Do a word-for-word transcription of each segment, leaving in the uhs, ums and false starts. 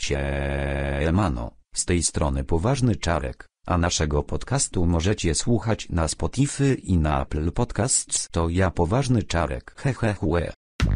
Siemano, z tej strony Poważny Czarek, a naszego podcastu możecie słuchać na Spotify i na Apple Podcasts. To ja Poważny Czarek. Hehehe.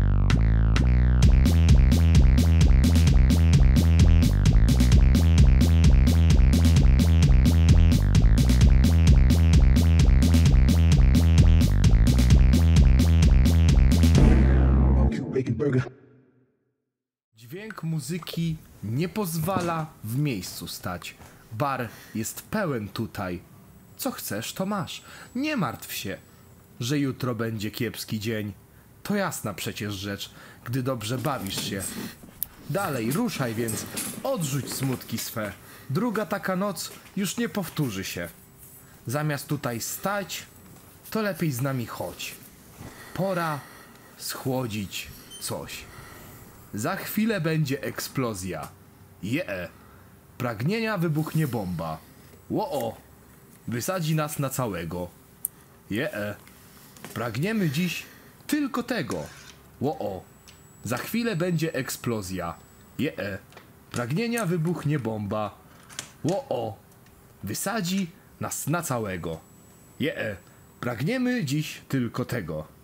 Dźwięk muzyki nie pozwala w miejscu stać. Bar jest pełen tutaj. Co chcesz, to masz. Nie martw się, że jutro będzie kiepski dzień. To jasna przecież rzecz, gdy dobrze bawisz się. Dalej, ruszaj więc, odrzuć smutki swe. Druga taka noc już nie powtórzy się. Zamiast tutaj stać, to lepiej z nami chodź. Pora schłodzić coś. Za chwilę będzie eksplozja. Jee. Pragnienia wybuchnie bomba. Ło-o. Wysadzi nas na całego. Jee. Pragniemy dziś tylko tego. Ło-o. Za chwilę będzie eksplozja. Jee. Pragnienia wybuchnie bomba. Ło-o. Wysadzi nas na całego. Jee. Pragniemy dziś tylko tego.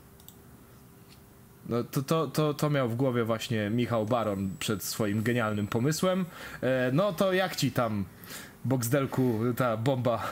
No to, to, to, to miał w głowie właśnie Michał Baron przed swoim genialnym pomysłem. E, no to jak ci tam, Boxdelku, ta bomba,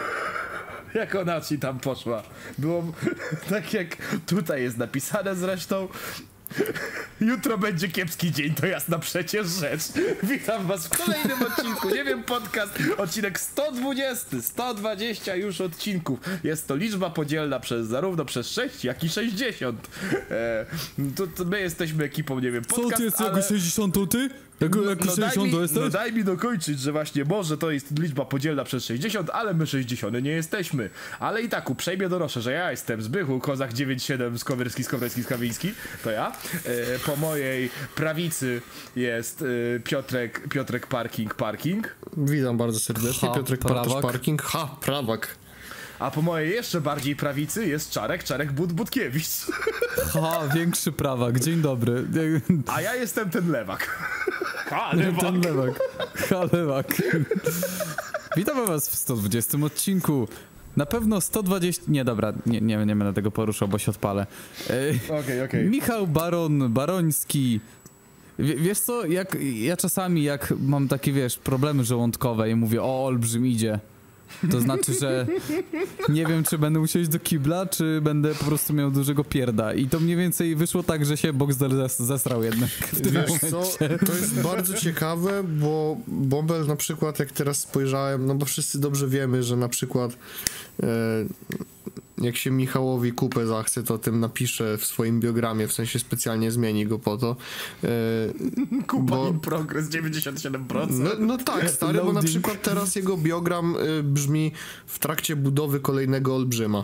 jak ona ci tam poszła? Było tak jak tutaj jest napisane zresztą. Jutro będzie kiepski dzień, to jasna przecież rzecz. Witam was w kolejnym odcinku, nie wiem, podcast, odcinek sto dwadzieścia, sto dwadzieścia już odcinków. Jest to liczba podzielna przez zarówno przez sześć, jak i sześćdziesiąt. E, to, to my jesteśmy ekipą, nie wiem, podcast, co ty jest ale... jako sześćdziesiąt ty? Jako, jako no, daj mi, jesteś? no daj mi dokończyć, że właśnie może to jest liczba podzielna przez sześćdziesiąt, ale my sześćdziesiąt nie jesteśmy. Ale i tak uprzejmie doroszę, że ja jestem Zbychu, Kozak dziewięćdziesiąt siedem, Skowyrski, Skowrecki, Skawiński, to ja. E, po mojej prawicy jest e, Piotrek, Piotrek Parking, Parking. Witam bardzo serdecznie, Ha, Piotrek prawak. Partosz Parking. Ha, prawak. A po mojej jeszcze bardziej prawicy jest Czarek, Czarek But Butkiewicz. Ha, większy prawak, dzień dobry. A ja jestem ten lewak. Ha, lewak. Ten lewak. lewak. Ha, lewak. Witamy was w sto dwudziestym odcinku. Na pewno sto dwadzieścia... Nie, dobra, nie, nie, nie będę tego poruszał, bo się odpalę. Okej, okej. Okay. Michał Baron, Baroński. W, wiesz co, jak ja czasami jak mam takie, wiesz, problemy żołądkowe i mówię, o, olbrzym idzie. To znaczy, że nie wiem, czy będę musiał iść do kibla, czy będę po prostu miał dużego pierda. I to mniej więcej wyszło tak, że się Boxdel zes zesrał jednak w tym Wiesz momencie. co, to jest bardzo ciekawe, bo Bąbel na przykład, jak teraz spojrzałem, no bo wszyscy dobrze wiemy, że na przykład e, jak się Michałowi kupę zachce, to tym napisze w swoim biogramie, w sensie specjalnie zmieni go po to. E, Kupa bo, in progress dziewięćdziesiąt siedem procent. No, no tak, stary, bo na przykład teraz jego biogram y, brzmi w trakcie budowy kolejnego olbrzyma.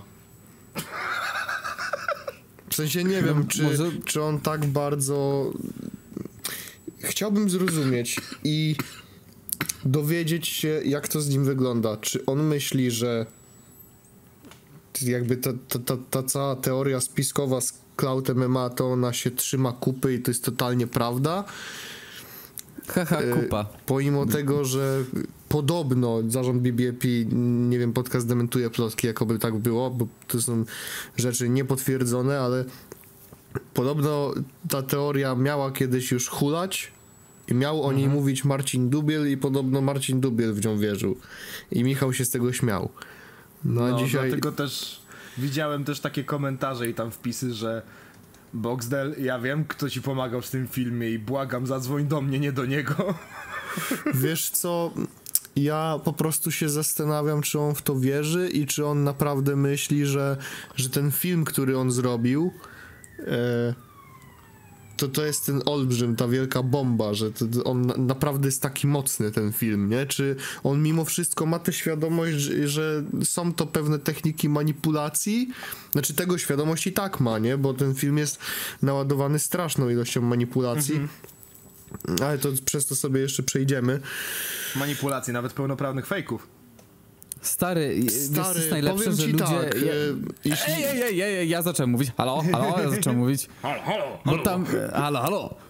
W sensie nie wiem, czy, Może... czy on tak bardzo... Chciałbym zrozumieć i dowiedzieć się, jak to z nim wygląda. Czy on myśli, że jakby ta, ta, ta, ta cała teoria spiskowa z Cloud M M A, to ona się trzyma kupy i to jest totalnie prawda? Haha, kupa. Pomimo tego, że podobno zarząd B B A P, nie wiem, podcast dementuje plotki, jakoby tak było, bo to są rzeczy niepotwierdzone, ale podobno ta teoria miała kiedyś już hulać i miał o niej mhm. mówić Marcin Dubiel i podobno Marcin Dubiel w nią wierzył. I Michał się z tego śmiał. No, No, a dzisiaj... dlatego też widziałem też takie komentarze i tam wpisy, że Boxdel, ja wiem, kto ci pomagał w tym filmie i błagam, zadzwoń do mnie, nie do niego. Wiesz co, ja po prostu się zastanawiam, czy on w to wierzy i czy on naprawdę myśli, że, że ten film, który on zrobił, e, to to jest ten olbrzym, ta wielka bomba, że to, to on na, naprawdę jest taki mocny, ten film, nie? Czy on mimo wszystko ma tę świadomość, że, że są to pewne techniki manipulacji? Znaczy tego świadomość i tak ma, nie? Bo ten film jest naładowany straszną ilością manipulacji. Mhm. Ale to przez to sobie jeszcze przejdziemy. Manipulacji, nawet pełnoprawnych fejków. Stary, Stary, wiesz, jest najlepsze, że ludzie... Tak, ja... e, jeśli... Ej, ej, ej, ej, ja zacząłem mówić. Halo, halo, ja zacząłem mówić. Halo, halo, Bo tam... Halo, halo.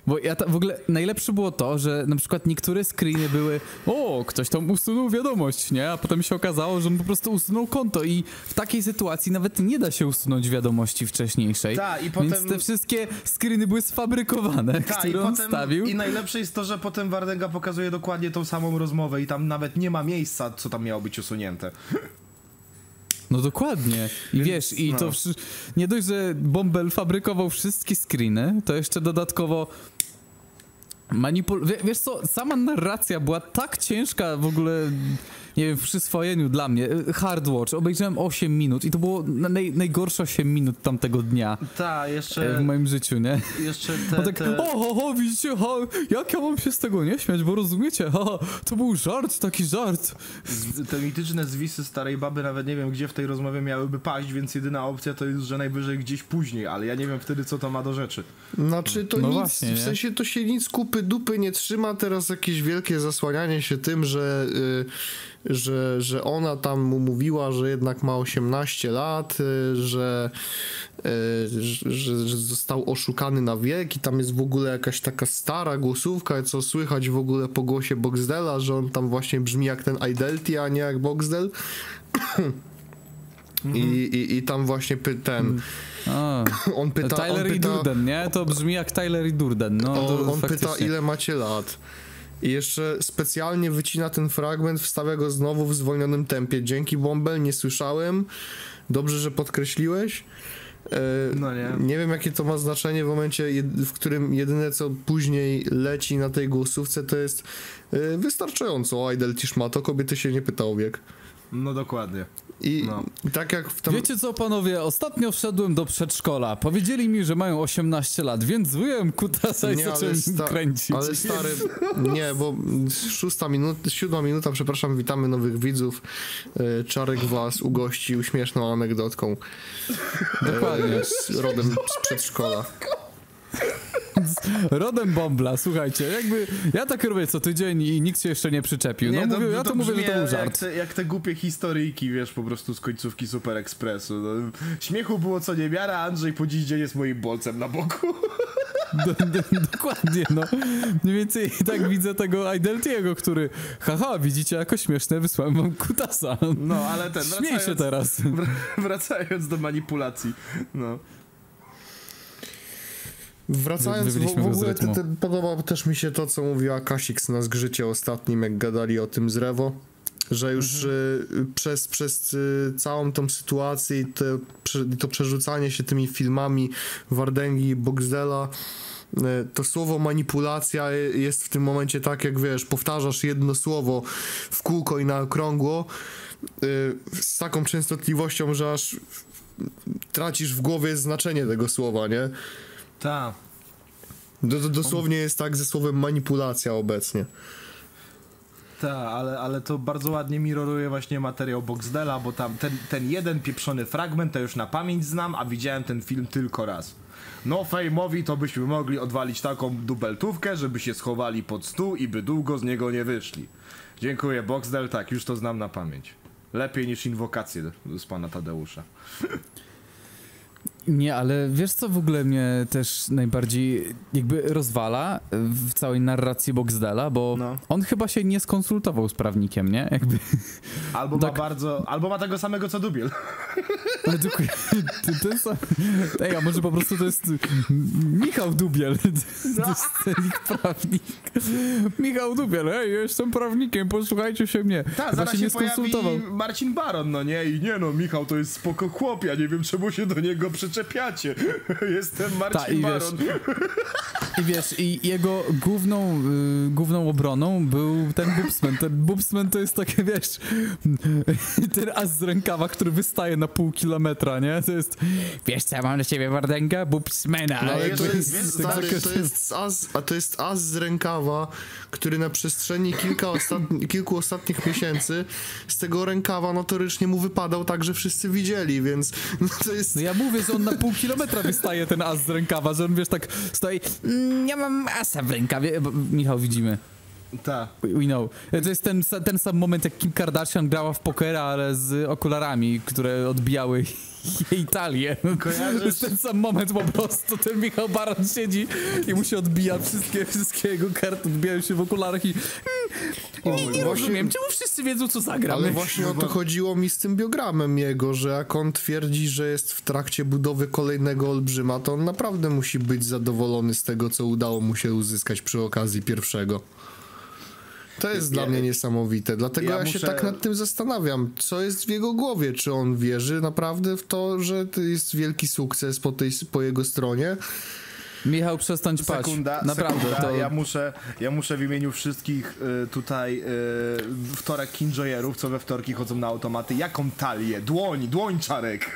Bo ja ta, w ogóle najlepsze było to, że na przykład niektóre screeny były o, ktoś tam usunął wiadomość, nie? A potem się okazało, że on po prostu usunął konto i w takiej sytuacji nawet nie da się usunąć wiadomości wcześniejszej. Ta, i Więc potem... te wszystkie screeny były sfabrykowane, Ta, które i on potem, stawił. I najlepsze jest to, że potem Wardęga pokazuje dokładnie tą samą rozmowę i tam nawet nie ma miejsca, co tam miało być usunięte. No dokładnie. I Więc, wiesz, i no. to wszy- nie dość, że Bąbel fabrykował wszystkie screeny, to jeszcze dodatkowo manipul... Wie, wiesz co, sama narracja była tak ciężka w ogóle, nie wiem, w przyswojeniu dla mnie. Hard Watch, obejrzałem osiem minut i to było naj, najgorsze osiem minut tamtego dnia Tak, jeszcze... w moim życiu, nie? Jeszcze Bo te... tak, te... o, ho, ho, widzicie, ha, jak ja mam się z tego nie śmiać, bo rozumiecie, ha, to był żart, taki żart. Z, te mityczne zwisy starej baby nawet nie wiem, gdzie w tej rozmowie miałyby paść, więc jedyna opcja to jest, że najwyżej gdzieś później, ale ja nie wiem wtedy, co to ma do rzeczy. Znaczy to No nic, właśnie, w nie? sensie to się nic kupy dupy nie trzyma, teraz jakieś wielkie zasłanianie się tym, że, y, że, że ona tam mu mówiła, że jednak ma osiemnaście lat, y, że, y, że, że, że został oszukany na wiek i tam jest w ogóle jakaś taka stara głosówka, co słychać w ogóle po głosie Boxdela, że on tam właśnie brzmi jak ten Idelty, a nie jak Boxdel. I, i, I tam właśnie py, ten... A, On pyta, Tyler on i pyta, Durden, nie? To brzmi jak Tyler i Durden, no to On, on faktycznie. pyta, ile macie lat. I jeszcze specjalnie wycina ten fragment, wstawia go znowu w zwolnionym tempie. Dzięki, Bąbel, nie słyszałem. Dobrze, że podkreśliłeś. E, No nie. Nie wiem, jakie to ma znaczenie w momencie, jed- w którym jedyne, co później leci na tej głosówce, to jest e, wystarczająco. Idelty szmato, kobiety się nie pyta o wiek. No dokładnie. I No. tak jak w tam... Wiecie co, panowie, ostatnio wszedłem do przedszkola. Powiedzieli mi, że mają osiemnaście lat, więc wyjąłem kutasa i Nie, ale, zacząłem sta- kręcić. ale stary, nie, bo szósta minuta, siódma minuta, przepraszam, witamy nowych widzów. E, Czarek was ugościł śmieszną anegdotką. Dokładnie. E, z rodem z przedszkola. Rodem Bąbla, słuchajcie, jakby ja tak robię co tydzień i nikt się jeszcze nie przyczepił. No mówię, ja to, mówię, że brzmi to był Jak żart. te, jak te głupie historyjki, wiesz, po prostu z końcówki Super Expressu. No, śmiechu było co niemiara, a Andrzej po dziś dzień jest moim bolcem na boku. Do, do, dokładnie, no. Mniej więcej tak widzę tego Ideltiego, który haha, widzicie jako śmieszne, wysłałem wam kutasa. No, ale ten, Śmiej się wracając, teraz. wracając do manipulacji, no. Wracając, w, Wywiliśmy w go z ogóle rytmu. te, te, podoba też mi się to, co mówiła Kasix na zgrzycie ostatnim, jak gadali o tym z Rewo, że już y, przez, przez y, całą tą sytuację i te, prze, to przerzucanie się tymi filmami Wardęgi i Boxdela, y, to słowo manipulacja jest w tym momencie tak, jak wiesz, powtarzasz jedno słowo w kółko i na okrągło y, z taką częstotliwością, że aż tracisz w głowie znaczenie tego słowa, nie? Tak. Do, do, dosłownie jest tak ze słowem manipulacja obecnie. Tak, ale, ale to bardzo ładnie miroruje właśnie materiał Boxdela, bo tam ten, ten jeden pieprzony fragment to już na pamięć znam, a widziałem ten film tylko raz. No fejmowi to byśmy mogli odwalić taką dubeltówkę, żeby się schowali pod stół i by długo z niego nie wyszli. Dziękuję, Boxdel, tak, już to znam na pamięć. Lepiej niż inwokacje z pana Tadeusza. Nie, ale wiesz co w ogóle mnie też najbardziej jakby rozwala w całej narracji Boxdela, bo No. on chyba się nie skonsultował z prawnikiem, nie? Jakby... Albo Tak. ma bardzo, albo ma tego samego co Dubiel. Ale dziękuję. Ty, ten sam... Ej, a może po prostu to jest Michał Dubiel. To jest ten ich prawnik. Michał Dubiel, hej, jestem prawnikiem, posłuchajcie się mnie. Tak, Chyba zaraz się, nie pojawi skonsultował. Marcin Baron, no nie? I nie no, Michał to jest spoko chłop, ja nie wiem czemu się do niego przyczepiacie. Jestem Marcin Ta, i Baron. wiesz, I wiesz, i jego główną, y, główną obroną był ten Bubsman. Ten Bubsman to jest takie, wiesz, ten as z rękawa, który wystaje na pół kilometra, nie? To jest, wiesz co, ja mam dla ciebie Wardęga? Bubsmana. No, ale to jeżeli- jest, wiesz, stary, tak- to jest as, a to jest as z rękawa, który na przestrzeni kilka ostatni, kilku ostatnich miesięcy z tego rękawa notorycznie mu wypadał tak, że wszyscy widzieli, więc no to jest... No ja mówię, że on na pół kilometra wystaje ten as z rękawa, że on, wiesz, tak stoi, mm, ja mam asa w rękawie, bo, Michał, widzimy. Tak. We know. To jest ten, ten sam moment, jak Kim Kardashian grała w pokera, ale z okularami, które odbijały jej talię. Kojarzysz? To jest ten sam moment po prostu. Ten Michał Baran siedzi i mu się odbija wszystkie, wszystkie jego karty, odbijają się w okularach i... Mm, nie, nie właśnie- rozumiem, czemu wszyscy wiedzą, co zagramy? Ale właśnie o to chodziło mi z tym biogramem jego, że jak on twierdzi, że jest w trakcie budowy kolejnego olbrzyma, to on naprawdę musi być zadowolony z tego, co udało mu się uzyskać przy okazji pierwszego. To jest Ja- dla mnie niesamowite, dlatego ja, ja się muszę- tak nad tym zastanawiam, co jest w jego głowie, czy on wierzy naprawdę w to, że to jest wielki sukces po, tej, po jego stronie. Michał, przestań spać. Sekunda, Naprawdę, sekunda. to... Ja muszę, ja muszę w imieniu wszystkich y, tutaj y, wtorek Kinjoyerów, co we wtorki chodzą na automaty. Jaką talię? Dłoń, dłoń Czarek.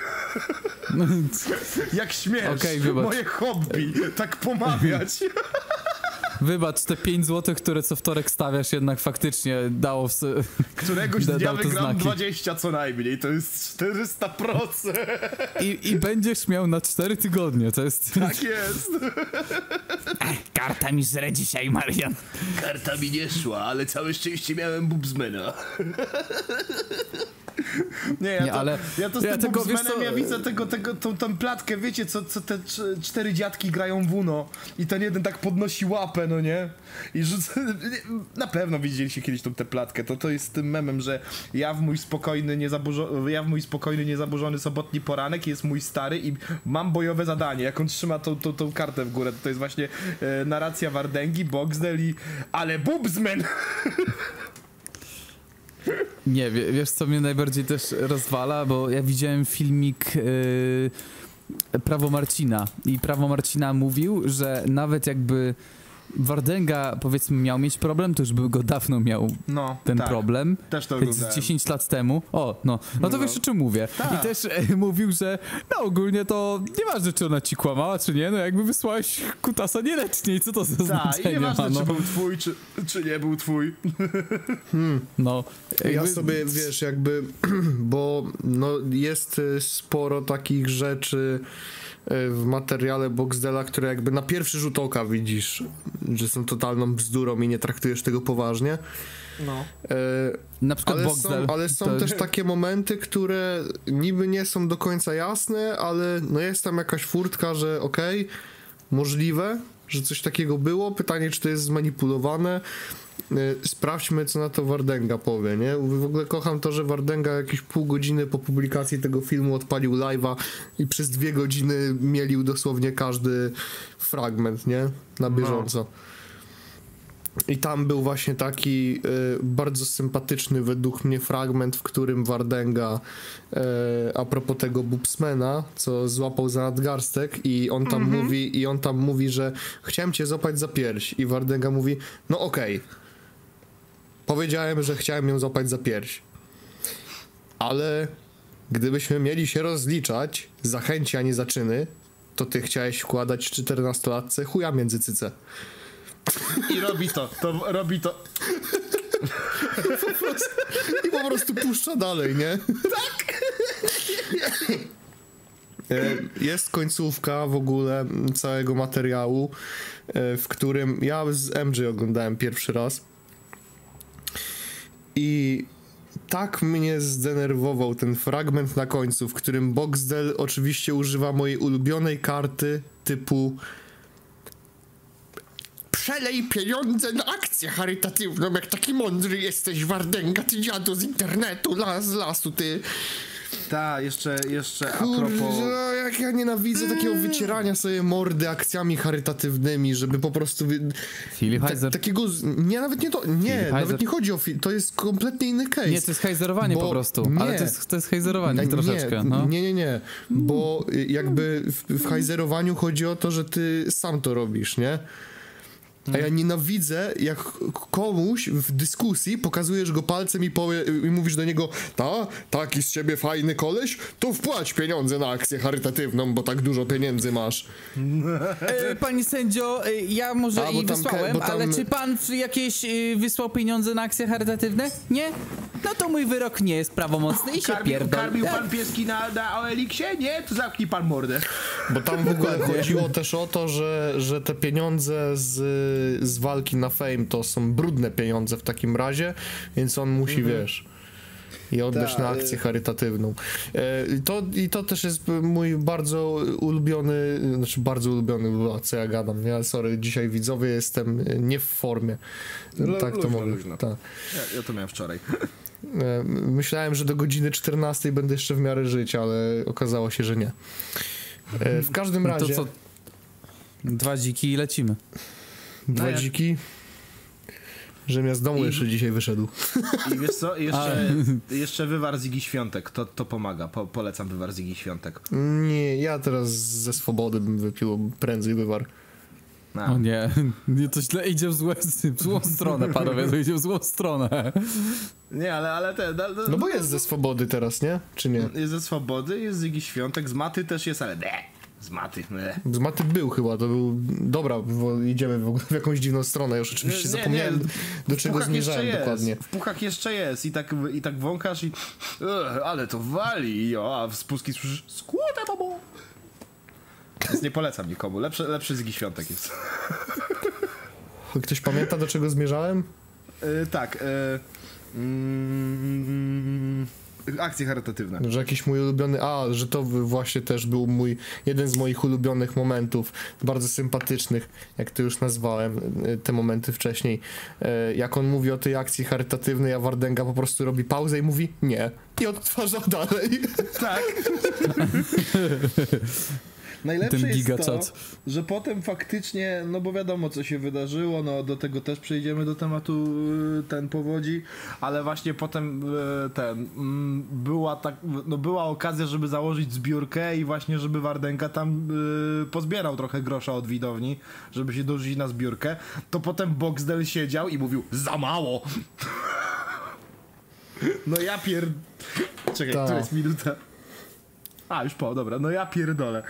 Jak śmiesz, Okej, wybacz. moje hobby, tak pomawiać. Wybacz, te pięć złotych, które co wtorek stawiasz, jednak faktycznie dało w... s- Któregoś da- dnia dał te wygram znaki. dwadzieścia co najmniej, to jest czterysta procent. I, I będziesz miał na cztery tygodnie, to jest... Tak jest. Karta mi żre dzisiaj, Marian. Karta mi nie szła, ale całe szczęście miałem bubsmana. Nie, ja Nie, to, ale ja to z ja tym tego, wiesz bubsmanem, co, ja widzę tego, tego, tą, tą platkę, wiecie, co, co te cz- cztery dziadki grają w Uno i ten jeden tak podnosi łapę, no nie? I rzuca, na pewno widzieliście kiedyś tą tę platkę, to to jest z tym memem, że ja w mój spokojny, niezaburzony, ja w mój spokojny, niezaburzony sobotni poranek jest mój stary i mam bojowe zadanie, jak on trzyma tą, tą, tą kartę w górę, to, to jest właśnie e, narracja Wardęgi, Boxdel i ale bubsman! Nie, wie, wiesz co mnie najbardziej też rozwala, bo ja widziałem filmik yy, Prawo Marcina i Prawo Marcina mówił, że nawet jakby Wardęga, powiedzmy, miał mieć problem, to już by go dawno miał No, ten tak. problem. Też to Więc oglądałem. dziesięć lat temu. O, no. No to No. wiesz, o czym mówię. Tak. I też e, mówił, że no ogólnie to nieważne, czy ona ci kłamała, czy nie, no jakby wysłałeś kutasa nieletniej, co to za Tak, i znaczenie nieważne, ma, no. czy był twój, czy, czy nie był twój. no. Ja Jakby- sobie, wiesz, jakby, bo no, jest y, sporo takich rzeczy y, w materiale Boxdela, które jakby na pierwszy rzut oka widzisz, że są totalną bzdurą i nie traktujesz tego poważnie. No. E, Na przykład ale Boxdel. są, ale są to... też takie momenty, które niby nie są do końca jasne, ale no jest tam jakaś furtka, że okej, możliwe, że coś takiego było. Pytanie, czy to jest zmanipulowane. Y, Sprawdźmy, co na to Wardęga powie, nie? W ogóle kocham to, że Wardęga jakieś pół godziny po publikacji tego filmu odpalił live'a i przez dwie godziny mielił dosłownie każdy fragment, nie? Na bieżąco. I tam był właśnie taki y, bardzo sympatyczny według mnie fragment, w którym Wardęga y, a propos tego Bubsmana, co złapał za nadgarstek i on tam Mhm. mówi, i on tam mówi, że chciałem cię złapać za pierś i Wardęga mówi, no okej, powiedziałem, że chciałem ją złapać za pierś, ale gdybyśmy mieli się rozliczać za chęci, a nie za czyny, to ty chciałeś wkładać czternastolatce chuja między cyce. I robi to, to robi to. I po prostu puszcza dalej, nie? Tak! Jest końcówka w ogóle całego materiału, e, w którym ja z M J oglądałem pierwszy raz i tak mnie zdenerwował ten fragment na końcu, w którym Boxdel oczywiście używa mojej ulubionej karty typu przelej pieniądze na akcję charytatywną, jak taki mądry jesteś, Wardęga, ty dziadu z internetu, las, z lasu, ty. Ta, jeszcze, jeszcze a Kurde, propos... no, jak ja nienawidzę takiego wycierania sobie mordy akcjami charytatywnymi, żeby po prostu... wy- Filip Ta, Heiser. takiego... z- Nie, nawet nie to... Nie, Filip nawet Heiser. nie chodzi o... Fi- to jest kompletnie inny case. Nie, to jest hejzerowanie Bo- po prostu. nie. Ale to jest, to jest hejzerowanie Nie, troszeczkę, no. Nie, nie, nie, bo y, jakby w, w hajzerowaniu chodzi o to, że ty sam to robisz, nie? A ja nienawidzę, jak komuś w dyskusji pokazujesz go palcem i, powie, i mówisz do niego, ta, taki z ciebie fajny koleś, to wpłać pieniądze na akcję charytatywną, bo tak dużo pieniędzy masz. E, Pani sędzio, e, ja może A, bo i tam- wysłałem, bo tam- ale czy pan jakieś e, wysłał pieniądze na akcje charytatywne? Nie? no to mój wyrok nie jest prawomocny i się Karmił, pierdol. karmił pan pieski na, na O L X ie? Nie? To zamknij pan mordę. Bo tam w ogóle chodziło też o to, że, że te pieniądze z, z walki na Fame to są brudne pieniądze w takim razie, więc on musi, mhm. wiesz, je oddać Ta, na akcję charytatywną. E, i, to, I to też jest mój bardzo ulubiony, znaczy bardzo ulubiony, bo co ja gadam, ja sorry, dzisiaj widzowie jestem nie w formie. L- tak to luźno, mogę. luźno. Tak. Ja, ja to miałem wczoraj. E, myślałem, że do godziny czternastej będę jeszcze w miarę żyć, ale okazało się, że nie. E, w każdym No razie... to co? Dwa dziki i lecimy. Dwa No ja- dziki. Żebym ja z domu I- jeszcze dzisiaj wyszedł. I wiesz co? I jeszcze, jeszcze wywar Zigi Świątek. To, to pomaga. Po, polecam wywar Zigi Świątek. Nie, ja teraz ze swobody bym wypił prędzej wywar. A. O nie, nie, to źle idzie w, złe, w złą stronę, panowie, to idzie w złą stronę. Nie, ale, ale te... No, No bo jest ze swobody teraz, nie? Czy nie? Jest ze Swobody, jest Zigi Świątek, z Maty też jest, ale ne, z Maty, ne. Z Maty był chyba, to był... Dobra, bo idziemy w ogóle w jakąś dziwną stronę, już oczywiście Nie, nie, zapomniałem nie. do W czego puchach zmierzałem jeszcze dokładnie. jest. W puchach jeszcze jest i tak, i tak wąkasz i... Ugh, ale to wali, jo, a w spuski słyszysz skłotę, mamo! Więc nie polecam nikomu, lepszy, lepszy Zigi Świątek jest. Ktoś pamięta, do czego zmierzałem? Yy, tak, yy, mm, akcje charytatywne. Że jakiś mój ulubiony, a, że to właśnie też był mój, jeden z moich ulubionych momentów, bardzo sympatycznych, jak to już nazwałem, te momenty wcześniej. Jak on mówi o tej akcji charytatywnej, a Wardęga po prostu robi pauzę i mówi nie i odtwarza dalej. Tak. Najlepsze Ten jest gigachat. to, że potem faktycznie, no bo wiadomo co się wydarzyło, no do tego też przejdziemy do tematu y, ten powodzi, ale właśnie potem y, ten, mm, była tak, no była okazja, żeby założyć zbiórkę i właśnie żeby Wardęga tam y, pozbierał trochę grosza od widowni, żeby się dorzucić na zbiórkę, to potem Boxdel siedział i mówił za mało. No ja pier... Czekaj, Ta. to jest minuta. A, już po, dobra, no ja pierdolę.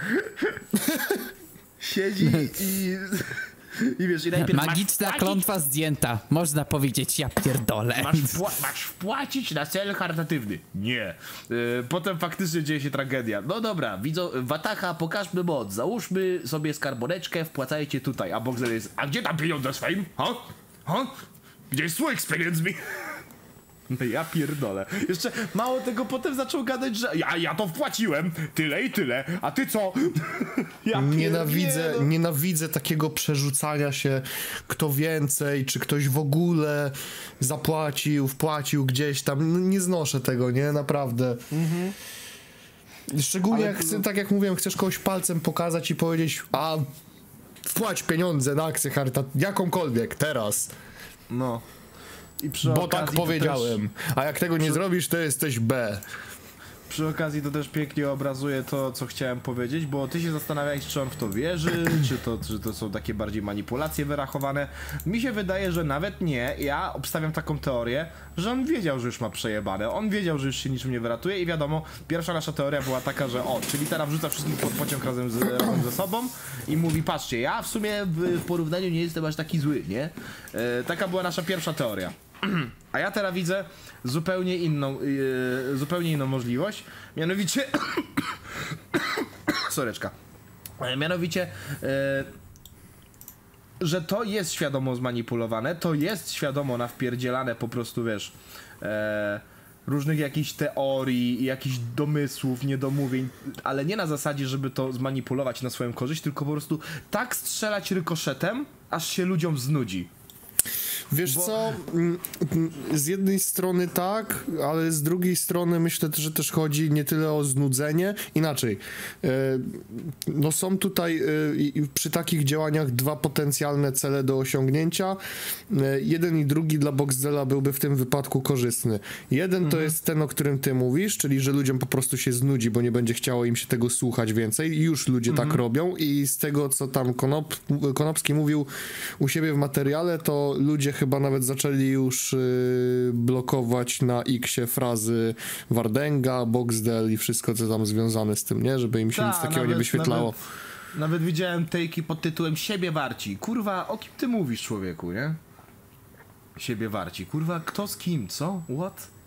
Siedzi i... I wiesz, i najpierw Magiczna masz klątwa zdjęta. Można powiedzieć, ja pierdolę. Masz, wpła- masz wpłacić na cel charytatywny. Nie. Yy, potem faktycznie dzieje się tragedia. No dobra, widzą, Watacha, pokażmy moc. Załóżmy sobie skarboneczkę, wpłacajcie tutaj. A Boxer jest, a gdzie tam pieniądze z Fame? Ha? Ha? Gdzie jest słoik z pieniędzmi? No ja pierdolę. Jeszcze mało tego, potem zaczął gadać, że ja, ja to wpłaciłem. Tyle i tyle. A ty co? Ja Nienawidzę, pierdolę. nienawidzę takiego przerzucania się, kto więcej, czy ktoś w ogóle zapłacił, wpłacił gdzieś tam. No, nie znoszę tego, nie? Naprawdę. Mhm. Szczególnie Ale jak, to- chcę, tak jak mówiłem, chcesz kogoś palcem pokazać i powiedzieć, a wpłać pieniądze na akcję charytatywną, jakąkolwiek, teraz. No. I przy Bo okazji tak to powiedziałem. A jak tego nie zrobisz, to jesteś B. Przy okazji to też pięknie obrazuje to, co chciałem powiedzieć, bo ty się zastanawiałeś, czy on w to wierzy, czy to, czy to są takie bardziej manipulacje wyrachowane. Mi się wydaje, że nawet nie. Ja obstawiam taką teorię, że on wiedział, że już ma przejebane. On wiedział, że już się niczym nie wyratuje i wiadomo, pierwsza nasza teoria była taka, że o, czyli teraz wrzuca wszystkich pod pociąg razem, z, razem ze sobą i mówi, patrzcie, ja w sumie w, w porównaniu nie jestem aż taki zły, nie? E, taka była nasza pierwsza teoria. A ja teraz widzę zupełnie inną, yy, zupełnie inną możliwość, mianowicie soreczka, e, mianowicie yy, że to jest świadomo zmanipulowane, to jest świadomo nawpierdzielane po prostu, wiesz, e, różnych jakichś teorii, jakichś domysłów, niedomówień, ale nie na zasadzie, żeby to zmanipulować na swoją korzyść, tylko po prostu tak strzelać rykoszetem, aż się ludziom znudzi. Wiesz Bo- co, mm, mm, z jednej strony tak, ale z drugiej strony myślę, że też chodzi nie tyle o znudzenie, inaczej. E, No są tutaj e, i- i przy takich działaniach dwa potencjalne cele do osiągnięcia. E, Jeden i drugi dla Boxdela byłby w tym wypadku korzystny. Jeden to jest ten, o którym ty mówisz, czyli że ludziom po prostu się znudzi, bo nie będzie chciało im się tego słuchać więcej. I już ludzie tak robią i z tego, co tam Konop, Konopski mówił u siebie w materiale, to ludzie chyba nawet zaczęli już y, blokować na X-ie frazy Wardęga, Boxdel i wszystko, co tam związane z tym, nie? Żeby im się Ta, nic takiego nie nawet- wyświetlało. Nawet, nawet widziałem tejki pod tytułem Siebie warci. Kurwa, o kim ty mówisz, człowieku, nie? Siebie warci. Kurwa, kto z kim, co? What?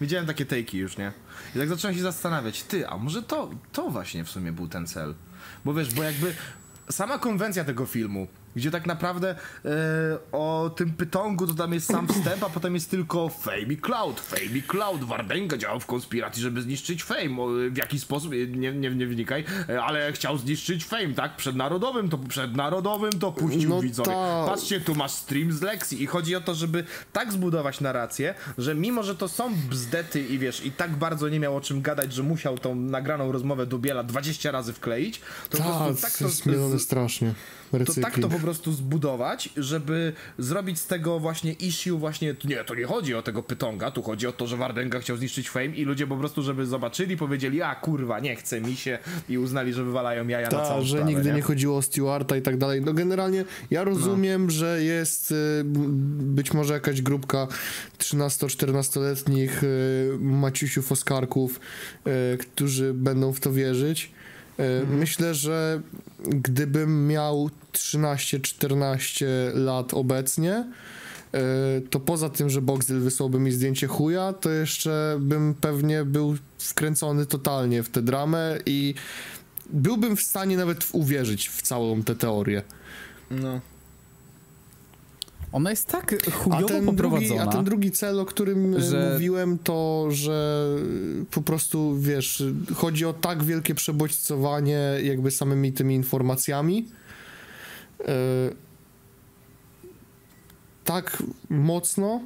Widziałem takie take'i już, nie? I tak zacząłem się zastanawiać, ty, a może to, to właśnie w sumie był ten cel. Bo wiesz, bo jakby sama konwencja tego filmu, gdzie tak naprawdę e, o tym pytongu to tam jest sam wstęp, a potem jest tylko Fame i Cloud, Fame i Cloud, Wardenga działał w konspiracji, żeby zniszczyć Fame, o, w jaki sposób, nie, nie, nie wnikaj, e, ale chciał zniszczyć Fame, tak, przed narodowym, to przed narodowym to puścił No widzowie. ta... Patrzcie, tu masz stream z Lexi i chodzi o to, żeby tak zbudować narrację, że mimo, że to są bzdety i wiesz, i tak bardzo nie miał o czym gadać, że musiał tą nagraną rozmowę Dubiela dwadzieścia razy wkleić, to Ta, po prostu tak to... jest zmienione strasznie. To tak to po prostu zbudować, żeby zrobić z tego właśnie issue właśnie, nie, to nie chodzi o tego pytonga, tu chodzi o to, że Wardenga chciał zniszczyć Fame i ludzie po prostu, żeby zobaczyli, powiedzieli, a kurwa, nie chce mi się i uznali, że wywalają jaja Ta, na całą że sprawę, nigdy nie? nie chodziło o Stewarta i tak dalej. No generalnie ja rozumiem, no. że jest y, być może jakaś grupka trzynasto-czternastoletnich y, Maciusiów Oskarków, y, którzy będą w to wierzyć. Mhm. Myślę, że gdybym miał trzynaście czternaście lat obecnie, to poza tym, że Boxdel wysłałby mi zdjęcie chuja, to jeszcze bym pewnie był wkręcony totalnie w tę dramę i byłbym w stanie nawet uwierzyć w całą tę teorię. No. Ona jest tak chujowo a ten poprowadzona. Drugi, a ten drugi cel, o którym że... mówiłem, to, że po prostu, wiesz, chodzi o tak wielkie przebodźcowanie jakby samymi tymi informacjami. Yy, tak mocno,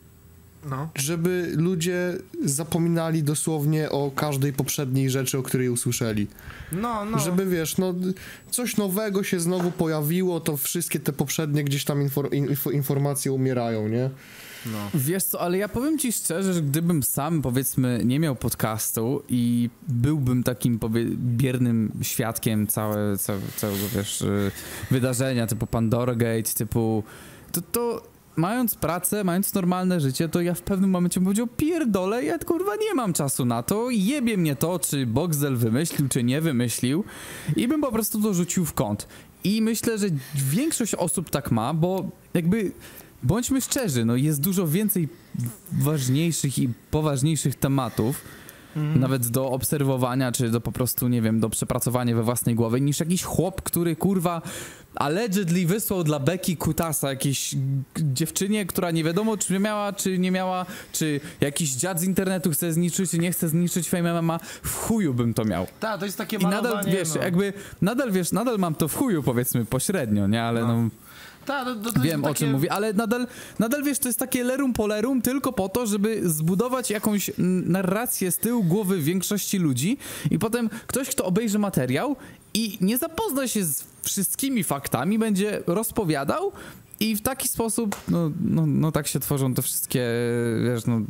no. żeby ludzie zapominali dosłownie o każdej poprzedniej rzeczy, o której usłyszeli. No, no. Żeby, wiesz, no coś nowego się znowu pojawiło, to wszystkie te poprzednie gdzieś tam infor, info, informacje umierają, nie? No. Wiesz co, ale ja powiem ci szczerze, że gdybym sam, powiedzmy, nie miał podcastu i byłbym takim powie, biernym świadkiem całe, całe, całego, wiesz, wydarzenia typu Pandora Gate, typu... To, to mając pracę, mając normalne życie, to ja w pewnym momencie bym powiedział, pierdolę, ja kurwa nie mam czasu na to, jebie mnie to, czy Boxdel wymyślił, czy nie wymyślił i bym po prostu dorzucił w kąt. I myślę, że większość osób tak ma, bo jakby, bądźmy szczerzy, no jest dużo więcej ważniejszych i poważniejszych tematów, Mm. nawet do obserwowania, czy do po prostu, nie wiem, do przepracowania we własnej głowie, niż jakiś chłop, który, kurwa, allegedly wysłał dla Beki Kutasa jakiejś dziewczynie, która nie wiadomo, czy miała, czy nie miała, czy jakiś dziad z internetu chce zniszczyć, czy nie chce zniszczyć Fame M M A, w chuju bym to miał. Tak, to jest takie I malowanie, nadal, wiesz, no. jakby, nadal, wiesz, nadal mam to w chuju, powiedzmy, pośrednio, nie, ale no... no Ta, to, to, to wiem, takie... o czym mówię, ale nadal, nadal, wiesz, to jest takie lerum polerum tylko po to, żeby zbudować jakąś narrację z tyłu głowy większości ludzi i potem ktoś, kto obejrzy materiał i nie zapozna się z wszystkimi faktami, będzie rozpowiadał i w taki sposób, no, no, no tak się tworzą te wszystkie, wiesz, no...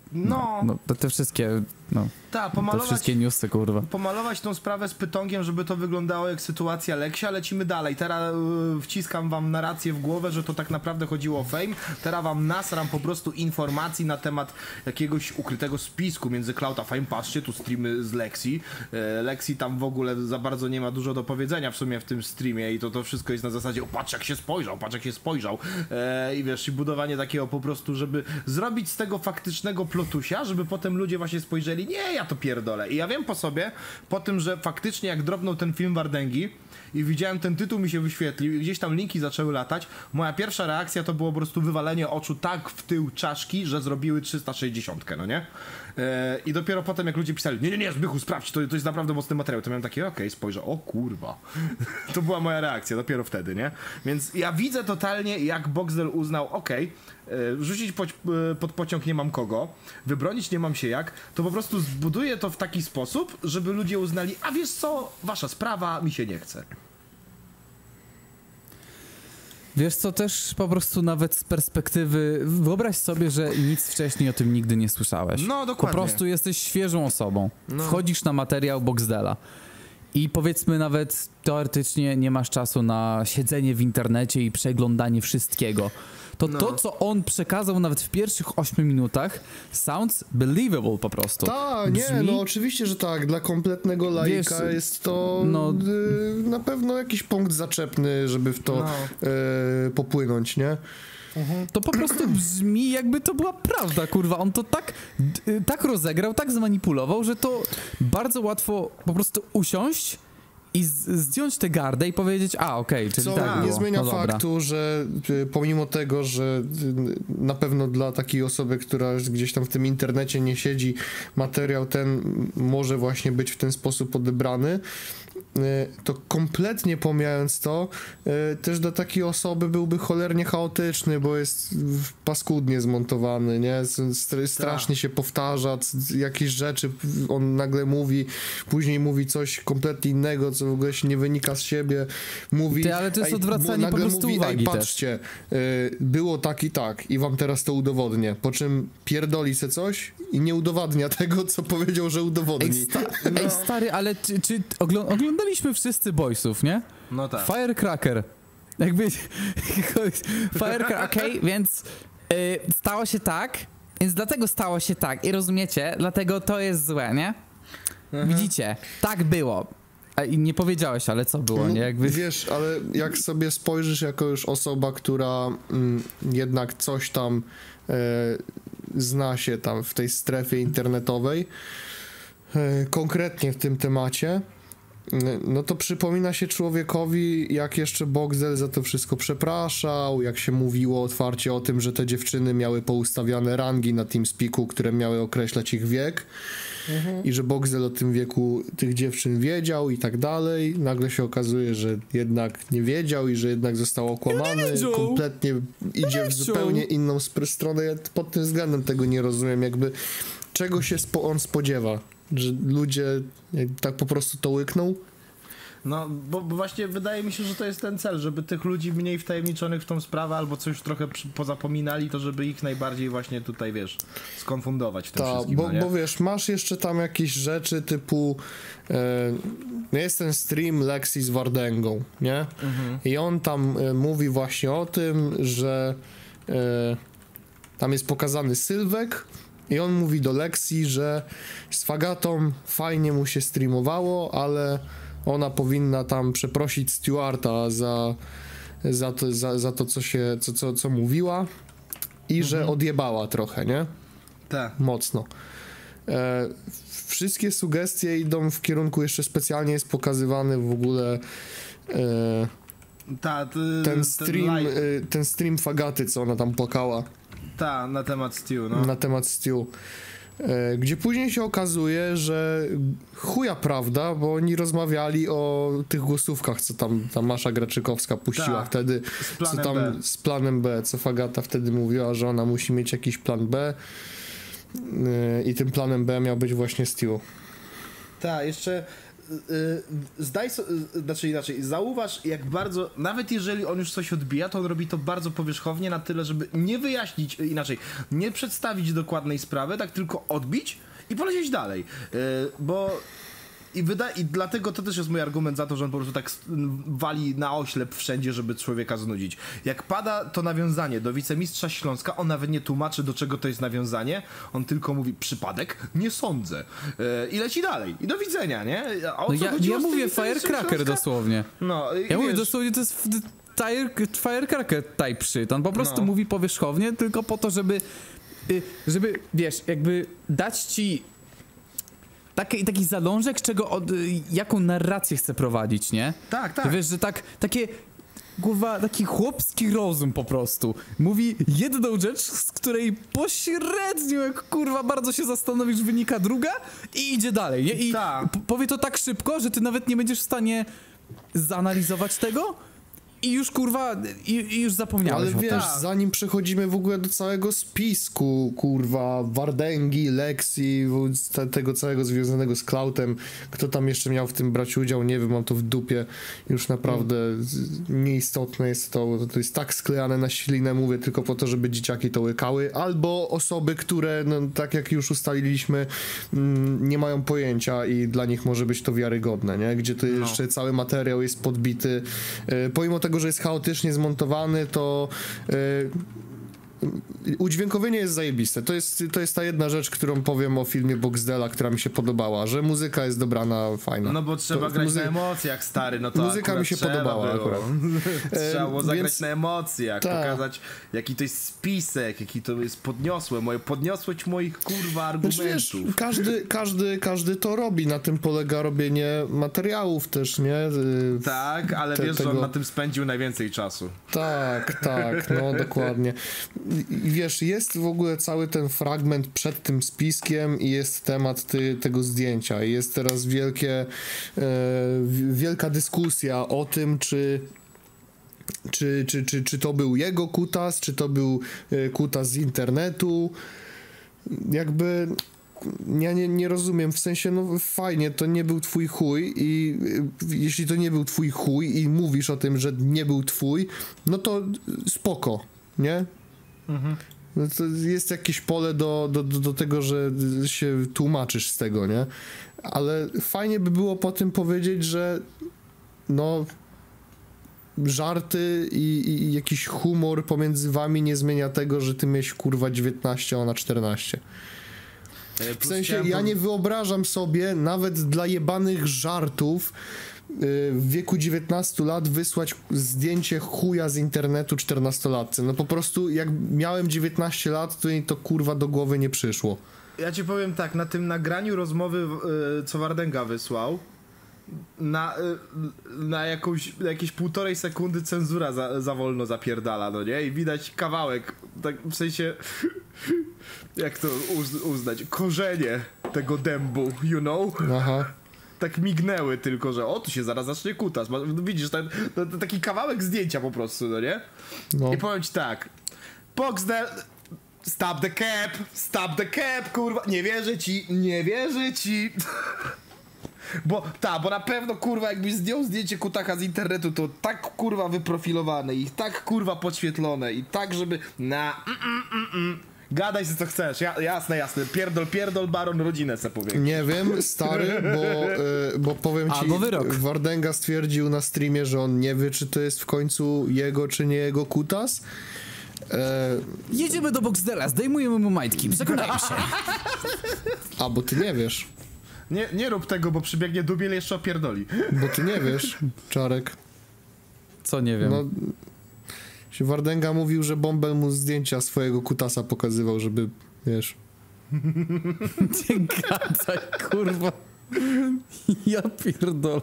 No, no te, te wszystkie, no, Ta, pomalować, te wszystkie newsy, kurwa. Pomalować tą sprawę z pytongiem, żeby to wyglądało jak sytuacja Leksia, lecimy dalej. Teraz yy, wciskam wam narrację w głowę, że to tak naprawdę chodziło o Fame. Teraz wam nasram po prostu informacji na temat jakiegoś ukrytego spisku między Cloud a Fame. Patrzcie, tu streamy z Lexi. Yy, Lexi tam w ogóle za bardzo nie ma dużo do powiedzenia w sumie w tym streamie i to, to wszystko jest na zasadzie, o patrz jak się spojrzał, patrz jak się spojrzał. Yy, I wiesz, i budowanie takiego po prostu, żeby zrobić z tego faktycznego plotusia, żeby potem ludzie właśnie spojrzeli, nie, ja to pierdolę. I ja wiem po sobie, po tym, że faktycznie jak dropnął ten film Wardengi i widziałem ten tytuł, mi się wyświetlił i gdzieś tam linki zaczęły latać, moja pierwsza reakcja to było po prostu wywalenie oczu tak w tył czaszki, że zrobiły trzysta sześćdziesiąt, no nie? Yy, I dopiero potem jak ludzie pisali, nie, nie, nie, Zbychu, sprawdź, to, to jest naprawdę mocny materiał, to miałem takie, okej, okay, spojrzę, o kurwa. To była moja reakcja, dopiero wtedy, nie? Więc ja widzę totalnie, jak Boxdel uznał, okej, okay, rzucić pod, pod pociąg nie mam kogo, wybronić nie mam się jak, to po prostu zbuduję to w taki sposób, żeby ludzie uznali, a wiesz co, wasza sprawa, mi się nie chce. Wiesz co, też po prostu nawet z perspektywy, wyobraź sobie, że nic wcześniej o tym nigdy nie słyszałeś. No, dokładnie. Po prostu jesteś świeżą osobą. No. Wchodzisz na materiał Boxdela i powiedzmy nawet teoretycznie nie masz czasu na siedzenie w internecie i przeglądanie wszystkiego. To no. to, co on przekazał nawet w pierwszych ośmiu minutach, sounds believable po prostu. Tak, nie, Brzmi... no oczywiście, że tak. Dla kompletnego laika Wiesz, jest to no, y, na pewno jakiś punkt zaczepny, żeby w to no. y, popłynąć, nie? to po prostu brzmi jakby to była prawda, kurwa. On to tak, d- tak rozegrał, tak zmanipulował, że to bardzo łatwo po prostu usiąść i z- zdjąć tę gardę i powiedzieć, a okej, okay, czyli Co tak nie było. zmienia no dobra. faktu, że y, pomimo tego, że y, na pewno dla takiej osoby, która gdzieś tam w tym internecie nie siedzi, materiał ten może właśnie być w ten sposób odebrany, y, to kompletnie pomijając to, y, też dla takiej osoby byłby cholernie chaotyczny, bo jest w- paskudnie zmontowany, nie? Str- strasznie się powtarza, c- jakieś rzeczy on nagle mówi, później mówi coś kompletnie innego, co w ogóle się nie wynika z siebie, mówi... Ty, ale to jest ej, odwracanie nagle po prostu mówi, uwagi ej, też. patrzcie, y, było tak i tak i wam teraz to udowodnię, po czym pierdoli se coś i nie udowadnia tego, co powiedział, że udowodni. Ej, sta- Ej stary, ale czy, czy oglą- oglądaliśmy wszyscy Boysów, nie? No tak. Firecracker. Jakby... Firecracker, okej, okay, więc y, stało się tak, więc dlatego stało się tak i rozumiecie, dlatego to jest złe, nie? Widzicie, tak było. A, i nie powiedziałeś, ale co było, No, nie? Jakby... Wiesz, ale jak sobie spojrzysz jako już osoba, która mm, jednak coś tam e, zna się tam w tej strefie internetowej, e, konkretnie w tym temacie, no to przypomina się człowiekowi, jak jeszcze Boxdel za to wszystko przepraszał, jak się mówiło otwarcie o tym, że te dziewczyny miały poustawiane rangi na TeamSpeaku, które miały określać ich wiek mhm. i że Boxdel o tym wieku tych dziewczyn wiedział i tak dalej. Nagle się okazuje, że jednak nie wiedział i że jednak został okłamany. Ja kompletnie idzie w zupełnie inną sp- stronę. Ja pod tym względem tego nie rozumiem. Jakby czego się spo- on spodziewa? Że ludzie tak po prostu to łykną? No, bo, bo właśnie wydaje mi się, że to jest ten cel, żeby tych ludzi mniej wtajemniczonych w tą sprawę albo coś trochę przy, pozapominali, to żeby ich najbardziej właśnie tutaj, wiesz, skonfundować w tym Ta, wszystkim, bo, no nie? bo wiesz, masz jeszcze tam jakieś rzeczy typu e, jest ten stream Lexi z Wardęgą, nie? Mhm. I on tam e, mówi właśnie o tym, że e, tam jest pokazany Sylwek i on mówi do Lexi, że z Fagatą fajnie mu się streamowało, ale ona powinna tam przeprosić Stewarta za, za, to, za, za to, co się, co, co, co mówiła i mhm. że odjebała trochę, nie? Tak. Mocno. E, wszystkie sugestie idą w kierunku, jeszcze specjalnie jest pokazywany w ogóle e, Ta, ty, ten stream, ten, live, e, ten stream Fagaty, co ona tam płakała ta, na temat Stu, no. na temat Stu. E, gdzie później się okazuje, że chuja prawda, bo oni rozmawiali o tych głosówkach, co tam ta Masza Graczykowska puściła Ta, wtedy, z planem co tam B. z planem B, co Fagata wtedy mówiła, że ona musi mieć jakiś plan B e, i tym planem B miał być właśnie Stu. Tak, jeszcze y, zdaj sobie, znaczy inaczej, zauważ jak bardzo, nawet jeżeli on już coś odbija, to on robi to bardzo powierzchownie na tyle, żeby nie wyjaśnić, inaczej, nie przedstawić dokładnej sprawy, tak tylko odbić i polecieć dalej, y, bo i, wyda- i dlatego to też jest mój argument za to, że on po prostu tak wali na oślep wszędzie, żeby człowieka znudzić. Jak pada to nawiązanie do wicemistrza Śląska, on nawet nie tłumaczy, do czego to jest nawiązanie, on tylko mówi przypadek, nie sądzę. Yy, I leci dalej. I do widzenia, nie? A o No co ja, chodziło ja z tym mówię wicemistrem Firecracker Śląska? dosłownie. No, i Ja mówię wiesz, dosłownie, to jest f- tire, Firecracker type shit. On po prostu No. mówi powierzchownie, tylko po to, żeby, y, żeby, wiesz, jakby dać ci taki, taki zalążek, czego, od, y, jaką narrację chce prowadzić, nie? Tak, tak. Wiesz, że tak, takie, kurwa, taki chłopski rozum po prostu. Mówi jedną rzecz, z której pośrednio, jak kurwa bardzo się zastanowisz, wynika druga i idzie dalej, nie? I Tak. p- powie to tak szybko, że ty nawet nie będziesz w stanie zanalizować tego i już kurwa, i, i już zapomniałeś Ale o wiesz, tym. tak. zanim przechodzimy w ogóle do całego spisku, kurwa, Wardęgi, Lexi, w- te, tego całego związanego z Klautem, kto tam jeszcze miał w tym brać udział, nie wiem, mam to w dupie, już naprawdę z- nieistotne jest to, to jest tak sklejane na ślinę, mówię, tylko po to, żeby dzieciaki to łykały, albo osoby, które, no, tak jak już ustaliliśmy, mm, nie mają pojęcia i dla nich może być to wiarygodne, nie? Gdzie to No. jeszcze cały materiał jest podbity, e, pomimo tego, że jest chaotycznie zmontowany, to e, udźwiękowienie jest zajebiste. To jest, to jest ta jedna rzecz, którą powiem o filmie Boxdela, która mi się podobała, że muzyka jest dobrana, fajna. No bo trzeba to, grać muzy... na emocjach, stary, no to muzyka mi się podobała było. akurat. Trzeba było zagrać Więc... na emocjach, Ta. pokazać jaki to jest spisek, jaki to jest podniosłe, moje podniosłość moich kurwa argumentów. Znaczy, wiesz, każdy, każdy, każdy to robi, na tym polega robienie materiałów też, nie? Tak, ale Te, wiesz, tego... że on na tym spędził najwięcej czasu. Tak, tak, no dokładnie. I wiesz, jest w ogóle cały ten fragment przed tym spiskiem i jest temat ty, tego zdjęcia. I jest teraz wielkie, e, wielka dyskusja o tym, czy Czy, czy, czy, czy to był jego kutas, czy to był e, kutas z internetu. Jakby ja nie, nie rozumiem, w sensie, no fajnie, to nie był twój chuj i e, jeśli to nie był twój chuj i mówisz o tym, że nie był twój, no to spoko, nie? Mhm. No to jest jakieś pole do, do, do, do tego, że się tłumaczysz z tego, nie? Ale fajnie by było po tym powiedzieć, że no żarty i, i jakiś humor pomiędzy wami nie zmienia tego, że ty miałeś kurwa dziewiętnaście, a ona czternaście. W sensie ja nie wyobrażam sobie nawet dla jebanych żartów w wieku dziewiętnastu lat wysłać zdjęcie chuja z internetu czternastolatce. No po prostu jak miałem dziewiętnaście lat, to mi to kurwa do głowy nie przyszło. Ja ci powiem tak, na tym nagraniu rozmowy, yy, co Wardenga wysłał, na, yy, na, jakąś, na jakieś półtorej sekundy cenzura za, za wolno zapierdala, no nie? I widać kawałek, tak w sensie, jak to uz, uznać, korzenie tego dębu, you know? Aha. Tak mignęły tylko, że o, tu się zaraz zacznie kutas. Widzisz, ten, ten, ten taki kawałek zdjęcia po prostu, no nie? No. I powiem ci tak, Boxdel, stop the cap, stop the cap, kurwa, nie wierzę ci, nie wierzę ci. Bo, ta, bo na pewno, kurwa, jakbyś zdjął zdjęcie kutaka z internetu, to tak, kurwa, wyprofilowane i tak, kurwa, podświetlone i tak, żeby na... Mm, mm, mm, mm. Gadaj się co chcesz, ja, jasne, jasne, pierdol, pierdol, baron, rodzinę se powiem. Nie wiem, stary, bo, y, bo powiem ci, Albo wyrok. Wardenga stwierdził na streamie, że on nie wie, czy to jest w końcu jego, czy nie jego kutas. E... Jedziemy do Boxdela, zdejmujemy mu majtki, przekonajmy się. A, bo ty nie wiesz. Nie, nie rób tego, bo przybiegnie dubiel jeszcze opierdoli. Bo ty nie wiesz, Czarek. Co nie wiem. No, się Wardenga mówił, że Bąbel mu zdjęcia swojego kutasa pokazywał, żeby, wiesz... Nie gadaj, kurwa. Ja pierdolę.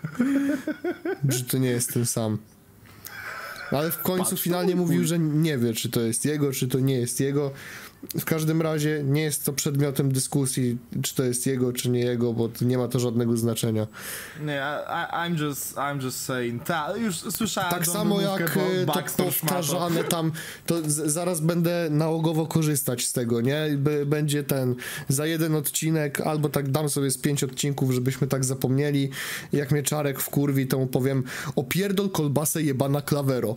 Że to nie jest ten sam. Ale w końcu Patrz, finalnie to mówił, chuj. że nie wie, czy to jest jego, czy to nie jest jego. W każdym razie nie jest to przedmiotem dyskusji, czy to jest jego, czy nie jego, bo nie ma to żadnego znaczenia. Nie, I, I'm just, I'm just saying, ta, już słyszałem Tak tą samo wymówkę, jak bo e, to Baxter szmato. powtarzane tam, to z, zaraz będę nałogowo korzystać z tego, nie? B, będzie ten, za jeden odcinek, albo tak dam sobie z pięć odcinków, żebyśmy tak zapomnieli. Jak mnie Czarek wkurwi, to mu powiem: opierdol kolbasę jebana klawero.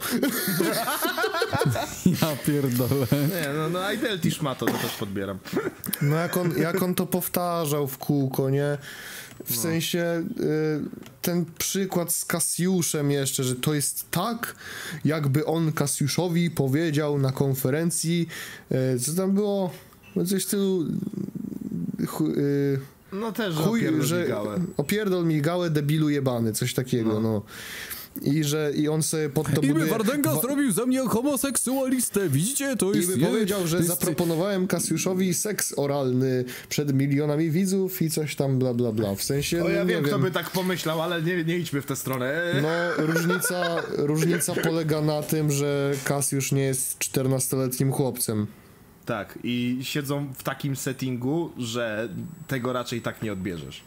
Ja pierdolę. Nie, no, no Idelti szmato, to też podbieram. No jak on, jak on to powtarzał w kółko, nie? W no. sensie y, ten przykład z Kasiuszem jeszcze, że to jest tak, jakby on Kasiuszowi powiedział na konferencji, y, co tam było, no coś w stylu y, No też, że chuj, opierdol że migałę. opierdol migałę, debilu jebany, coś takiego, no. no. I że i on sobie pod to I buduje... Wardenga wa- zrobił ze mnie homoseksualistę, widzicie? To I jest... by je- powiedział, że to jest- zaproponowałem Kasiuszowi seks oralny przed milionami widzów i coś tam bla bla bla. W sensie, O, ja nie wiem, wiem, kto by tak pomyślał, ale nie, nie idźmy w tę stronę. no różnica, różnica polega na tym, że Kasiusz nie jest czternastoletnim chłopcem. Tak, i siedzą w takim settingu, że tego raczej tak nie odbierzesz.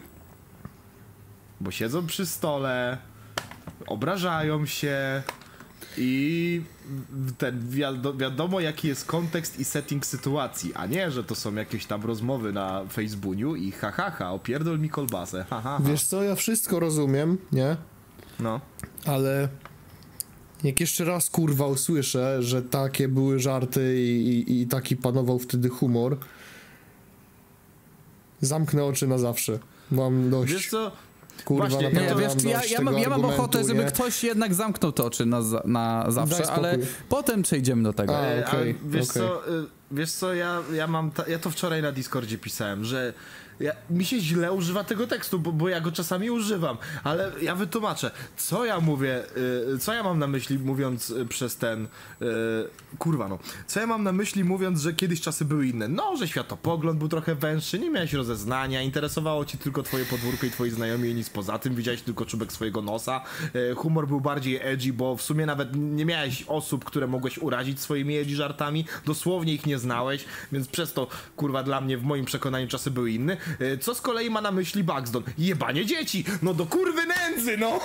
Bo siedzą przy stole, obrażają się i ten wiado- wiadomo jaki jest kontekst i setting sytuacji, a nie, że to są jakieś tam rozmowy na Facebooku i ha ha ha, opierdol mi kolbasę, ha ha ha. Wiesz co, ja wszystko rozumiem, nie? No. Ale jak jeszcze raz kurwa usłyszę, że takie były żarty i, i, i taki panował wtedy humor, zamknę oczy na zawsze. Mam dość. Wiesz co, Kurwa, Właśnie, naprawdę Nie, ja wiesz, mam ja, dość ja, tego mam, ja mam argumentu, ochotę, żeby nie? ktoś jednak zamknął te oczy na, za- na, na zawsze, spokój. ale potem przejdziemy do tego. A, E, okej, a wiesz okej. co, y, wiesz co, ja, ja mam, ta, ja to wczoraj na Discordzie pisałem, że ja, mi się źle używa tego tekstu, bo, bo ja go czasami używam, ale ja wytłumaczę, co ja mówię, y, co ja mam na myśli mówiąc y, przez ten, y, kurwa no, co ja mam na myśli mówiąc, że kiedyś czasy były inne, no, że światopogląd był trochę węższy, nie miałeś rozeznania, interesowało ci tylko twoje podwórko i twoi znajomi i nic poza tym, widziałeś tylko czubek swojego nosa, y, humor był bardziej edgy, bo w sumie nawet nie miałeś osób, które mogłeś urazić swoimi edgy żartami, dosłownie ich nie znałeś, więc przez to, kurwa, dla mnie w moim przekonaniu czasy były inne. Y, Co z kolei ma na myśli Buxton? Jebanie dzieci! No do kurwy nędzy, no!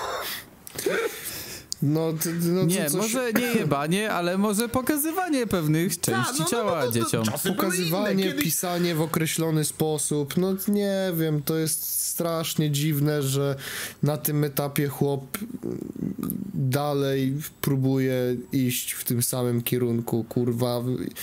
No, ty, no Nie, to coś... może nie jebanie, ale może pokazywanie pewnych części no, no, ciała no, no, dzieciom. czasy były Pokazywanie, inne. Kiedyś... pisanie w określony sposób, no nie wiem, to jest strasznie dziwne, że na tym etapie chłop dalej próbuje iść w tym samym kierunku, kurwa,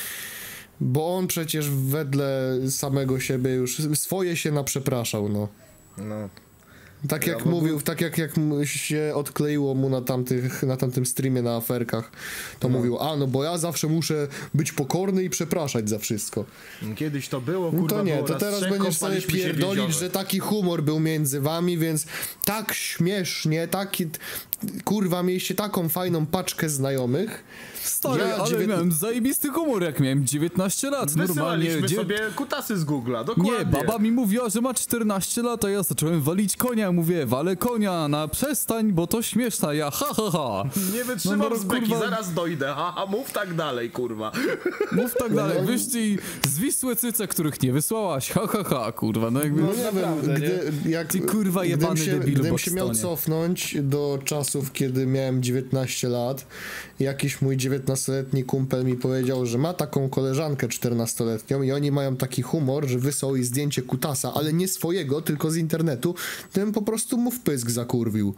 bo on przecież wedle samego siebie już swoje się naprzepraszał, no. No. Tak Ja jak w ogóle- mówił, tak jak, jak mu się odkleiło mu na, tamtych, na tamtym streamie na aferkach, to mówił, a no bo ja zawsze muszę być pokorny i przepraszać za wszystko. Kiedyś to było, No kurwa, to nie, było to nas teraz trzech, będziesz sobie kąpaliśmy się w pierdolić, jeziorze. że taki humor był między wami, więc tak śmiesznie, taki, kurwa, mieliście taką fajną paczkę znajomych. Stary, Ja ale dziewiętna- miałem zajebisty humor, jak miałem dziewiętnaście lat. Normalnie. Wysyłaliśmy dzie- sobie kutasy z Google'a, dokładnie. Nie, baba mi mówiła, że ma czternaście lat, a ja zacząłem walić konia. Mówię, walę konia, na przestań, bo to śmieszne. Ja ha ha ha. Nie wytrzymam No, no, z beki, kurwa. zaraz dojdę, haha, mów tak dalej, kurwa. Mów tak dalej, wyślij zwisłe cyce, których nie wysłałaś. Ha ha ha, kurwa. No jakby... No nie naprawdę, wiem, gdy, jak, Ty, kurwa, gdybym jebany się, debilu gdybym się miał Boxtonie. cofnąć do czasów, kiedy miałem dziewiętnaście lat, jakiś mój dziewiętnastoletni kumpel mi powiedział, że ma taką koleżankę czternastoletnią i oni mają taki humor, że wysłał jej zdjęcie kutasa, ale nie swojego, tylko z internetu, to bym po prostu mu w pysk zakurwił.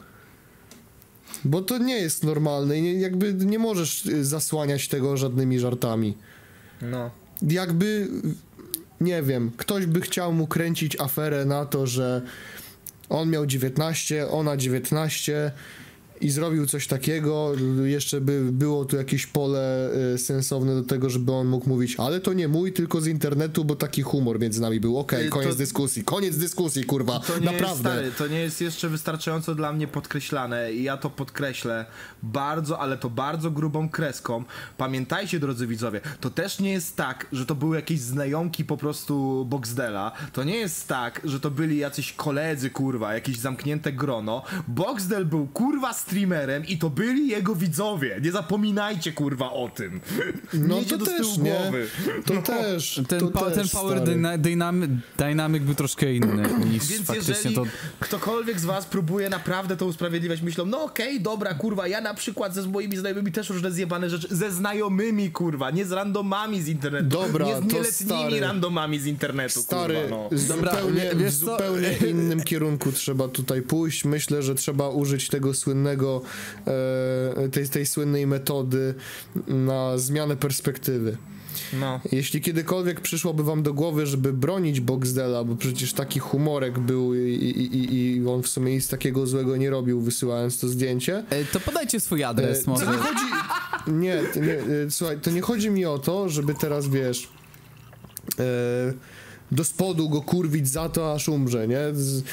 Bo to nie jest normalne i nie, jakby nie możesz y, zasłaniać tego żadnymi żartami. No. Jakby, nie wiem, ktoś by chciał mu kręcić aferę na to, że on miał dziewiętnaście, ona dziewiętnaście i zrobił coś takiego, jeszcze by było tu jakieś pole y, sensowne do tego, żeby on mógł mówić, ale to nie mój, tylko z internetu, bo taki humor między nami był. Okej, Y, koniec to- dyskusji, koniec dyskusji, kurwa, To nie naprawdę. jest, stary, to nie jest jeszcze wystarczająco dla mnie podkreślane i ja to podkreślę bardzo, ale to bardzo grubą kreską. Pamiętajcie, drodzy widzowie, to też nie jest tak, że to były jakieś znajomki po prostu Boxdela. To nie jest tak, że to byli jacyś koledzy, kurwa, jakieś zamknięte grono. Boxdel był, kurwa, streamerem i to byli jego widzowie. Nie zapominajcie, kurwa o tym. No Miejcie to to z tyłu też, nie? głowy. To też, Ten, to pa, też, ten power stary. dyna, dynamic, dynamic był troszkę inny niż Więc faktycznie jeżeli to... ktokolwiek z was próbuje naprawdę to usprawiedliwiać, myślą, no okej, dobra, kurwa, ja na przykład ze z moimi znajomymi też różne zjebane rzeczy, ze znajomymi, kurwa, nie z randomami z internetu, Dobra, nie z to nieletnimi stary. randomami z internetu, Stary, kurwa, no. Dobra, zupełnie, wie- wiesz w co? zupełnie innym kierunku trzeba tutaj pójść. Myślę, że trzeba użyć tego słynnego, e, tej, tej słynnej metody na zmianę perspektywy. no. Jeśli kiedykolwiek przyszłoby wam do głowy, żeby bronić Boxdela, bo przecież taki humorek był i, i, i, i on w sumie nic takiego złego nie robił, wysyłając to zdjęcie. E, To podajcie swój adres E, może. To nie chodzi... Nie, to nie, e, słuchaj, to nie chodzi mi o to, żeby teraz, wiesz, e, do spodu go kurwić za to, aż umrze, nie? Z,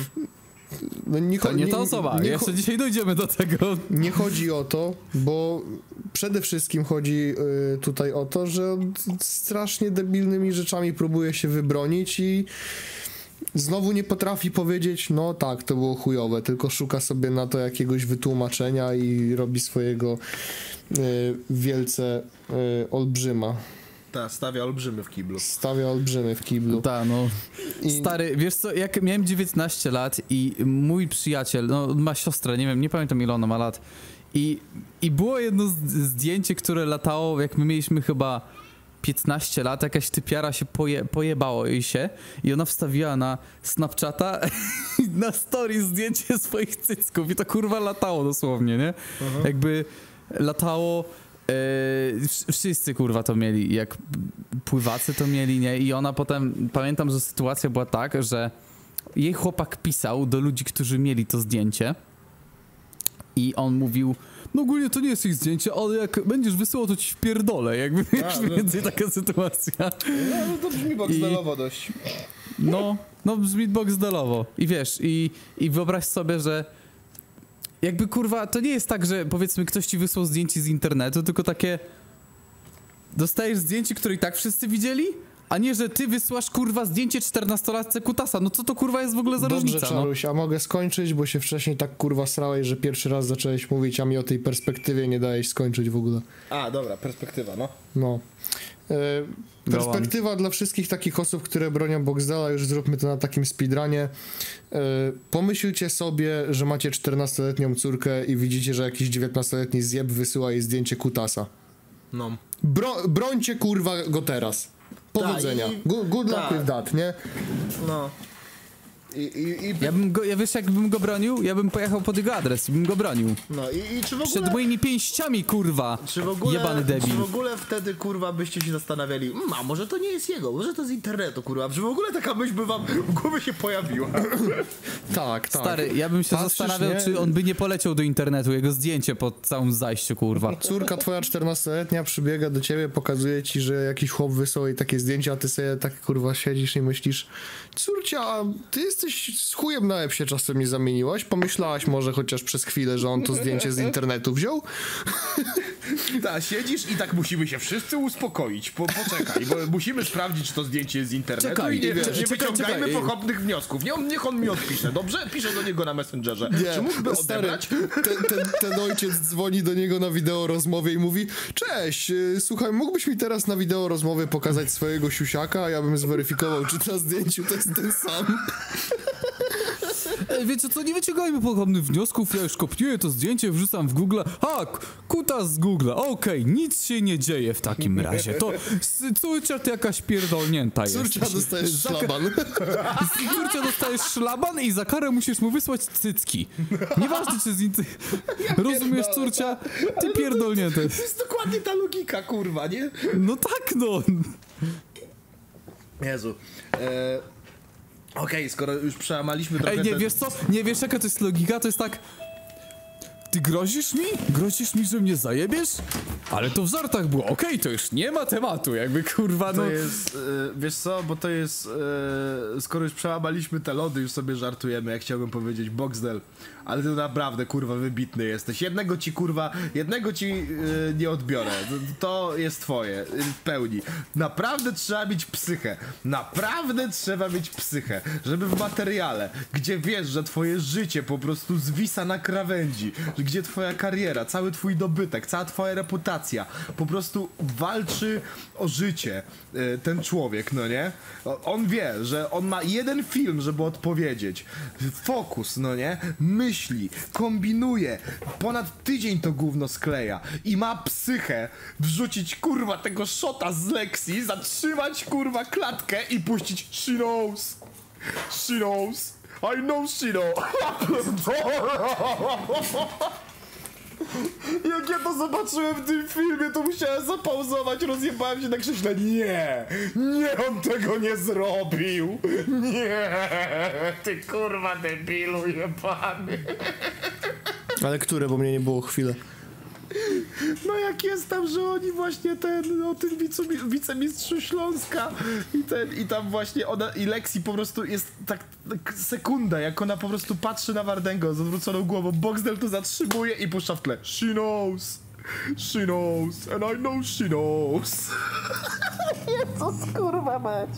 no nie, To cho- nie ta osoba, nie, jeszcze dzisiaj dojdziemy do tego. nie chodzi o to, bo przede wszystkim chodzi y, tutaj o to, że on strasznie debilnymi rzeczami próbuje się wybronić i znowu nie potrafi powiedzieć, no tak, to było chujowe, tylko szuka sobie na to jakiegoś wytłumaczenia i robi swojego y, wielce y, olbrzyma. Ta, stawia olbrzymy w kiblu. Stawia olbrzymy w kiblu. Tak, no. I- Stary, wiesz co, jak miałem dziewiętnaście lat i mój przyjaciel, no ma siostrę, nie wiem, nie pamiętam ile ona ma lat i, i było jedno z- zdjęcie, które latało, jak my mieliśmy chyba piętnaście lat, jakaś typiara się poje, pojebało jej się i ona wstawiła na Snapchata na story zdjęcie swoich cycków i to kurwa latało dosłownie, nie? Jakby latało... Yy, wsz- wszyscy kurwa to mieli, jak pływacy to mieli, nie? I ona potem, pamiętam, że sytuacja była tak, że jej chłopak pisał do ludzi, którzy mieli to zdjęcie i on mówił, no ogólnie to nie jest ich zdjęcie, ale jak będziesz wysyłał, to ci wpierdolę, jakby wiesz, no. więcej taka sytuacja. No to brzmi boxdelowo dość. No, no brzmi boxdelowo. I wiesz, i, i wyobraź sobie, że jakby kurwa, to nie jest tak, że powiedzmy ktoś ci wysłał zdjęcie z internetu, tylko takie dostajesz zdjęcie, które i tak wszyscy widzieli, a nie, że ty wysyłasz kurwa zdjęcie czternastolatce kutasa. No co to kurwa jest w ogóle za Dobrze, różnica? Czaruś, a mogę skończyć, bo się wcześniej tak kurwa srałeś, że pierwszy raz zacząłeś mówić, a mi o tej perspektywie nie dałeś skończyć w ogóle. A, dobra, perspektywa, no. No. E, perspektywa dla wszystkich takich osób, które bronią Boxdela, już zróbmy to na takim speedrunie. E, pomyślcie sobie, że macie czternastoletnią córkę i widzicie, że jakiś dziewiętnastoletni zjeb wysyła jej zdjęcie kutasa. No. Bro, brońcie kurwa go teraz. Powodzenia. Ta, i- Good, good luck ta. with that, nie? No. I, i, i, Ja bym go, ja wiesz jakbym go bronił? Ja bym pojechał pod jego adres i bym go bronił. no i, i czy w ogóle... Przed moimi pięściami, kurwa! Czy w, ogóle, Jebany debil. czy w ogóle wtedy, kurwa, byście się zastanawiali, mmm, a może to nie jest jego, może to z internetu, kurwa, czy w ogóle taka myśl by wam w głowie się pojawiła? Tak, tak. Stary, ja bym się Patrzysz, zastanawiał, nie? czy on by nie poleciał do internetu, jego zdjęcie po całym zajściu, kurwa. Córka twoja czternastoletnia przybiega do ciebie, pokazuje ci, że jakiś chłop wysłał jej takie zdjęcia, a ty sobie tak kurwa siedzisz i myślisz, córcia, a ty jesteś z chujem na epsie czasem nie zamieniłaś? Pomyślałaś może chociaż przez chwilę, że on to zdjęcie z internetu wziął? Tak, siedzisz i tak musimy się wszyscy uspokoić, po, poczekaj, bo musimy sprawdzić, czy to zdjęcie jest z internetu Czekaj, i nie, wiesz, nie czekaj, wyciągajmy czekaj. pochopnych wniosków. Nie, on, niech on mi odpisze, dobrze? Piszę do niego na Messengerze. Czy mógłby stary, odebrać? ten, ten, ten ojciec dzwoni do niego na wideo rozmowie i mówi, cześć, y, słuchaj, mógłbyś mi teraz na wideo rozmowie pokazać swojego siusiaka, a ja bym zweryfikował, czy na zdjęciu to jest ten sam. Ej, wiecie co, nie wyciągajmy pochopnych wniosków, ja już kopiuję to zdjęcie, wrzucam w Google. A, k- kutas z Google, okej, nic się nie dzieje w takim razie. To s- córcia to jakaś pierdolnięta jest. Córcia dostajesz Za ka- szlaban. Córcia dostajesz szlaban i za karę musisz mu wysłać cycki. Nieważne czy z inter... Rozumiesz, córcia? Ty pierdolnięta. To jest dokładnie ta logika, kurwa, nie? No tak no. Jezu. E, Okej, skoro już przełamaliśmy trochę... Ej, nie ten- wiesz co? Nie wiesz jaka to jest logika? To jest tak... Ty grozisz mi? Grozisz mi, że mnie zajebiesz? Ale to w żartach było. Okej, to już nie ma tematu, jakby kurwa no... To jest, e, wiesz co, bo to jest, e, skoro już przełamaliśmy te lody, już sobie żartujemy, jak chciałbym powiedzieć, Boxdel, ale ty naprawdę, kurwa, wybitny jesteś. Jednego ci, kurwa, jednego ci e, nie odbiorę. To, to jest twoje, w pełni. Naprawdę trzeba mieć psychę. Naprawdę trzeba mieć psychę, żeby w materiale, gdzie wiesz, że twoje życie po prostu zwisa na krawędzi, gdzie twoja kariera, cały twój dobytek, cała twoja reputacja po prostu walczy o życie, e, ten człowiek, no nie? O- On wie, że on ma jeden film, żeby odpowiedzieć. Fokus, no nie? Myśli, kombinuje, ponad tydzień to gówno skleja i ma psychę wrzucić kurwa tego szota z Lexi, zatrzymać kurwa klatkę i puścić She knows. She knows. I know she knows. Jak ja to zobaczyłem w tym filmie, to musiałem zapauzować, rozjebałem się na krześle. Nie, nie, on tego nie zrobił. Nie, ty kurwa debilu jebany. Ale które, bo mnie nie było chwilę. No jak jest tam, że oni właśnie ten, o tym wicu- wicemistrzu Śląska i ten, i tam właśnie ona, i Lexi po prostu jest tak, tak sekunda, jak ona po prostu patrzy na Wardęgę z odwróconą głową, Boxdel to zatrzymuje i puszcza w tle She knows, she knows, and I know she knows. Jezus, kurwa mać.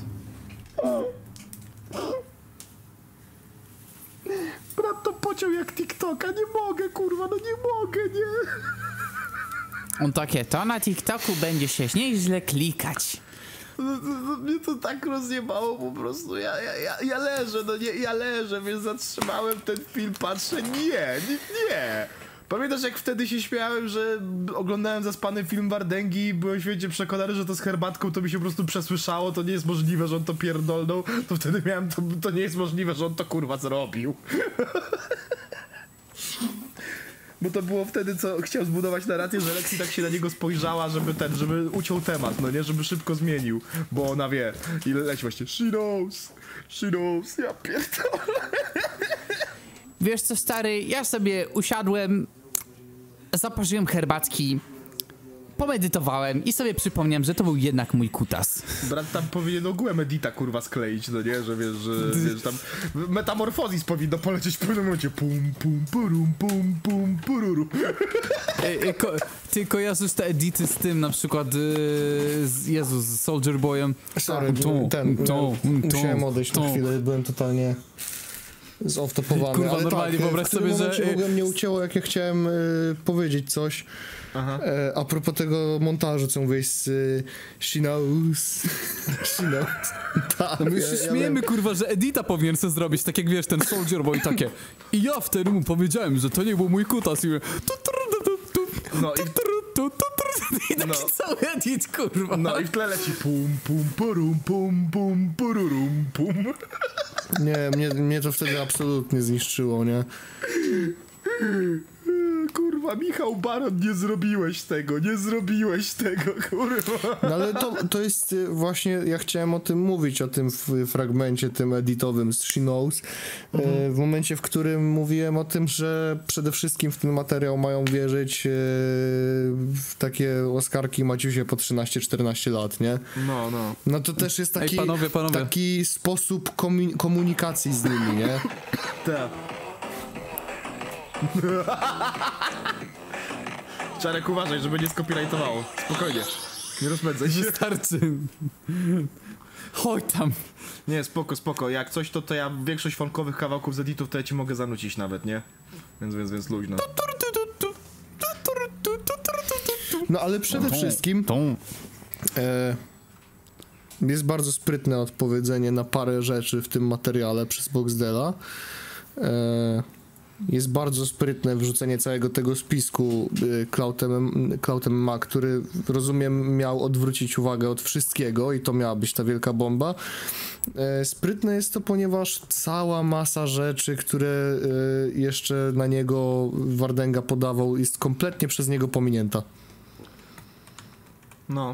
Brat to pociął jak TikToka, nie mogę, kurwa, no nie mogę, nie. On takie, to na TikToku będzie się nieźle klikać. No, no, no, mnie to tak rozjebało po prostu, ja, ja, ja, ja leżę, no nie, ja leżę, więc zatrzymałem ten film, patrzę, nie, nie, nie. Pamiętasz jak wtedy się śmiałem, że oglądałem zaspany film Wardęgi i byłem święcie przekonany, że to z herbatką to mi się po prostu przesłyszało, to nie jest możliwe, że on to pierdolnął, to wtedy miałem, to, to nie jest możliwe, że on to kurwa zrobił. Bo to było wtedy, co chciał zbudować narrację, że Lexi tak się na niego spojrzała, żeby ten, żeby uciął temat, no nie, żeby szybko zmienił, bo ona wie. I leci właśnie, she knows, she knows, ja pierdolę. Wiesz co, stary, ja sobie usiadłem, zaparzyłem herbatki, pomedytowałem i sobie przypomniałem, że to był jednak mój kutas. Brat tam powinien ogółem Edita kurwa skleić, no nie, że wiesz, że wiesz, tam metamorfozis powinno polecieć w pewnym momencie. Pum, pum, purum, pum, pum, pururu. E, e, ko ty kojarzysz te edity z tym, na przykład e, z, Jezus, z Soldier Boyem? Sorry, Tu, ten, tu, tu, tu, musiałem odejść tu. na chwilę, byłem totalnie zoff-topowany. Kurwa, ale normalnie tak, wyobraź w którym sobie, momencie że- w ogóle mnie ucięło, jak ja chciałem y, powiedzieć coś. Aha. E, a propos tego montażu, co mówiłeś z y, She knows. She knows. Tak, No my już ja- się ja śmiejemy, wiem. kurwa, że Edita powinien sobie zrobić, tak jak wiesz, ten Soldier Boy takie. I ja wtedy mu powiedziałem, że to nie był mój kutas i mówię, tu, tu, tu, tu, tu, No i- tu, tu, tu, tu, tu. I taki No. cały edit, kurwa. No i w tle leci pum, pum, purum, pum, pum, pururum, pum. Nie, mnie, mnie to wtedy absolutnie zniszczyło, nie? Kurwa, Michał Baron, nie zrobiłeś tego, nie zrobiłeś tego, kurwa. No ale to, to jest y, właśnie, ja chciałem o tym mówić, o tym w fragmencie tym editowym z She Knows, y, w momencie, w którym mówiłem o tym, że przede wszystkim w ten materiał mają wierzyć y, w takie Oscarki Maciusie po trzynaście czternaście lat, nie? No, no. No to też jest taki, Ej, panowie, panowie. taki sposób komu- komunikacji z nimi, nie? Tak. Czarek, uważaj, żeby nie skopirajtowało. Spokojnie. Nie rozpędzaj się. Wystarczy. Chodź tam. Nie, spoko, spoko. Jak coś, to, to ja większość funkowych kawałków z editów to ja ci mogę zanucić nawet, nie? Więc, więc, więc luźno. No ale przede wszystkim Tą. e, jest bardzo sprytne odpowiedzenie na parę rzeczy w tym materiale przez Boxdela. E, jest bardzo sprytne wrzucenie całego tego spisku y, Cloutem, Cloutem Ma, który rozumiem miał odwrócić uwagę od wszystkiego i to miała być ta wielka bomba. E, sprytne jest to, ponieważ cała masa rzeczy, które y, jeszcze na niego Wardenga podawał, jest kompletnie przez niego pominięta. No.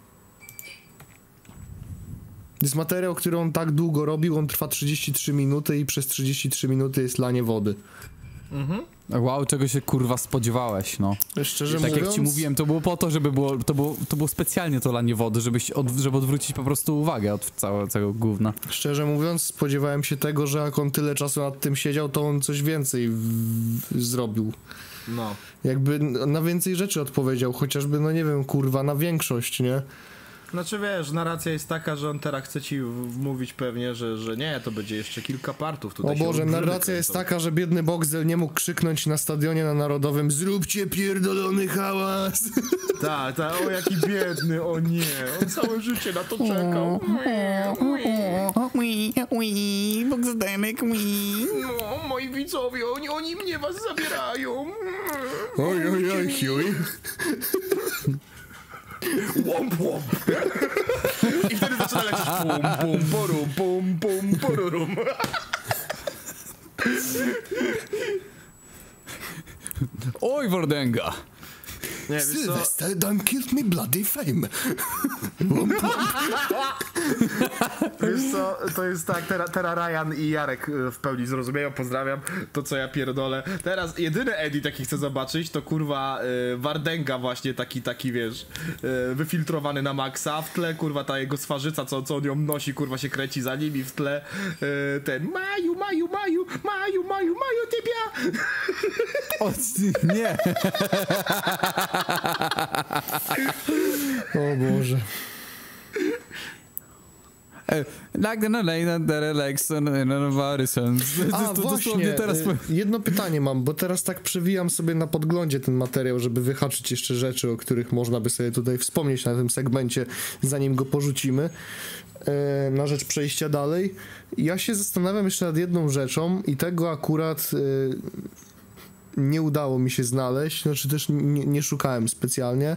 To jest materiał, który on tak długo robił, on trwa trzydzieści trzy minuty i przez trzydzieści trzy minuty jest lanie wody. Mhm. Wow, czego się kurwa spodziewałeś, no. Szczerze Tak mówiąc, jak ci mówiłem, to było po to, żeby było, to było, to było specjalnie to lanie wody, żebyś od, żeby odwrócić po prostu uwagę od całego, całego gówna. szczerze mówiąc, spodziewałem się tego, że jak on tyle czasu nad tym siedział, to on coś więcej w, w, zrobił. No. Jakby na więcej rzeczy odpowiedział, chociażby, no nie wiem, kurwa, na większość, nie? Znaczy wiesz, narracja jest taka, że on teraz chce ci w- wmówić pewnie, że, że nie, to będzie jeszcze kilka partów. Tutaj O się Boże, olbrzymy narracja jest kręcą. taka, że biedny Boxdel nie mógł krzyknąć na stadionie na Narodowym: zróbcie pierdolony hałas! Tak, tak, o jaki biedny, o nie, on całe życie na to czekał. Boxdenek, No, moi widzowie, oni, oni mnie was zabierają. Oj, oj, oj, hiuj. Łomp, łomp. I wtedy zaczyna lecieć pum, pum, porum, pum, pum, porurum. Oj, Wardenga. Nie, wiesz co? Sylvester done killed me bloody fame. Wiesz co, to jest tak, teraz, teraz Ryan i Jarek y, w pełni zrozumieją, pozdrawiam to, co ja pierdolę. Teraz jedyny edit, jaki chcę zobaczyć, to kurwa y, Wardenga właśnie taki, taki wiesz, y, wyfiltrowany na maksa, w tle kurwa ta jego swarzyca, co, co on ją nosi, kurwa się kręci za nim i w tle y, ten Maju, Maju, Maju, Maju, Maju, Maju, tybia! O, nie. O Boże. Like the night that election in a varisons. A właśnie, teraz y, jedno pytanie mam, bo teraz tak przewijam sobie na podglądzie ten materiał, żeby wyhaczyć jeszcze rzeczy, o których można by sobie tutaj wspomnieć na tym segmencie, zanim go porzucimy, y, na rzecz przejścia dalej. Ja się zastanawiam jeszcze nad jedną rzeczą i tego akurat... y, nie udało mi się znaleźć, znaczy też nie, nie szukałem specjalnie.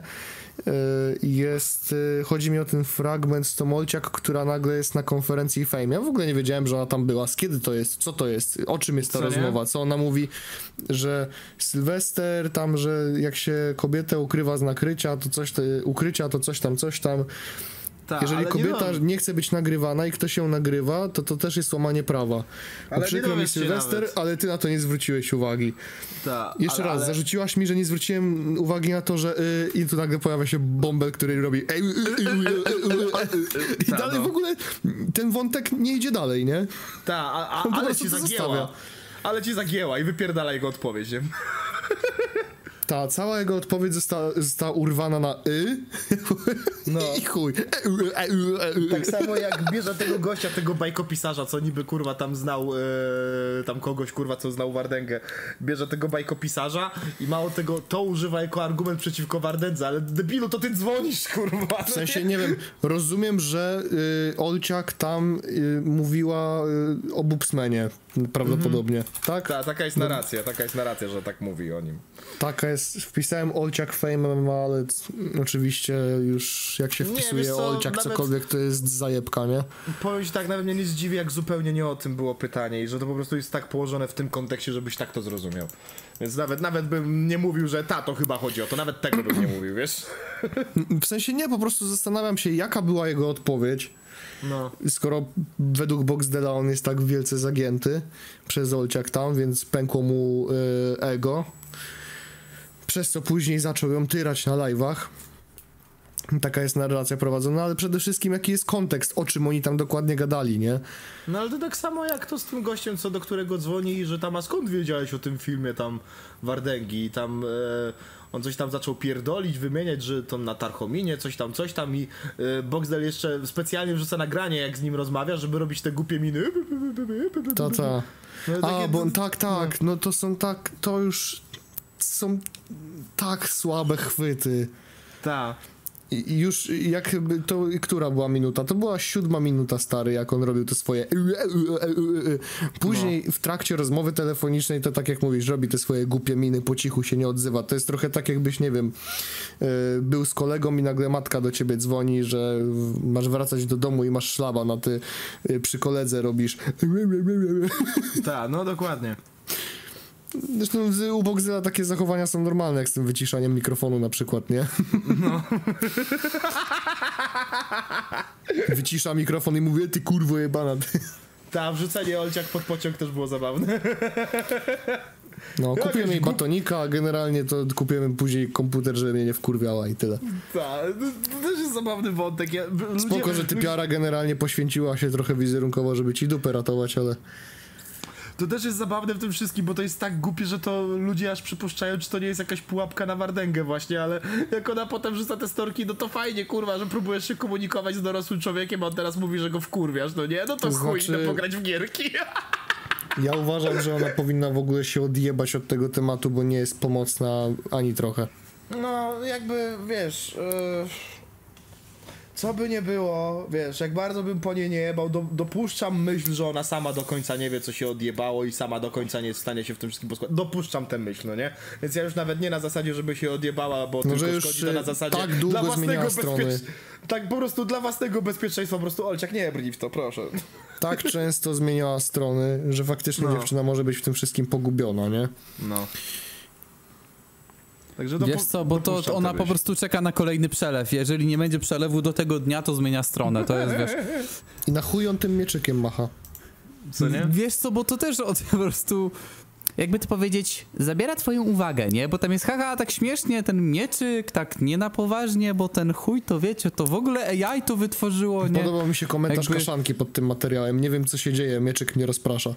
Jest, chodzi mi o ten fragment z tą Olciak, która nagle jest na konferencji Fame. Ja w ogóle nie wiedziałem, że ona tam była. Z kiedy to jest? Co to jest? O czym jest ta Co, rozmowa? nie? Co ona mówi? Że Sylwester tam, że jak się kobietę ukrywa z nakrycia, to coś, te, ukrycia, to coś tam, coś tam. Ta, Jeżeli ale kobieta nie, nie chce być nagrywana i ktoś ją nagrywa, to to też jest łamanie prawa. Ale nie Przykro mi, dowiesz się Sylwester, nawet. ale ty na to nie zwróciłeś uwagi. ta, Jeszcze ale, raz, ale... zarzuciłaś mi, że nie zwróciłem uwagi na to, że y, i tu nagle pojawia się Bąbel, który robi ej, y, y, y, y, y, i Ta, dalej no. w ogóle ten wątek nie idzie dalej, nie? Ta, a, a, On po ale prostu ci to zagięła. zostawia. Ale ci zagięła i wypierdala jego odpowiedź, nie? Ta cała jego odpowiedź została, została urwana na y No. i chuj. Tak samo jak bierze tego gościa, tego bajkopisarza, co niby kurwa tam znał, e, tam kogoś kurwa, co znał Wardęgę. Bierze tego bajkopisarza i mało tego, to używa jako argument przeciwko Wardędze, ale debilu, to ty dzwonisz, kurwa. W sensie, nie wiem, rozumiem, że y, Olciak tam y, mówiła y, o Bubsmanie prawdopodobnie, Mhm. tak? Ta, taka jest narracja, taka jest narracja, że tak mówi o nim. Taka jest, wpisałem Olciak Fame, ale c- oczywiście już jak się Nie, wpisuje wiesz co, Olciak nawet- cokolwiek, to jest zajebka, nie? Powiem ci tak, nawet mnie nie zdziwi, jak zupełnie nie o tym było pytanie i że to po prostu jest tak położone w tym kontekście, żebyś tak to zrozumiał. Więc nawet, nawet bym nie mówił, że ta, to chyba chodzi o to, nawet tego bym nie mówił, wiesz? W sensie nie, po prostu zastanawiam się, jaka była jego odpowiedź, No. skoro według Boxdela on jest tak wielce zagięty przez Olciak tam, więc pękło mu y, ego. Przez co później zaczął ją tyrać na live'ach. Taka jest narracja prowadzona, ale przede wszystkim jaki jest kontekst, o czym oni tam dokładnie gadali, nie? No ale to tak samo jak to z tym gościem, co do którego dzwoni, że tam, a skąd wiedziałeś o tym filmie tam Wardęgi i tam e, on coś tam zaczął pierdolić, wymieniać, że to na Tarchominie, coś tam, coś tam i e, Boxdel jeszcze specjalnie wrzuca nagranie, jak z nim rozmawia, żeby robić te głupie miny. To ta. No, A, takie- bo tak, tak, no to są tak, to już są tak słabe chwyty. Ta. I i już jakby to, która była minuta? To była siódma minuta, stary, jak on robił to swoje później w trakcie rozmowy telefonicznej to tak jak mówisz, robi te swoje głupie miny, po cichu się nie odzywa. To jest trochę tak jakbyś, nie wiem, yy, był z kolegą i nagle matka do ciebie dzwoni, że w- masz wracać do domu i masz szlaban, a ty yy, przy koledze robisz Ta, no dokładnie. Zresztą z- u Boxdela takie zachowania są normalne, jak z tym wyciszaniem mikrofonu na przykład, nie? No. Wycisza mikrofon i mówię, ty kurwo jebana. Ty. Ta, wrzucenie Olciak pod pociąg też było zabawne. No, Jakaś kupiłem jej głup- batonika, a generalnie to kupiłem później komputer, żeby mnie nie wkurwiała i tyle. Ta, to też jest zabawny wątek. Ja, ludzie, Spoko, że typiara generalnie poświęciła się trochę wizerunkowo, żeby ci dupę ratować, ale... To też jest zabawne w tym wszystkim, bo to jest tak głupie, że to ludzie aż przypuszczają, czy to nie jest jakaś pułapka na Wardęgę właśnie, ale jak ona potem rzuca te storki, no to fajnie, kurwa, że próbujesz się komunikować z dorosłym człowiekiem, a on teraz mówi, że go wkurwiasz, no nie? No to, To chuj, znaczy- idę pograć w gierki. Ja uważam, że ona powinna w ogóle się odjebać od tego tematu, bo nie jest pomocna ani trochę. No, jakby, wiesz... Yy... Co by nie było, wiesz, jak bardzo bym po niej nie jebał, do, dopuszczam myśl, że ona sama do końca nie wie, co się odjebało i sama do końca nie jest w stanie się w tym wszystkim poskładać. Dopuszczam tę myśl, no nie? Więc ja już nawet nie na zasadzie, żeby się odjebała, bo No, tylko że już, szkodzi, to na zasadzie tak długo dla własnego zmieniała strony. bezpiecz... Tak po prostu dla własnego bezpieczeństwa, po prostu Olciak, nie brnij w to, proszę. Tak często zmieniała strony, że faktycznie No. dziewczyna może być w tym wszystkim pogubiona, nie? No. Także Wiesz co, bo to dopuszczam ona tę po myśl. prostu czeka na kolejny przelew. Jeżeli nie będzie przelewu do tego dnia, to zmienia stronę. To jest, wiesz... I na chuj on tym mieczykiem macha. Co nie? Wiesz co, bo to też od, po prostu... Jakby to powiedzieć, zabiera twoją uwagę, nie? Bo tam jest haha, tak śmiesznie, ten mieczyk, tak nie na poważnie, bo ten chuj, to wiecie, to w ogóle A I to wytworzyło, nie? Podobał mi się komentarz Jakby- Kaszanki pod tym materiałem. Nie wiem, co się dzieje, mieczyk mnie rozprasza.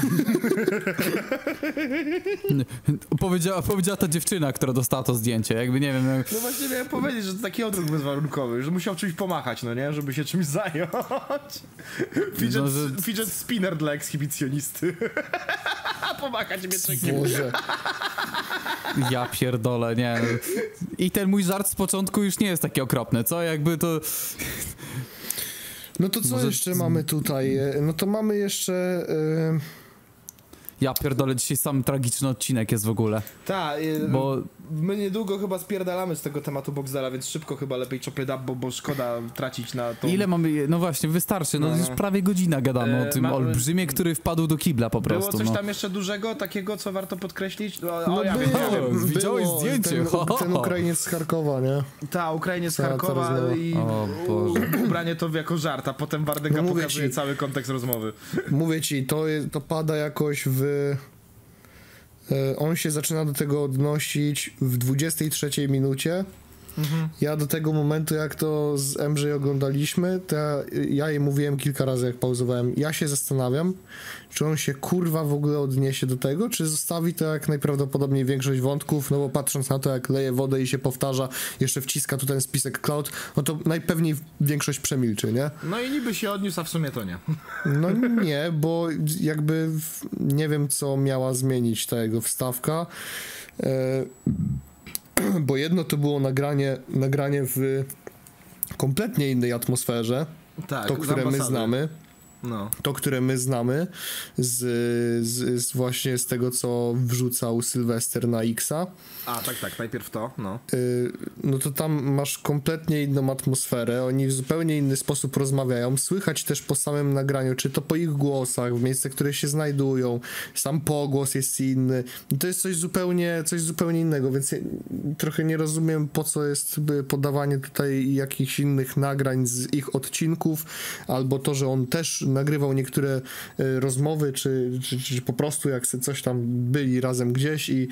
Powiedziała, powiedziała ta dziewczyna, która dostała to zdjęcie, jakby nie wiem... Jak... No właśnie miałem powiedzieć, że to taki odruch bezwarunkowy, że musiał czymś pomachać, no nie? Żeby się czymś zająć. Fidget, No, że- fidget spinner dla ekshibicjonisty. Pomachać mieczykiem. Boże. Ja pierdolę, nie. I ten mój żart z początku już nie jest taki okropny, co? Jakby to... No to co Może- jeszcze mamy tutaj? E, No to mamy jeszcze... e, Ja pierdolę, dzisiaj sam tragiczny odcinek jest w ogóle. Tak, y, Bo my niedługo chyba spierdalamy z tego tematu Boxdela, więc szybko chyba lepiej chop it up, bo, bo szkoda tracić na to. ile mamy, no właśnie, wystarczy, no, No. już prawie godzina gadamy E, o tym ma- olbrzymie, który wpadł do kibla po prostu. Było coś no. tam jeszcze dużego, takiego, co warto podkreślić? O, No o ja było, wiem. Widziałeś było, zdjęcie? Ten, Ho, ho, ho. ten Ukrainiec z Charkowa, nie? Ta, Ukrainiec z Ta- ta Charkowa rozmowa. i O Boże. u- ubranie to jako żart, a potem Wardęga No mówię pokazuje ci. cały kontekst rozmowy. Mówię ci, to, jest, to pada jakoś w... e, On się zaczyna do tego odnosić w dwudziestej trzeciej minucie. Ja do tego momentu, jak to z M J oglądaliśmy, to ja, ja jej mówiłem kilka razy, jak pauzowałem. Ja się zastanawiam, czy on się kurwa w ogóle odniesie do tego, czy zostawi to jak najprawdopodobniej większość wątków, no bo patrząc na to, jak leje wodę i się powtarza, jeszcze wciska tu ten spisek cloud, no to najpewniej większość przemilczy, nie? No i niby się odniósł, a w sumie to nie. No nie, bo jakby w- nie wiem, co miała zmienić ta jego wstawka. E, bo jedno to było nagranie, nagranie w kompletnie innej atmosferze, Tak, to, z które my ambasady. znamy. No. To, które my znamy z, z, z właśnie z tego, co wrzucał Sylwester na Xa. A, tak, tak, najpierw to, no. Y, no to tam masz kompletnie inną atmosferę, oni w zupełnie inny sposób rozmawiają, słychać też po samym nagraniu, czy to po ich głosach, w miejscach, które się znajdują, sam pogłos jest inny, to jest coś zupełnie, coś zupełnie innego, więc ja trochę nie rozumiem, po co jest by podawanie tutaj jakichś innych nagrań z ich odcinków, albo to, że on też nagrywał niektóre y, rozmowy, czy, czy, czy po prostu jak se coś tam byli razem gdzieś i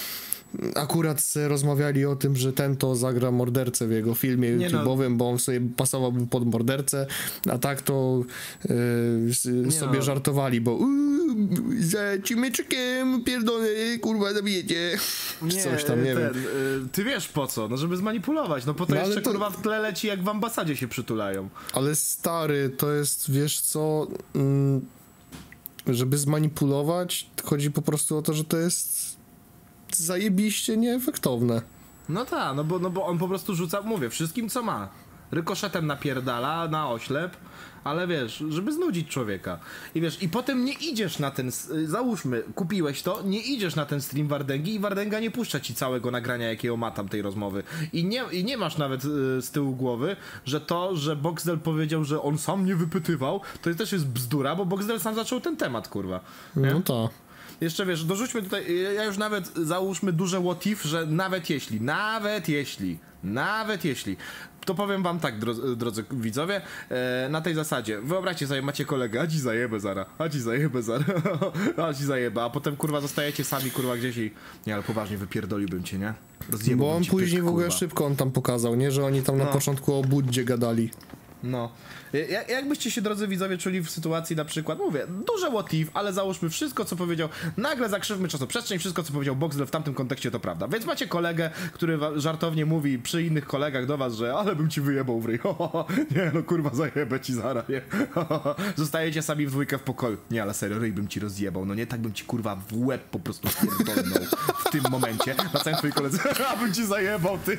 akurat se rozmawiali o tym, że ten to zagra mordercę w jego filmie Nie no. YouTube'owym, bo on sobie pasowałby pod mordercę, a tak to yy, s- sobie no. żartowali, bo "Uuu, za ciemyczkiem pierdolę, kurwa zabijecie. Coś tam, nie ten, wiem. y, ty wiesz po co, no żeby zmanipulować, no po to No ale jeszcze to- kurwa w tle leci, jak w ambasadzie się przytulają. Ale stary, to jest, wiesz co, mm, żeby zmanipulować, chodzi po prostu o to, że to jest zajebiście nieefektowne. No tak, no bo, no bo on po prostu rzuca, mówię, wszystkim co ma. Rykoszetem napierdala, na oślep, ale wiesz, żeby znudzić człowieka. I wiesz, i potem nie idziesz na ten, s- y, załóżmy, kupiłeś to, nie idziesz na ten stream Wardęgi i Wardęga nie puszcza ci całego nagrania, jakiego ma tam tej rozmowy. I nie, i nie masz nawet y, z tyłu głowy, że to, że Boxdel powiedział, że on sam nie wypytywał, to też jest bzdura, bo Boxdel sam zaczął ten temat, kurwa. Nie? No tak. Jeszcze wiesz, dorzućmy tutaj, ja już nawet załóżmy duże what if, że nawet jeśli, nawet jeśli, nawet jeśli, to powiem wam tak, drodzy, drodzy widzowie, e, na tej zasadzie, wyobraźcie sobie, macie kolegę, a ci zajebę zara, a ci zajebę zara, a ci zajebę, a potem kurwa zostajecie sami kurwa gdzieś i, nie, ale poważnie wypierdoliłbym cię, nie? Rozjebałbym Bo on ci później pysk, w ogóle kurwa. szybko on tam pokazał, nie? Że oni tam na No. początku o Buddzie gadali. No. Ja- Jakbyście się, drodzy widzowie, czuli w sytuacji na przykład, mówię, duże what if, ale załóżmy wszystko, co powiedział, nagle zakrzywmy czasoprzestrzeń, wszystko, co powiedział Boxdel w tamtym kontekście to prawda. Więc macie kolegę, który wa- żartownie mówi przy innych kolegach do was, że ale bym ci wyjebał w ryj. Ho, ho, ho. Nie no, kurwa, zajebę ci zara, nie? Ho, ho, ho. Zostajecie sami w dwójkę w pokoju. Nie, ale serio, ryj bym ci rozjebał. No nie, tak bym ci, kurwa, w łeb po prostu spierdolnął w tym momencie. Na całym twoi koledzy, a bym ci zajebał, ty.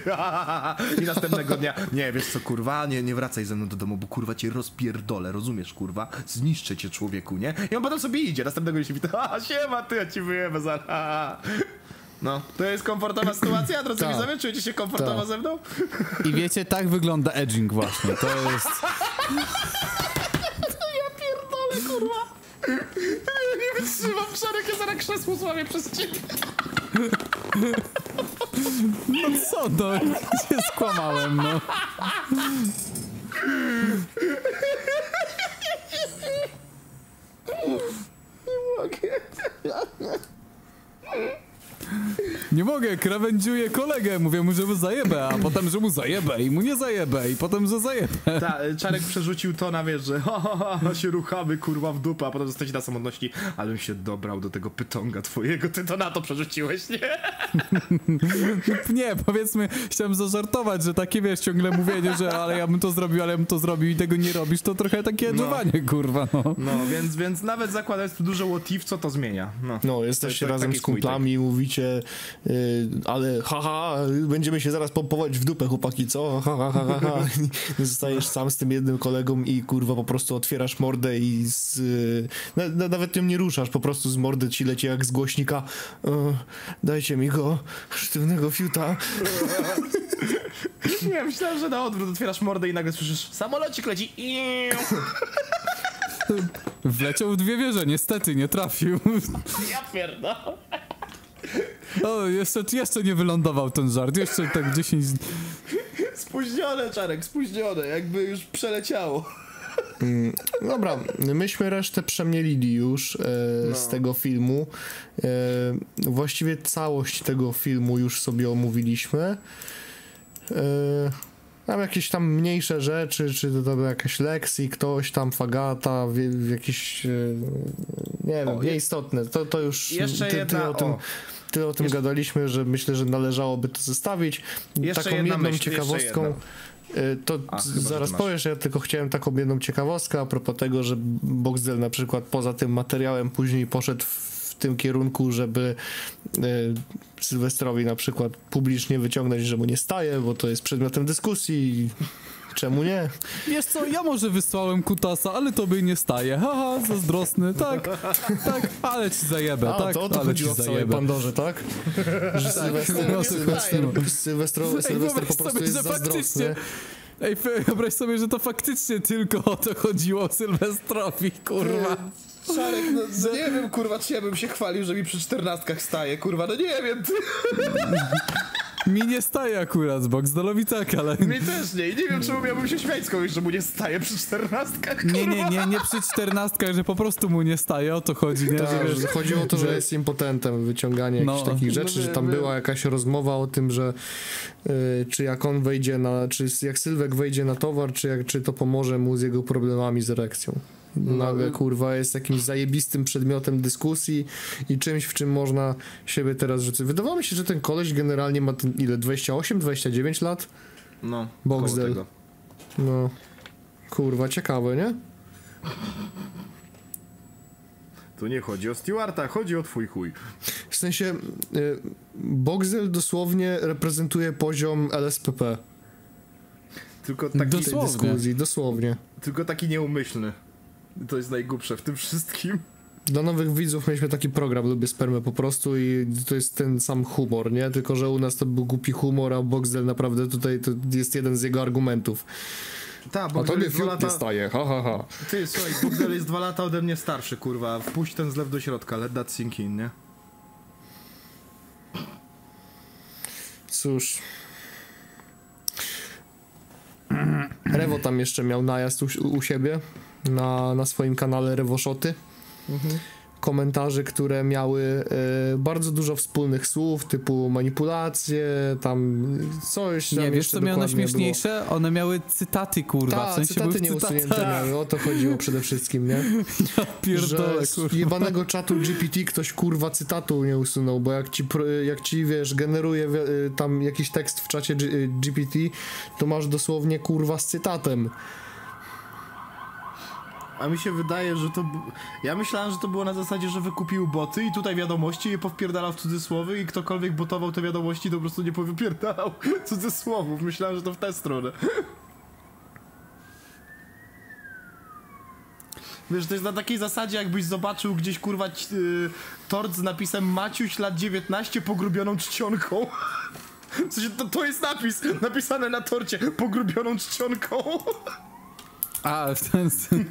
I następnego dnia, nie, wiesz co, kurwa, nie, nie wracaj ze mną do domu, bo kurwa cię rozpierdolę, rozumiesz, kurwa? Zniszczę cię, człowieku, nie? I on potem sobie idzie, następnego dnia się wita, a siema, ty, ja ci wyjebę za... No, to jest komfortowa sytuacja, drodzy Tak. widzowie? Czujecie się komfortowo Tak. ze mną? I wiecie, tak wygląda edging właśnie, to jest... Ja pierdolę, kurwa! Nie, nie wytrzymam, Szarek, ja zaraz krzesło złamię przez ciebie. No co, no, się skłamałem, no. Nie mogę, krawędziuję kolegę, mówię mu, że mu zajebę, a potem, że mu zajebę i mu nie zajebę i potem, że zajebę. Tak, Czarek przerzucił to na wiesz, że ha, ha, ha, się ruchamy, kurwa, w dupę, a potem zostać na samotności, ale bym się dobrał do tego pytonga twojego, ty to na to przerzuciłeś, nie? Nie, powiedzmy, chciałem zażartować, że takie, wiesz, ciągle mówienie, że ale ja bym to zrobił, ale ja bym to zrobił i tego nie robisz, to trochę takie No. edżowanie, kurwa, no. No, więc, więc nawet zakładając tu dużo what if, co to zmienia? No, No, jesteście To- to- razem taki z kumplami, mówicie, y, ale haha, będziemy się zaraz pompować w dupę, chłopaki, co? Ha, ha, ha, ha, ha. I zostajesz sam z tym jednym kolegą i kurwa po prostu otwierasz mordę i z, y, na, na, nawet ją nie ruszasz, po prostu z mordy ci leci jak z głośnika e, dajcie mi go sztywnego fiuta. Nie, myślałem, że na odwrót otwierasz mordę i nagle słyszysz samolocik leci. Wleciał w dwie wieże, niestety nie trafił. Ja pierdolę. O, jeszcze, jeszcze nie wylądował ten żart, jeszcze tak dziesięć... Spóźnione, Czarek, spóźnione, jakby już przeleciało. Mm, dobra, myśmy resztę przemielili już e, No. z tego filmu. E, właściwie całość tego filmu już sobie omówiliśmy. E, tam jakieś tam mniejsze rzeczy, czy to, to jakaś Lexi, ktoś tam, Fagata, wie, jakieś, e, nie wiem, O, je- nieistotne. To, to już Jeszcze ty, jedna, tyle o tym, o. tyle o tym Jeszcze- gadaliśmy, że myślę, że należałoby to zostawić. Jeszcze Taką jedna jedną myśl, jeszcze ciekawostką. jedna. Y, To A, z- chyba, że zaraz ty masz. powiesz, ja tylko chciałem taką jedną ciekawostkę a propos tego, że Boxdel na przykład poza tym materiałem później poszedł w tym kierunku, żeby y, Sylwestrowi na przykład publicznie wyciągnąć, że mu nie staje, bo to jest przedmiotem dyskusji. Czemu nie? Wiesz co, ja może wysłałem kutasa, ale tobie nie staje. Haha, zazdrosny, tak, tak, ale ci zajebę, A, tak, to o to ale ci chodziło w całej zajebę. Pandorze, tak? Że Sylwester, no to Sylwester, właśnie. Sylwestro, Ej, Sylwester wyobraź po prostu sobie, jest że zazdrosny. faktycznie... Ej, wyobraź sobie, że to faktycznie tylko o to chodziło Sylwestrowi, kurwa. Czarek, no, no nie wiem, kurwa, czy ja bym się chwalił, że mi przy czternastkach staje, kurwa, no nie wiem, ty. Mi nie staje akurat z Boxdelowi tak, ale... Mi też nie i nie wiem, czemu miałbym się śmiać z kogoś, że mu nie staje przy czternastkach, kurwa. Nie, nie, nie, nie przy czternastkach, że po prostu mu nie staje, o to chodzi, nie? Że Tak, wiesz, że chodziło o to, że że- jest impotentem, wyciąganie No. jakichś takich rzeczy, No, że wy- tam wy- była jakaś rozmowa o tym, że y, czy jak on wejdzie na, czy jak Sylwek wejdzie na towar, czy, jak, czy to pomoże mu z jego problemami z erekcją. Nagle, No. kurwa, jest jakimś zajebistym przedmiotem dyskusji i czymś, w czym można siebie teraz rzucić. Wydawało mi się, że ten koleś generalnie ma ten, ile, dwadzieścia osiem, dwadzieścia dziewięć lat? No, Boxdel. koło tego. No, kurwa, ciekawe, nie? Tu nie chodzi o Stewarta, chodzi o twój chuj. W sensie, y, Boxdel dosłownie reprezentuje poziom L S P P. Tylko taki, tej Dosłownie. dyskusji, dosłownie. tylko taki nieumyślny. To jest najgłupsze w tym wszystkim. Dla nowych widzów mieliśmy taki program Lubię Spermę po prostu i to jest ten sam humor, nie? Tylko, że u nas to był głupi humor, a Boxdel naprawdę tutaj to jest jeden z jego argumentów. Ta, A Boxdel tobie jest dwa fiut lata... nie staje, ha, ha, ha. Ty, słuchaj, Boxdel jest dwa lata ode mnie starszy, kurwa. Wpuść ten zlew do środka, let that sink in, nie? Cóż... Rewo tam jeszcze miał najazd u, u siebie na, na swoim kanale Rewoszoty. Komentarze, które miały e, bardzo dużo wspólnych słów, typu manipulacje, tam coś tam Nie, wiesz jeszcze co miało dokładnie najśmieszniejsze? One miały cytaty, kurwa, Ta, w sensie cytaty były nieusunięte cytaty. miały, o to chodziło przede wszystkim, nie? Ja pierdolę, Że z kurwa. jebanego czatu G P T ktoś kurwa cytatu nie usunął, bo jak ci, pro- jak ci wiesz, generuje wi- y, tam jakiś tekst w czacie G- y, G P T, to masz dosłownie kurwa z cytatem. A mi się wydaje, że to... b- Ja myślałem, że to było na zasadzie, że wykupił boty i tutaj wiadomości je powpierdalał w cudzysłowy i ktokolwiek botował te wiadomości, to po prostu nie powypierdalał cudzysłowów. Myślałem, że to w tę stronę. Wiesz, to jest na takiej zasadzie, jakbyś zobaczył gdzieś, kurwa, ci- y, tort z napisem Maciuś lat dziewiętnaście pogrubioną czcionką. W sensie, to, to jest napis, napisane na torcie, pogrubioną czcionką. A, w ten sen.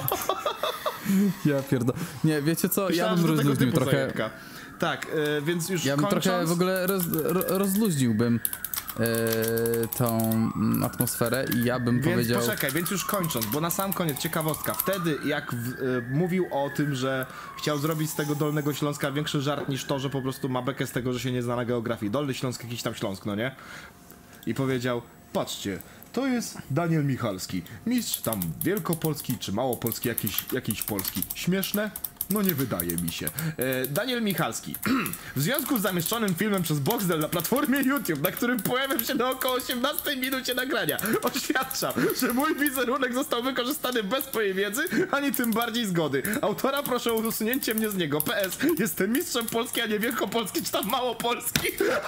Ja pierdolę. Nie, wiecie co, Myślałem, ja bym że to tego rozluźnił typu trochę. zajebka. Tak, y, więc już Ja bym kończąc... trochę w ogóle roz, ro, rozluźniłbym yy, tą mm, atmosferę i ja bym Więc powiedział... poczekaj, więc już kończąc, bo na sam koniec ciekawostka. Wtedy jak w, y, mówił o tym, że chciał zrobić z tego Dolnego Śląska większy żart niż to, że po prostu ma bekę z tego, że się nie zna na geografii. Dolny Śląsk, jakiś tam Śląsk, no nie? I powiedział, patrzcie, to jest Daniel Michalski, mistrz tam wielkopolski czy małopolski, jakiś, jakiś polski. Śmieszne? No nie wydaje mi się. E, Daniel Michalski. W związku z zamieszczonym filmem przez Boxdel na platformie YouTube, na którym pojawiam się na około osiemnastej minucie nagrania, oświadczam, że mój wizerunek został wykorzystany bez mojej wiedzy, ani tym bardziej zgody. Autora proszę o usunięcie mnie z niego. P S. Jestem mistrzem Polski, a nie Wielkopolski, czy tam Małopolski.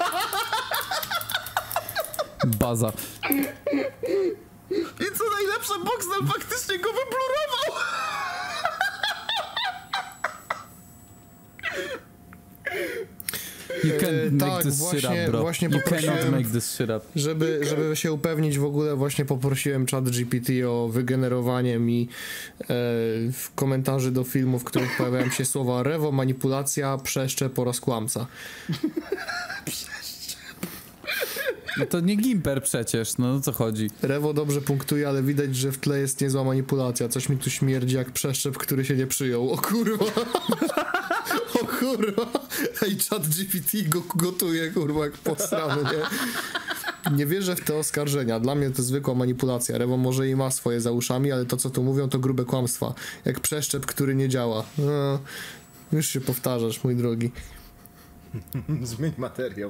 Baza. I co najlepsze, Boxdel faktycznie go wyblurował. You can't E, make tak, this właśnie- shit up, bro. właśnie You cannot poprosiłem- make this shit up. Żeby, żeby się upewnić w ogóle, właśnie poprosiłem ChatGPT o wygenerowanie mi e, w komentarzy do filmów, w których pojawiają się słowa rewo, manipulacja, przeszczep oraz kłamca. No to nie Gimper przecież, no o co chodzi? Rewo dobrze punktuje, ale widać, że w tle jest niezła manipulacja. Coś mi tu śmierdzi jak przeszczep, który się nie przyjął. O kurwa! O kurwa! Ej, ChatGPT go gotuje, kurwa, jak posrany, nie? Nie wierzę w te oskarżenia. Dla mnie to zwykła manipulacja. Rewo może i ma swoje za uszami, ale to, co tu mówią, to grube kłamstwa. Jak przeszczep, który nie działa. No, już się powtarzasz, mój drogi. Zmień materiał.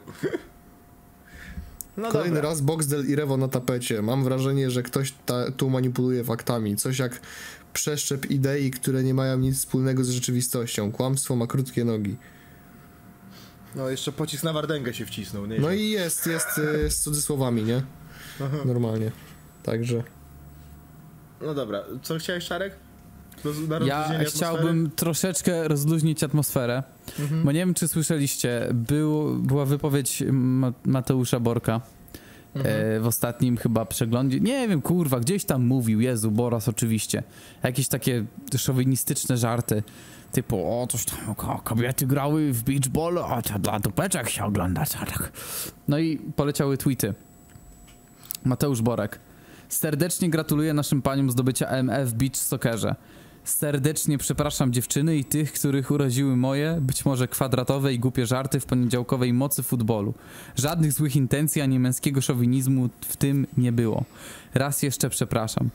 No Kolejny dobra. raz Boxdel i Rewo na tapecie. Mam wrażenie, że ktoś ta, tu manipuluje faktami. Coś jak przeszczep idei, które nie mają nic wspólnego z rzeczywistością. Kłamstwo ma krótkie nogi. No jeszcze pocisk na Wardęgę się wcisnął, nie? No i jest, jest y, z cudzysłowami, nie? Normalnie. Także. No dobra, co chciałeś, Czarek? Roz, na Ja rozluźnienie chciałbym atmosfery? troszeczkę rozluźnić atmosferę, bo nie wiem, czy słyszeliście, był, była wypowiedź Ma Mateusza Borka e, w ostatnim chyba przeglądzie. Nie wiem, kurwa, gdzieś tam mówił, Jezu, Boras oczywiście. Jakieś takie szowinistyczne żarty, typu, o, coś tam, o, kobiety grały w beach ball, a to dla dupeczek się ogląda, co tak. No i poleciały tweety. Mateusz Borek. Serdecznie gratuluję naszym paniom zdobycia M F w beach soccerze. Serdecznie przepraszam dziewczyny i tych, których uraziły moje, być może kwadratowe i głupie żarty w poniedziałkowej mocy futbolu. Żadnych złych intencji ani męskiego szowinizmu w tym nie było. Raz jeszcze przepraszam.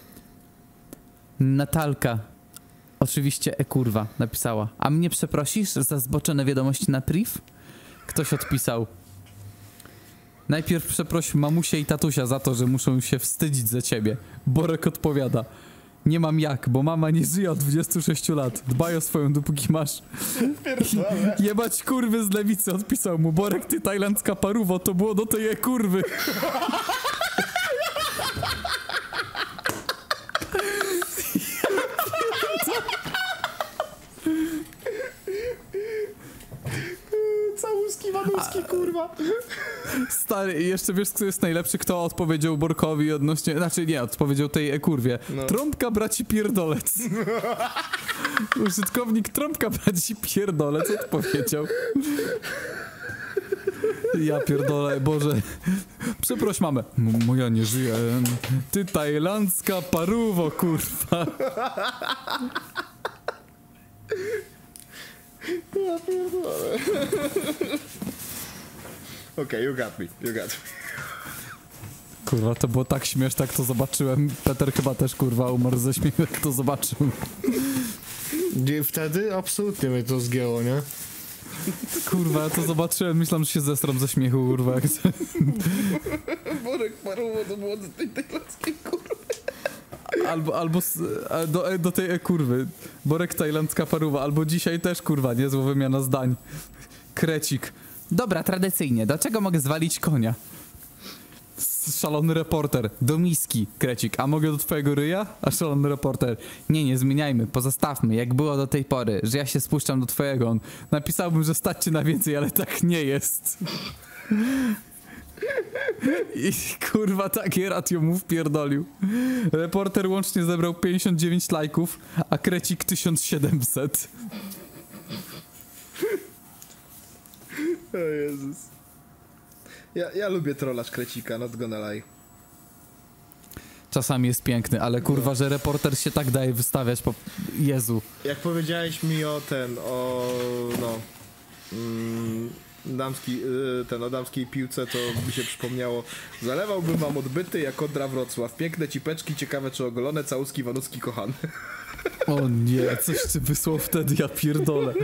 Natalka, oczywiście e-kurwa, napisała. A mnie przeprosisz za zboczone wiadomości na priv? Ktoś odpisał. Najpierw przeproś mamusię i tatusia za to, że muszą się wstydzić za ciebie. Borek odpowiada. Nie mam jak, bo mama nie żyje od dwudziestu sześciu lat. Dbaj o swoją, dopóki masz. Jebać kurwy z lewicy, odpisał mu. Borek, ty tajlandzka paruwo, to było do tej kurwy. Całuski, manuski, kurwa. Stary, i jeszcze wiesz, kto jest najlepszy? Kto odpowiedział Borkowi odnośnie... Znaczy nie, odpowiedział tej e-kurwie. No. Trąbka braci pierdolec. Użytkownik Trąbka braci pierdolec odpowiedział. Ja pierdolę, Boże. Przeproś mamę. M moja nie żyje. Ty tajlandzka paruwo, kurwa. Ja pierdolę. Okej, okay, you got me, you got me. Kurwa, to było tak śmieszne, jak to zobaczyłem. Peter chyba też, kurwa, umarł ze śmiechu, jak to zobaczył. I wtedy absolutnie mnie to zgięło, nie? Kurwa, ja to zobaczyłem, myślałem, że się zestram ze śmiechu, kurwa. Jak... Borek parowo to było do tej tajlandzkiej kurwy. Albo, albo s- a do, do tej e-kurwy. Borek tajlandzka paruwa, albo dzisiaj też, kurwa, niezła wymiana zdań. Krecik. Dobra, tradycyjnie, do czego mogę zwalić konia? S- Szalony reporter. Do miski, Krecik. A mogę do twojego ryja? A szalony reporter. Nie, nie zmieniajmy, pozostawmy, jak było do tej pory, że ja się spuszczam do twojego. On. Napisałbym, że stać cię na więcej, ale tak nie jest. I kurwa, takie radio mu wpierdolił. Reporter łącznie zebrał pięćdziesiąt dziewięć lajków, a Krecik tysiąc siedemset. O Jezus. Ja, ja lubię trollacz Krecika, not gonna lie. Czasami jest piękny, ale kurwa, że reporter się tak daje wystawiać po... Jezu. Jak powiedziałeś mi o ten, o no... Mm, damski, yy, ten o damskiej piłce, to mi się przypomniało. Zalewałbym wam odbyty jak Odra Wrocław. Piękne cipeczki, ciekawe czy ogolone, całuski wanuski kochany. O nie, coś ty wysłał wtedy, ja pierdolę.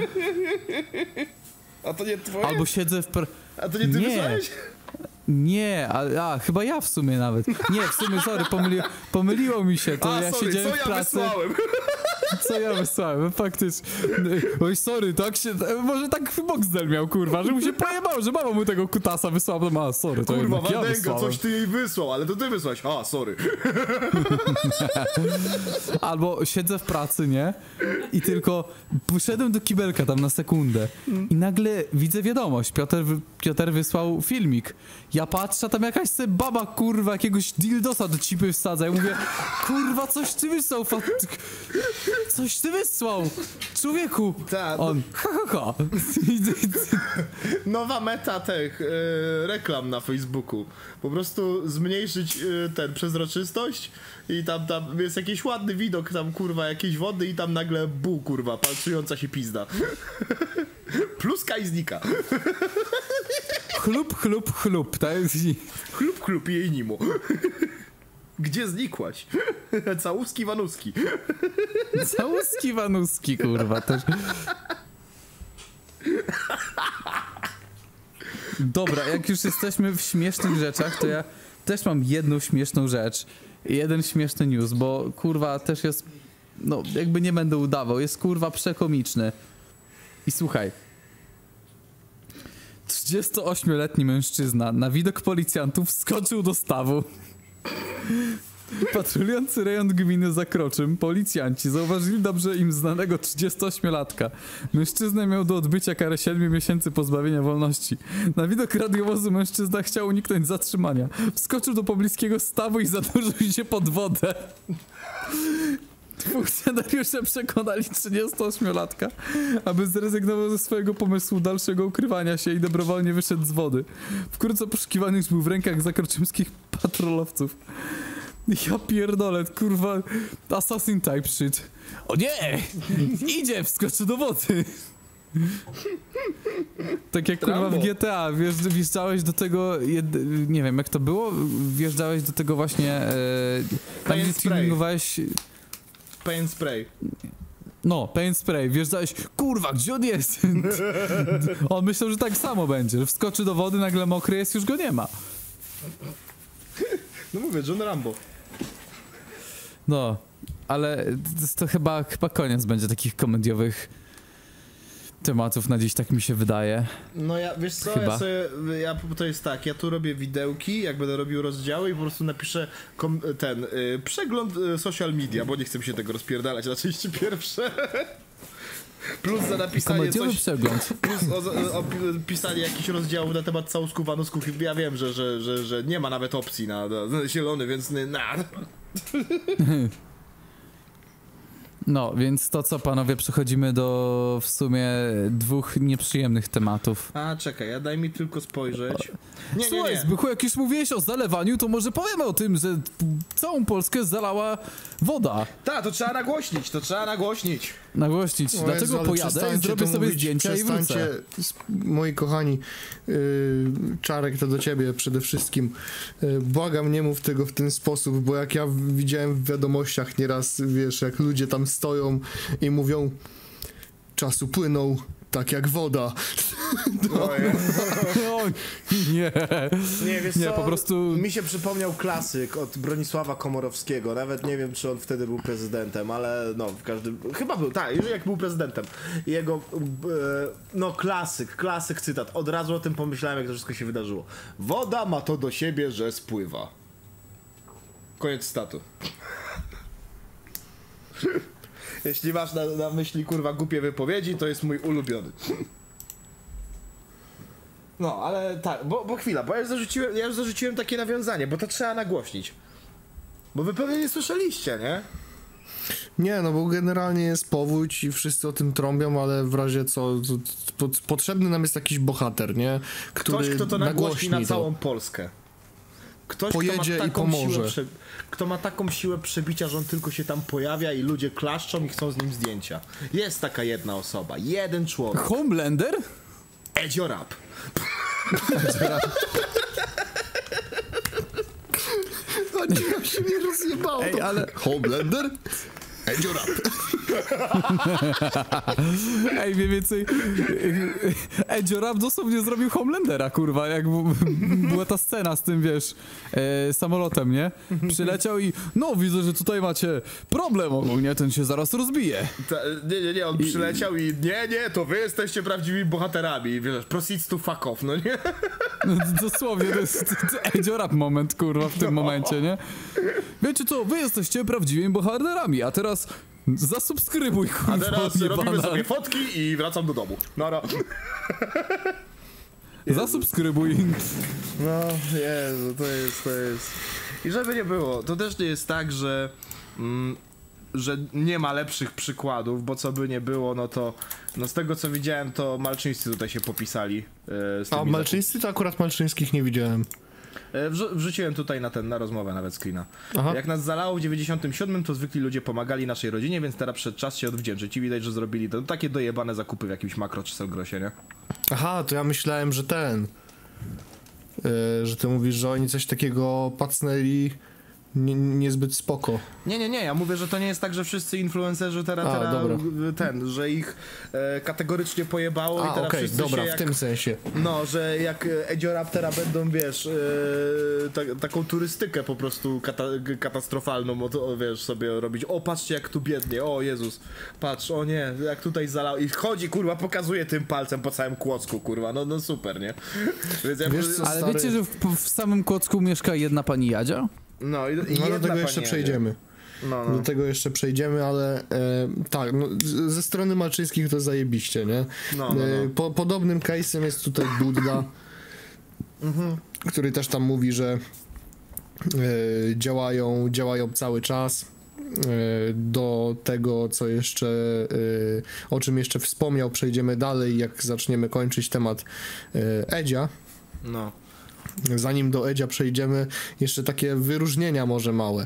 A to nie twoje? Albo siedzę w... Pr... A to nie ty nie. wysłałeś? Nie, a, a chyba ja w sumie nawet. Nie, w sumie, sorry, pomyli, pomyliło mi się, to A, ja sorry, siedziałem co w ja pracy. wysłałem? Co ja wysłałem, faktycznie. Oj, sorry, tak się, może tak Boxdel miał, kurwa, że mu się pojebało, że mama mu tego kutasa wysłała, to a, sorry, to Kurwa, jednak ja Wardęgo, wysłałem. coś ty jej wysłał, ale to ty wysłałeś. A, sorry. Albo siedzę w pracy, nie? I tylko poszedłem do kibelka tam na sekundę i nagle widzę wiadomość, Piotr, Piotr wysłał filmik. Ja patrzę, a tam jakaś se baba, kurwa, jakiegoś dildosa do cipy wsadza. Ja mówię, kurwa, coś ty wysłał, fa... coś ty wysłał, człowieku. Ta, no- On, ha, ha, ha. Nowa meta tych e, reklam na Facebooku. Po prostu zmniejszyć e, ten przezroczystość i tam, tam jest jakiś ładny widok, tam kurwa jakieś wody i tam nagle bu kurwa, palcująca się pizda. Pluska i znika. Chlup, chlup, chlup, tak? Chlup, chlup i jej nimo. Gdzie znikłaś? Całuski wanuski. Całuski wanuski, kurwa, też. Dobra, jak już jesteśmy w śmiesznych rzeczach, to ja też mam jedną śmieszną rzecz. Jeden śmieszny news, bo kurwa też jest, no jakby nie będę udawał, jest kurwa przekomiczny. I słuchaj. trzydziestoośmioletni mężczyzna na widok policjantów wskoczył do stawu. Patrolujący rejon gminy Zakroczym, policjanci zauważyli dobrze im znanego trzydziestoośmiolatka. Mężczyzna miał do odbycia karę siedmiu miesięcy pozbawienia wolności. Na widok radiowozu mężczyzna chciał uniknąć zatrzymania. Wskoczył do pobliskiego stawu i zanurzył się pod wodę. Funkcjonariusze przekonali trzydziestoośmiolatka, aby zrezygnował ze swojego pomysłu dalszego ukrywania się i dobrowolnie wyszedł z wody. Wkrótce poszukiwany już był w rękach zakroczymskich patrolowców. Ja pierdolę, kurwa, assassin type shit. O nie! Idzie, wskoczy do wody. Tak jak kurwa w G T A, wjeżdż, wjeżdżałeś do tego, jed, nie wiem jak to było, wjeżdżałeś do tego właśnie, e, tam gdzie tuningowałeś... Paint spray. No, paint spray, wjeżdżałeś, kurwa, gdzie on jest? On myślał, że tak samo będzie, że wskoczy do wody, nagle mokry jest, już go nie ma. No mówię, John Rambo. No, ale to chyba, chyba koniec będzie takich komediowych tematów na dziś, tak mi się wydaje. No ja, wiesz co, Chyba. ja sobie, ja, to jest tak, ja tu robię widełki, jak będę robił rozdziały i po prostu napiszę kom, ten, y, przegląd y, social media, bo nie chcę mi się tego rozpierdalać na części pierwsze. Plus za napisanie Komediowy coś, przegląd. plus o, o, o pisanie jakichś rozdziałów na temat całusków, wanusków. Ja wiem, że, że, że, że nie ma nawet opcji na, na, na zielony, więc na. No, więc to co, panowie, przechodzimy do w sumie dwóch nieprzyjemnych tematów. A, czekaj, ja daj mi tylko spojrzeć. Nie, nie, Słuchaj, nie. Zbychu, jak już mówiłeś o zalewaniu, to może powiemy o tym, że całą Polskę zalała woda. Tak, to trzeba nagłośnić, to trzeba nagłośnić. Nagłośnić. O Dlatego Jezu, ale pojadę i przestańcie zrobię to sobie mówić, zdjęcia i wrócę. przestańcie, sp- moi kochani, yy, Czarek, to do ciebie przede wszystkim. Yy, błagam, nie mów tego w ten sposób, bo jak ja w- widziałem w wiadomościach nieraz, wiesz, jak ludzie tam stoją i mówią, czas upłynął, tak jak woda. O, nie. Nie, wiesz Nie, co, po prostu- mi się przypomniał klasyk od Bronisława Komorowskiego, nawet nie wiem, czy on wtedy był prezydentem, ale no, w każdym, chyba był, tak, już jak był prezydentem. I jego, e, no klasyk, klasyk cytat, od razu o tym pomyślałem, jak to wszystko się wydarzyło. Woda ma to do siebie, że spływa. Koniec statu. Jeśli masz na, na myśli, kurwa, głupie wypowiedzi, to jest mój ulubiony. No, ale tak, bo, bo chwila, bo ja już, zarzuciłem, ja już zarzuciłem takie nawiązanie, bo to trzeba nagłośnić. Bo wy pewnie nie słyszeliście, nie? Nie, no bo generalnie jest powódź i wszyscy o tym trąbią, ale w razie co, to, to, potrzebny nam jest jakiś bohater, nie? Który Ktoś, kto to nagłośni na to. całą Polskę. Ktoś, Pojedzie kto ma i taką siłę, pomoże. prze, kto ma taką siłę przebicia, że on tylko się tam pojawia i ludzie klaszczą i chcą z nim zdjęcia. Jest taka jedna osoba, jeden człowiek. Homelander? Edziorap. A nie, się nie rozjebało. Ej, ale... Homelander? Edziorap. Ej, mniej więcej Edzio Rap dosłownie zrobił Homelandera, kurwa, jak bu- była ta scena z tym, wiesz, e, samolotem, nie? Przyleciał i no, widzę, że tutaj macie problem ogólnie, ten się zaraz rozbije. Ta, nie, nie, nie, on przyleciał i nie, nie, to wy jesteście prawdziwymi bohaterami, wiesz, proceeds to fuck off, no nie? No, dosłownie, to jest, to jest Edzio Rap moment, kurwa, w tym momencie, nie? Wiecie co, wy jesteście prawdziwymi bohaterami, a teraz zasubskrybuj, kurwa. A teraz robimy jebana. sobie fotki i wracam do domu. No, no. Zasubskrybuj. No, Jezu, to jest, to jest... I żeby nie było, to też nie jest tak, że... Mm, że nie ma lepszych przykładów, bo co by nie było, no to... No z tego co widziałem, to Malczyńscy tutaj się popisali. Yy, z A tymi Malczyńscy to akurat Malczyńskich nie widziałem. E, Wrzu- wrzuciłem tutaj na ten, na rozmowę nawet screena. Aha. Jak nas zalało w dziewięćdziesiątym siódmym, to zwykli ludzie pomagali naszej rodzinie, więc teraz przed czas się odwdzięczyć i widać, że zrobili to takie dojebane zakupy w jakimś Makro czy Selgrosie, nie? Aha, to ja myślałem, że ten... Yy, że ty mówisz, że oni coś takiego pacnęli nie, niezbyt spoko. Nie, nie, nie, ja mówię, że to nie jest tak, że wszyscy influencerzy teraz, A, teraz dobra. ten, że ich e, kategorycznie pojebało i A, teraz okej, wszyscy dobra, się jak... w tym sensie. No, że jak Edzio Raptera będą, wiesz, e, ta, taką turystykę po prostu kata, katastrofalną, o, to, wiesz, sobie robić. O, patrzcie jak tu biednie, o Jezus, patrz, o nie, jak tutaj zalał. I chodzi, kurwa, pokazuje tym palcem po całym kłocku, kurwa, no, no super, nie? Więc ja Wiesz mówię- co, Ale stary- wiecie, że w, w samym Kłodzku mieszka jedna pani Jadzia? No, i, i No do jedna tego pani jeszcze jedzie. przejdziemy. No, no. Do tego jeszcze przejdziemy, ale e, tak, no, z, ze strony Malczyńskich to zajebiście, nie? No, no, no. E, po, podobnym case'em jest tutaj Budda, który też tam mówi, że e, działają, działają cały czas. E, do tego, co jeszcze, e, o czym jeszcze wspomniał, przejdziemy dalej, jak zaczniemy kończyć temat e, Edzia. no. Zanim do Edzia przejdziemy, jeszcze takie wyróżnienia może małe.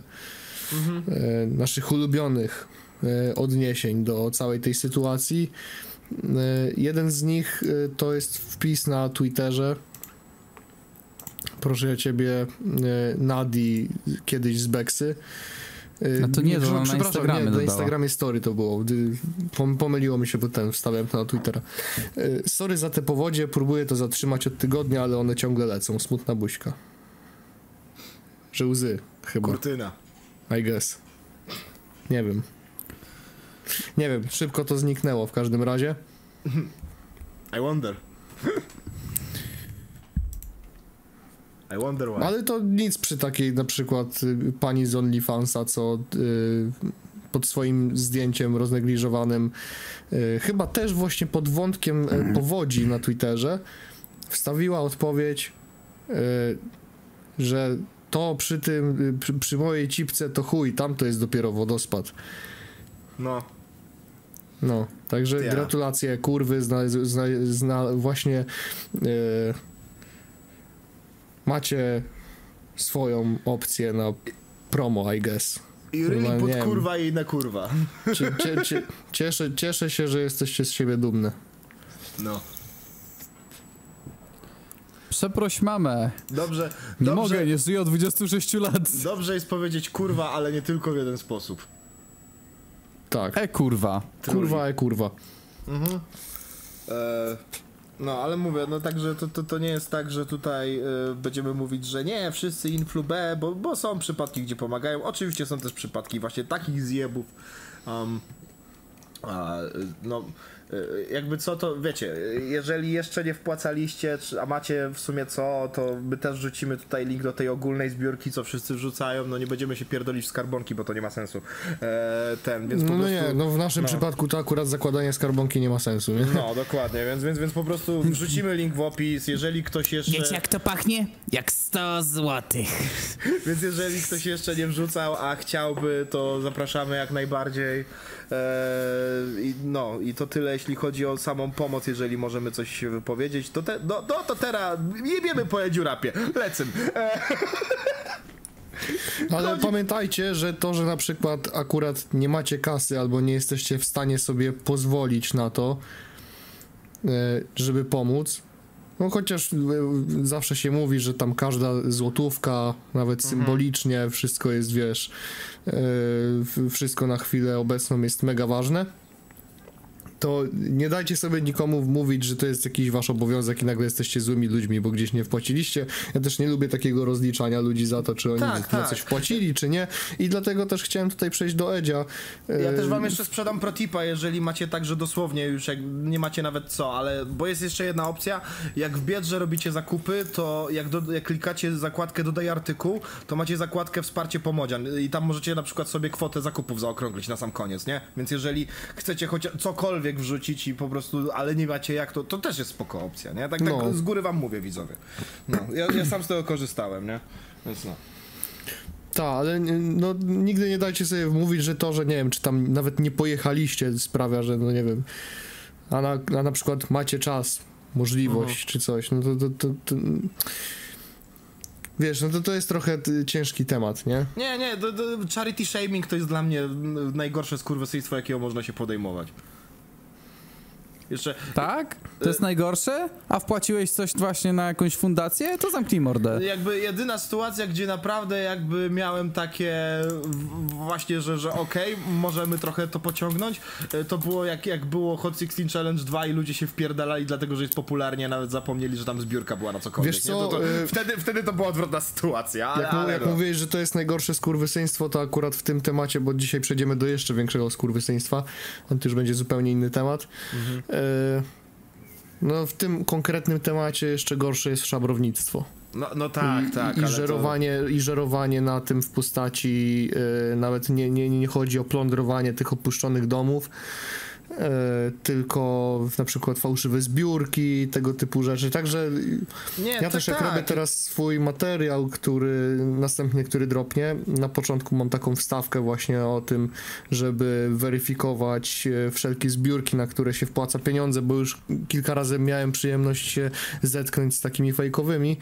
E, naszych ulubionych e, odniesień do całej tej sytuacji. E, jeden z nich e, to jest wpis na Twitterze. Proszę ja ciebie, e, Nadi, kiedyś z Beksy. E, No to nie, to ona na przepraszam, Instagramie nie, na dodała. Instagramie story to było. Gdy pom- pomyliło mi się, bo ten wstawiałem to na Twittera. E, sorry za te powodzie, próbuję to zatrzymać od tygodnia, ale one ciągle lecą. Smutna buźka. Że łzy, chyba. Kurtyna. I guess. Nie wiem. Nie wiem, szybko to zniknęło w każdym razie. I wonder. I wonder why. Ale to nic przy takiej na przykład y, pani z OnlyFansa, co y, pod swoim zdjęciem roznegliżowanym, y, chyba też właśnie pod wątkiem y, powodzi na Twitterze, wstawiła odpowiedź, y, że to przy tym, y, przy, przy mojej cipce to chuj, tam to jest dopiero wodospad. No. No, także Ja. gratulacje, kurwy, zna, zna, zna, właśnie e, macie swoją opcję na promo, I guess. I Chyba ryli pod nie wiem. kurwa i inne kurwa. Cie, cie, cie, cieszę, cieszę się, że jesteście z siebie dumne. No. Przeproś mamę. Dobrze, Nie dobrze, mogę, nie żyję od dwudziestu sześciu lat. dobrze jest powiedzieć kurwa, ale nie tylko w jeden sposób. Tak, E kurwa. kurwa, e kurwa. Mhm. E, no, ale mówię, no także to, to, to nie jest tak, że tutaj e, będziemy mówić, że nie, wszyscy influ B, bo, bo są przypadki, gdzie pomagają. Oczywiście są też przypadki właśnie takich zjebów. Um, a, no, e, jakby co, to wiecie, jeżeli jeszcze nie wpłacaliście, czy, a macie w sumie co, to my też wrzucimy tutaj link do tej ogólnej zbiórki, co wszyscy wrzucają. No nie będziemy się pierdolić w skarbonki, bo to nie ma sensu. E, ten, więc po No, no prostu... nie, no w naszym no. przypadku to akurat zakładanie skarbonki nie ma sensu, nie? No, dokładnie, więc, więc, więc po prostu wrzucimy link w opis, jeżeli ktoś jeszcze... Wiecie jak to pachnie? Jak sto złotych. Więc jeżeli ktoś jeszcze nie wrzucał, a chciałby, to zapraszamy jak najbardziej. Eee, i, no i to tyle, jeśli chodzi o samą pomoc, jeżeli możemy coś się wypowiedzieć, to, te, no, no to teraz jebiemy po Edziurapie, lecym. Eee, Ale Chodzi- pamiętajcie, że to, że na przykład akurat nie macie kasy albo nie jesteście w stanie sobie pozwolić na to, żeby pomóc. No chociaż zawsze się mówi, że tam każda złotówka, nawet mhm. symbolicznie, wszystko jest, wiesz, wszystko na chwilę obecną jest mega ważne. To nie dajcie sobie nikomu wmówić, że to jest jakiś wasz obowiązek i nagle jesteście złymi ludźmi, bo gdzieś nie wpłaciliście. Ja też nie lubię takiego rozliczania ludzi za to, czy oni tak, na tak. coś wpłacili, czy nie. I dlatego też chciałem tutaj przejść do Edzia. Ja też wam jeszcze sprzedam protipa, jeżeli macie tak, że dosłownie już jak nie macie nawet co, ale bo jest jeszcze jedna opcja, jak w Biedrze robicie zakupy, to jak, do, jak klikacie zakładkę dodaj artykuł, to macie zakładkę wsparcie Pomodzian i tam możecie na przykład sobie kwotę zakupów zaokrąglić na sam koniec, nie? Więc jeżeli chcecie chociaż cokolwiek wrzucić i po prostu, ale nie macie jak, to, to też jest spoko opcja, nie? Tak, tak no. z góry wam mówię, widzowie. No, ja, ja sam z tego korzystałem, nie? Więc no. Tak, ale no, nigdy nie dajcie sobie wmówić, że to, że nie wiem, czy tam nawet nie pojechaliście sprawia, że no nie wiem, a na, a na przykład macie czas, możliwość uh-huh. czy coś, no to, to, to, to wiesz, no to to jest trochę t- ciężki temat, nie? Nie, nie, to, to charity shaming to jest dla mnie najgorsze skurwysyństwo, jakiego można się podejmować. Jeszcze... Tak? To jest najgorsze? A wpłaciłeś coś właśnie na jakąś fundację? To zamknij mordę. Jakby jedyna sytuacja, gdzie naprawdę jakby miałem takie właśnie, że, że okej, okay, możemy trochę to pociągnąć, to było jak, jak było Hot szesnaście Challenge dwa i ludzie się wpierdalali dlatego, że jest popularnie, nawet zapomnieli, że tam zbiórka była na cokolwiek. Wiesz co, nie? To, to, y- wtedy, wtedy to była odwrotna sytuacja, ale, Jak, ale jak no. mówiłeś, że to jest najgorsze skurwysyństwo, to akurat w tym temacie, bo dzisiaj przejdziemy do jeszcze większego skurwysyństwa, on to już będzie zupełnie inny temat. Mhm. Y- No w tym konkretnym temacie jeszcze gorsze jest szabrownictwo. No, no tak, I, tak. I, ale żerowanie, to... I żerowanie na tym w postaci yy, nawet nie, nie, nie chodzi o plądrowanie tych opuszczonych domów, yy, tylko na przykład fałszywe zbiórki, tego typu rzeczy. Także nie, ja tak, też jak tak. robię teraz swój materiał, który następny, który dropnie, na początku mam taką wstawkę właśnie o tym, żeby weryfikować wszelkie zbiórki, na które się wpłaca pieniądze, bo już kilka razy miałem przyjemność się zetknąć z takimi fejkowymi.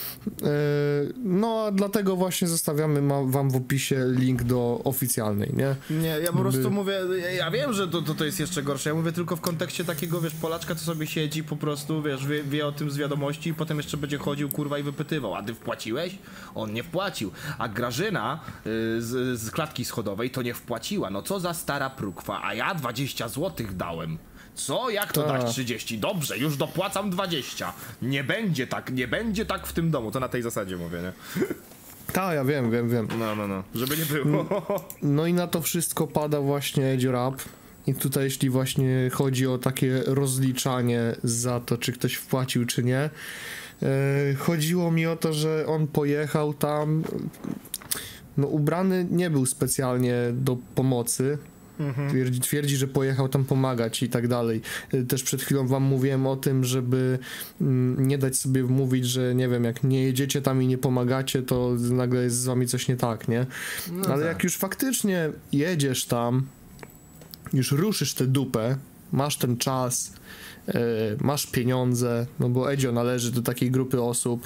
No, a dlatego właśnie zostawiamy ma, wam w opisie link do oficjalnej, nie? Nie, ja po By... prostu mówię, ja wiem, że to, to, to jest jeszcze gorsze, ja mówię tylko w kontekście takiego, wiesz, Polaczka, co sobie siedzi po prostu, wiesz, wie, wie o tym z wiadomości i potem jeszcze będzie chodził, kurwa, i wypytywał, a ty wpłaciłeś? On nie wpłacił, a Grażyna y, z, z klatki schodowej to nie wpłaciła, no co za stara prukwa, a ja dwadzieścia złotych dałem. Co? Jak to Ta. dać trzydzieści? Dobrze, już dopłacam dwadzieścia. Nie będzie tak, nie będzie tak w tym domu. To na tej zasadzie mówię, nie? Tak, ja wiem, wiem, wiem. No, no, no. Żeby nie było. No i na to wszystko pada właśnie Edzio Rap. I tutaj jeśli właśnie chodzi o takie rozliczanie za to, czy ktoś wpłacił, czy nie, yy, chodziło mi o to, że on pojechał tam, no ubrany nie był specjalnie do pomocy. Twierdzi, twierdzi, że pojechał tam pomagać i tak dalej. Też przed chwilą wam mówiłem o tym, żeby mm, nie dać sobie mówić, że nie wiem, jak nie jedziecie tam i nie pomagacie, to nagle jest z wami coś nie tak, nie? No ale tak. Jak już faktycznie jedziesz tam, już ruszysz tę dupę, masz ten czas, yy, masz pieniądze, no bo Edzio należy do takiej grupy osób,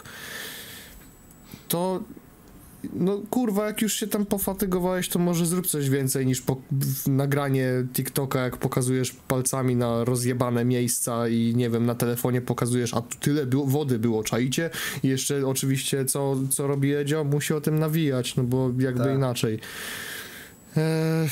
to no kurwa, jak już się tam pofatygowałeś, to może zrób coś więcej niż po, nagranie TikToka, jak pokazujesz palcami na rozjebane miejsca i nie wiem, na telefonie pokazujesz, a tu tyle było, wody było, czaicie? I jeszcze oczywiście co, co robi Edzio? Musi o tym nawijać, no bo jakby tak. inaczej. Eee,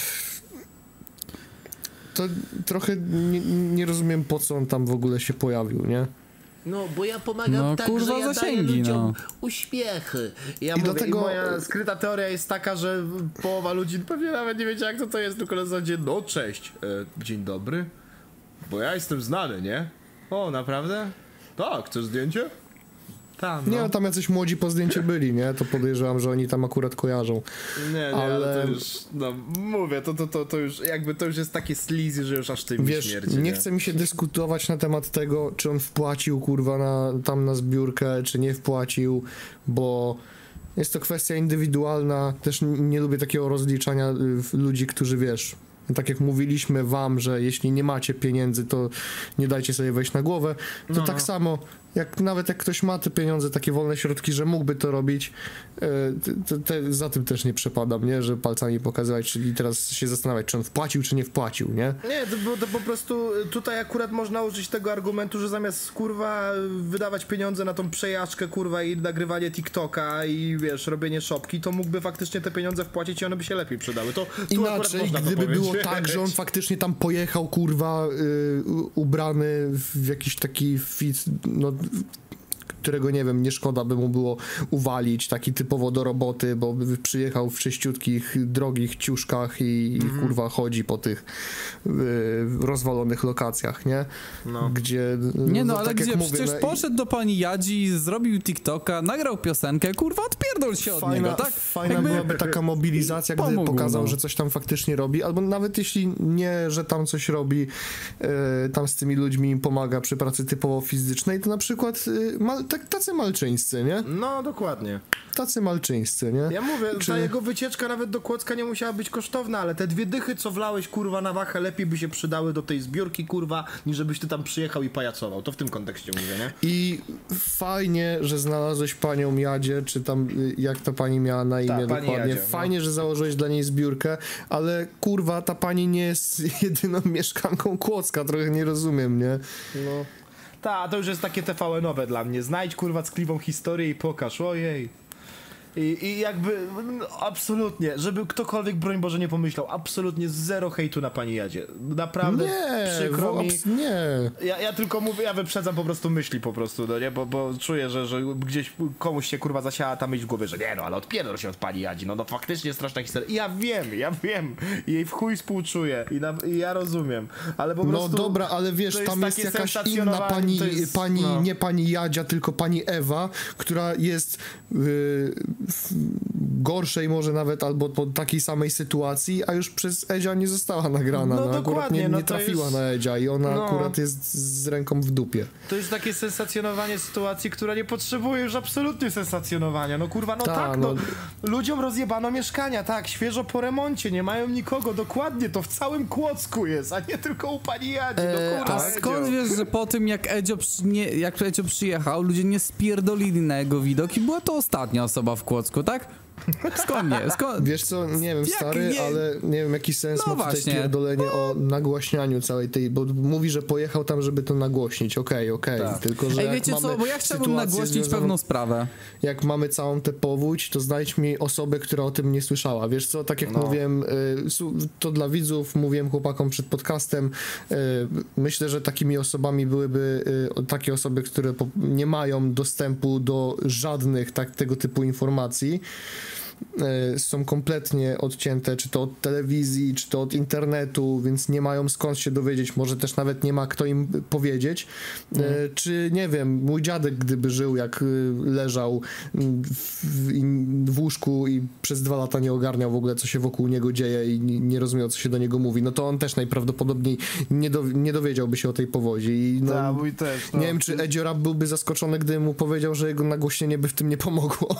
to trochę nie, nie rozumiem, po co on tam w ogóle się pojawił, nie? No, bo ja pomagam no, tak, kurwa, że ja zasięgi, daję ludziom no. uśmiechy. Ja I mówię, dlatego... i moja skryta teoria jest taka, że połowa ludzi pewnie nawet nie wiedziała, kto to jest, tylko na zasadzie, no cześć, e, dzień dobry, bo ja jestem znany, nie? O, naprawdę? Tak, chcesz zdjęcie? Tam, no. Nie, no tam jacyś młodzi po zdjęciu byli, nie? To podejrzewam, że oni tam akurat kojarzą. Nie, nie, ale, ale to już, no mówię, to, to, to, to już jakby to już jest takie sleazy, że już aż tym Wiesz, śmierci. nie, nie chce mi się dyskutować na temat tego, czy on wpłacił, kurwa, na, tam na zbiórkę, czy nie wpłacił, bo jest to kwestia indywidualna. Też nie lubię takiego rozliczania ludzi, którzy, wiesz, tak jak mówiliśmy wam, że jeśli nie macie pieniędzy, to nie dajcie sobie wejść na głowę, to no, tak no. samo jak nawet jak ktoś ma te pieniądze, takie wolne środki, że mógłby to robić, to, to za tym też nie przepadam, nie? Że palcami pokazywać, czyli teraz się zastanawiać, czy on wpłacił, czy nie wpłacił, nie? Nie, to, to po prostu tutaj akurat można użyć tego argumentu, że zamiast kurwa wydawać pieniądze na tą przejażdżkę kurwa i nagrywanie TikToka i wiesz, robienie szopki, to mógłby faktycznie te pieniądze wpłacić i one by się lepiej przydały. To tu inaczej, gdyby było tak, że on faktycznie tam pojechał kurwa y, ubrany w jakiś taki fit, no którego, nie wiem, nie szkoda by mu było uwalić, taki typowo do roboty, bo by przyjechał w czyściutkich, drogich ciuszkach i, mm. i kurwa chodzi po tych y, rozwalonych lokacjach, nie? No. Gdzie... Nie no, no ale tak gdzie? mówię, Przecież no, poszedł do pani Jadzi, zrobił TikToka, nagrał piosenkę, kurwa, odpierdol się od fajna, niego, tak? Fajna Jakby byłaby taka mobilizacja, gdy pomógł, pokazał, no. że coś tam faktycznie robi, albo nawet jeśli nie, że tam coś robi, y, tam z tymi ludźmi im pomaga przy pracy typowo fizycznej, to na przykład y, mal, tak, tacy malczyńscy, nie? No, dokładnie. Tacy malczyńscy, nie? Ja mówię, Czy... ta jego wycieczka nawet do Kłodzka nie musiała być kosztowna, ale te dwie dychy, co wlałeś, kurwa, na wachę, lepiej by się przydały do tej zbiórki, kurwa, niż żebyś ty tam przyjechał i pajacował. To w tym kontekście mówię, nie? I fajnie, że znalazłeś panią Jadzie, czy tam, y, jak ta pani miała na imię Ta, pani dokładnie. Jadzie, Fajnie, no. że założyłeś dla niej zbiórkę, ale kurwa, ta pani nie jest jedyną mieszkanką Kłodzka, trochę nie rozumiem, nie? No. Ta, to już jest takie T V N-owe dla mnie. Znajdź, kurwa, ckliwą historię i pokaż, ojej. I, I jakby, no, absolutnie, żeby ktokolwiek, broń Boże, nie pomyślał, absolutnie zero hejtu na pani Jadzie. Naprawdę Nie, przykro mi. abs- nie. Ja, ja tylko mówię, ja wyprzedzam po prostu myśli po prostu, no nie, bo, bo czuję, że, że gdzieś komuś się kurwa zasiała ta myśl w głowie, że nie no, ale odpierdol się od pani Jadzi, no no faktycznie straszna historia. I ja wiem, ja wiem, I jej w chuj współczuję i, na, i ja rozumiem, ale po No prostu... dobra, ale wiesz, to tam jest takie jakaś inna sensacjonowanie, pani, to jest, pani no. nie pani Jadzia, tylko pani Ewa, która jest yy, w gorszej może nawet, albo po takiej samej sytuacji, a już przez Edzia nie została nagrana. No No, akurat dokładnie, nie, no nie to trafiła jest- na Edzia i ona no. akurat jest z ręką w dupie. To jest takie sensacjonowanie sytuacji, która nie potrzebuje już absolutnie sensacjonowania. No kurwa, no Ta, tak, no. no. Ludziom rozjebano mieszkania, tak, świeżo po remoncie, nie mają nikogo, dokładnie, to w całym Kłodzku jest, a nie tylko u pani Jadzi, no E, kurwa. a skąd Edzio. wiesz, że po tym jak Edzio, przy, nie, jak Edzio przyjechał, ludzie nie spierdolili na jego widok i była to ostatnia osoba w Kłodzku, tak? Skąd nie? Skąd? Wiesz co, nie wiem, Jak stary, nie? ale nie wiem, jaki sens No ma tutaj właśnie. pierdolenie o nagłaśnianiu całej tej, bo mówi, że pojechał tam, żeby to nagłośnić, okej, okej, Tak. tylko że Ej, jak wiecie mamy co, bo ja chciałbym sytuację nagłośnić związaną- pewną sprawę. jak mamy całą tę powódź, to znajdź mi osobę, która o tym nie słyszała. Wiesz co, tak jak No. mówiłem, y, su- to dla widzów, mówiłem chłopakom przed podcastem, y, myślę, że takimi osobami byłyby y, takie osoby, które po, nie mają dostępu do żadnych tak, tego typu informacji. Y, są kompletnie odcięte, czy to od telewizji, czy to od internetu, więc nie mają skąd się dowiedzieć, może też nawet nie ma kto im powiedzieć, y, czy nie wiem, mój dziadek gdyby żył jak y, leżał w, w, w łóżku i przez dwa lata nie ogarniał w ogóle co się wokół niego dzieje i nie, nie rozumiał co się do niego mówi, no to on też najprawdopodobniej nie, do, nie dowiedziałby się o tej powodzi i no, Ta, mój też, no. nie wiem czy Edzio Rap byłby zaskoczony, gdy mu powiedział, że jego nagłośnienie by w tym nie pomogło.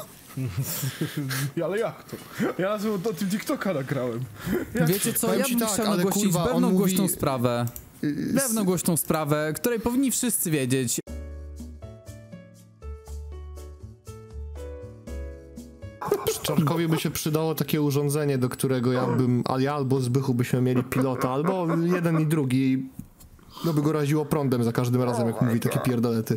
Ale jak to? Ja raz o tym TikToka nagrałem. Jak Wiecie co, Powiem ja ci bym tak, chciał ale nagłośnić kurwa, on pewną mówi- głośną sprawę. Y, Pewną głośną sprawę, której powinni wszyscy wiedzieć. Czarnkowi by się przydało takie urządzenie, do którego ja bym, a ja albo Zbychu byśmy mieli pilota, albo jeden i drugi. No by go raziło prądem za każdym razem, jak mówi takie pierdolety.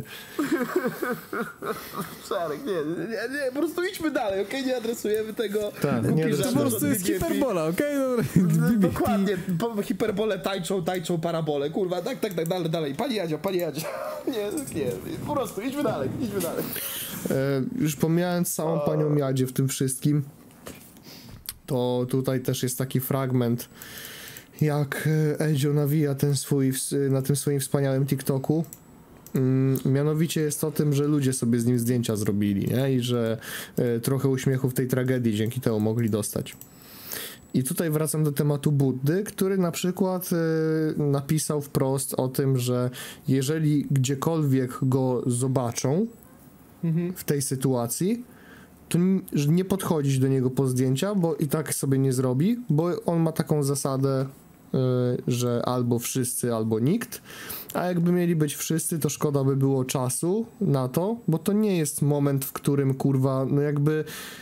Szarek, nie, nie, nie, po prostu idźmy dalej, okej? Nie adresujemy tego. Tak, nie Głupi adresujemy. żart To po od prostu jest B B P. hiperbola, okej? Dobra. No, dokładnie, po hiperbole tańczą, tańczą parabole, kurwa, tak, tak, tak, dalej, dalej. Pani Jadzio, pani Jadzio. Nie, nie, po prostu, idźmy dalej, idźmy dalej. E, już pomijając całą panią Jadzie w tym wszystkim, to tutaj też jest taki fragment, jak Edzio nawija ten swój, na tym swoim wspaniałym TikToku. Mm, mianowicie jest o tym, że ludzie sobie z nim zdjęcia zrobili, nie? I że e, trochę uśmiechu w tej tragedii dzięki temu mogli dostać. I tutaj wracam do tematu Buddy, który na przykład e, napisał wprost o tym, że jeżeli gdziekolwiek go zobaczą w tej sytuacji, to n- że nie podchodzić do niego po zdjęcia, bo i tak sobie nie zrobi, bo on ma taką zasadę, y, że albo wszyscy, albo nikt, A jakby mieli być wszyscy, to szkoda by było czasu na to, bo to nie jest moment, w którym kurwa, no jakby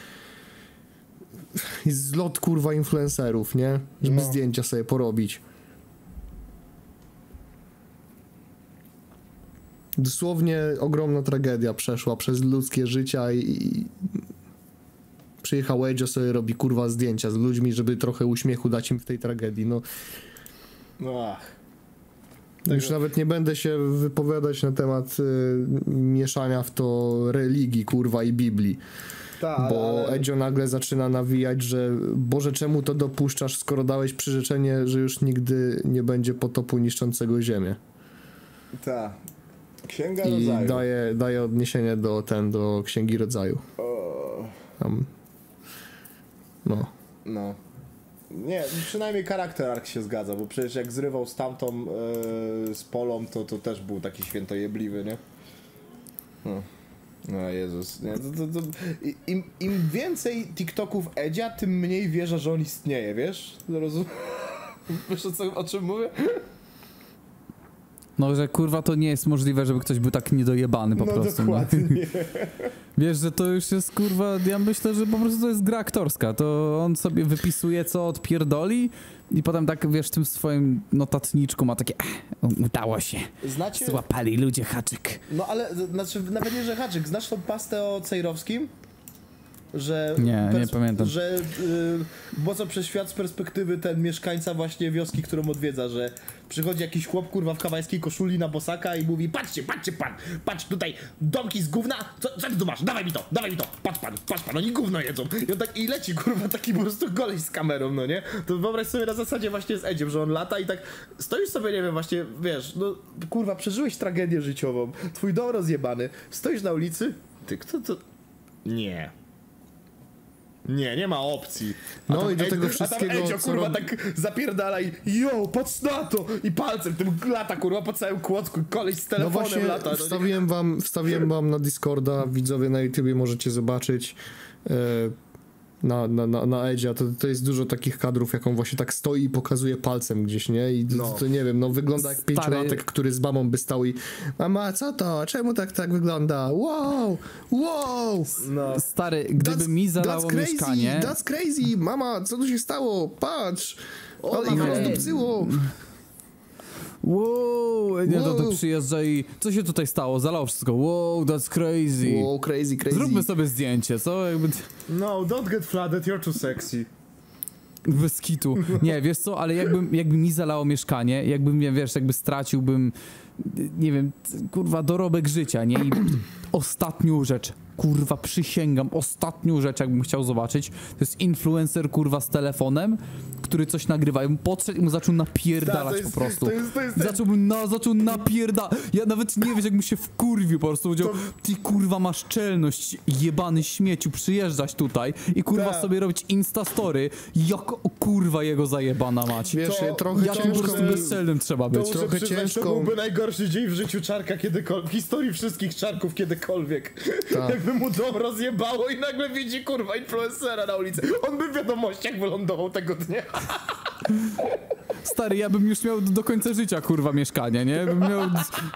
jest zlot kurwa influencerów, nie? Żeby No. zdjęcia sobie porobić. Dosłownie ogromna tragedia przeszła przez ludzkie życia i, i przyjechał Edzio, sobie robi kurwa zdjęcia z ludźmi, żeby trochę uśmiechu dać im w tej tragedii, no. No ach. Już nawet nie będę się wypowiadać na temat y, mieszania w to religii, kurwa, i Biblii. Ta, Bo ale- Edzio nagle zaczyna nawijać, że Boże, czemu to dopuszczasz, skoro dałeś przyrzeczenie, że już nigdy nie będzie potopu niszczącego ziemię. Ta. Księga I rodzaju. daje, daje odniesienie do ten, do Księgi Rodzaju. O, Tam. No. no. Nie, przynajmniej charakter Ark się zgadza, bo przecież jak zrywał z tamtą e, z Polą, to, to też był taki świętojebliwy, nie? No. No Jezus, nie? To, to, to, i- im, Im więcej TikToków Edzia, tym mniej wierzę, że on istnieje, wiesz? Rozum... Wiesz o, co, o czym mówię? No, że kurwa to nie jest możliwe, żeby ktoś był tak niedojebany po no prostu. dokładnie. Wiesz, że to już jest kurwa, ja myślę, że po prostu to jest gra aktorska, to on sobie wypisuje co odpierdoli i potem tak, wiesz, w tym swoim notatniczku ma takie "Ech, udało się, Znacie... Złapali ludzie haczyk. No ale, z- znaczy nawet nie, że haczyk. Znasz tą pastę o Cejrowskim? Że... Nie, nie pamiętam. Że y, Boco przez świat z perspektywy ten mieszkańca właśnie wioski, którą odwiedza, że przychodzi jakiś chłop, kurwa, w hawajskiej koszuli na bosaka i mówi patrzcie, patrzcie pan, patrz tutaj, domki z gówna, co, co ty tu masz, dawaj mi to, dawaj mi to, patrz pan, patrz pan, oni gówno jedzą. I on tak, i leci, kurwa, taki po prostu goleś z kamerą, no nie? To wyobraź sobie na zasadzie właśnie z Edziem, że on lata i tak stoisz sobie, nie wiem, właśnie, wiesz, no, kurwa, przeżyłeś tragedię życiową, twój dom rozjebany, stoisz na ulicy, ty, kto to... Nie. Nie, nie ma opcji. A No tam i do Ed- tego A wszystkiego, tam Edzio, co kurwa, robi- tak zapierdala i jo, patrz na to! I palcem tym lata, kurwa, po całym kłocku, koleś z No telefonem właśnie, lata. No, wstawiłem wam, wstawiłem wam na Discorda, widzowie na YouTubie możecie zobaczyć e, na, na, na, na Edzia, to, to jest dużo takich kadrów, jak on właśnie tak stoi i pokazuje palcem gdzieś, nie? I to, No. to nie wiem, no wygląda jak Stary- pięciolatek, który z mamą by stał i mama, co to? Czemu tak tak wygląda? Wow! Wow! no. Stary, gdyby That's- mi zalało that's crazy, mieszkanie... That's crazy! Mama, co tu się stało? Patrz! O, Ale ich nie. rozdupcyło! Wow, nie, to, to Wow. przyjeżdża i co się tutaj stało? Zalało wszystko. Wow, that's crazy. Wow, crazy, crazy. Zróbmy sobie zdjęcie, co? Jakby No, don't get flooded, you're too sexy. bez kitu. Nie, wiesz co, ale jakby, jakby mi zalało mieszkanie, jakbym, nie, wiesz, jakby straciłbym, nie wiem, c- kurwa, dorobek życia, nie? I ostatnią rzecz, kurwa, przysięgam, ostatnią rzecz, jakbym chciał zobaczyć, to jest influencer, kurwa, z telefonem, który coś nagrywa. Ja bym podszedł i mu zaczął napierdalać Ta, to jest- po prostu. to jest- to jest ten- Zacząłbym na, zaczął napierdalać. Ja nawet nie wiesz, jak mu się wkurwił po prostu. Powiedział, ty kurwa masz czelność, jebany śmieciu, przyjeżdżać tutaj i kurwa Ta. sobie robić instastory, jak o, kurwa jego zajebana mać. Wiesz, To- trochę Jakim po ciężko... prostu bezcelnym trzeba To być. muszę trochę przyznać, ciężko. To byłby najgorszy dzień w życiu Czarka kiedykolwiek, w historii wszystkich Czarków kiedykolwiek. Tak. Jakby mu dom rozjebało i nagle widzi, kurwa, influencera na ulicy. On by w wiadomościach wylądował tego dnia. Stary, ja bym już miał do końca życia kurwa mieszkanie, nie? Bym miał...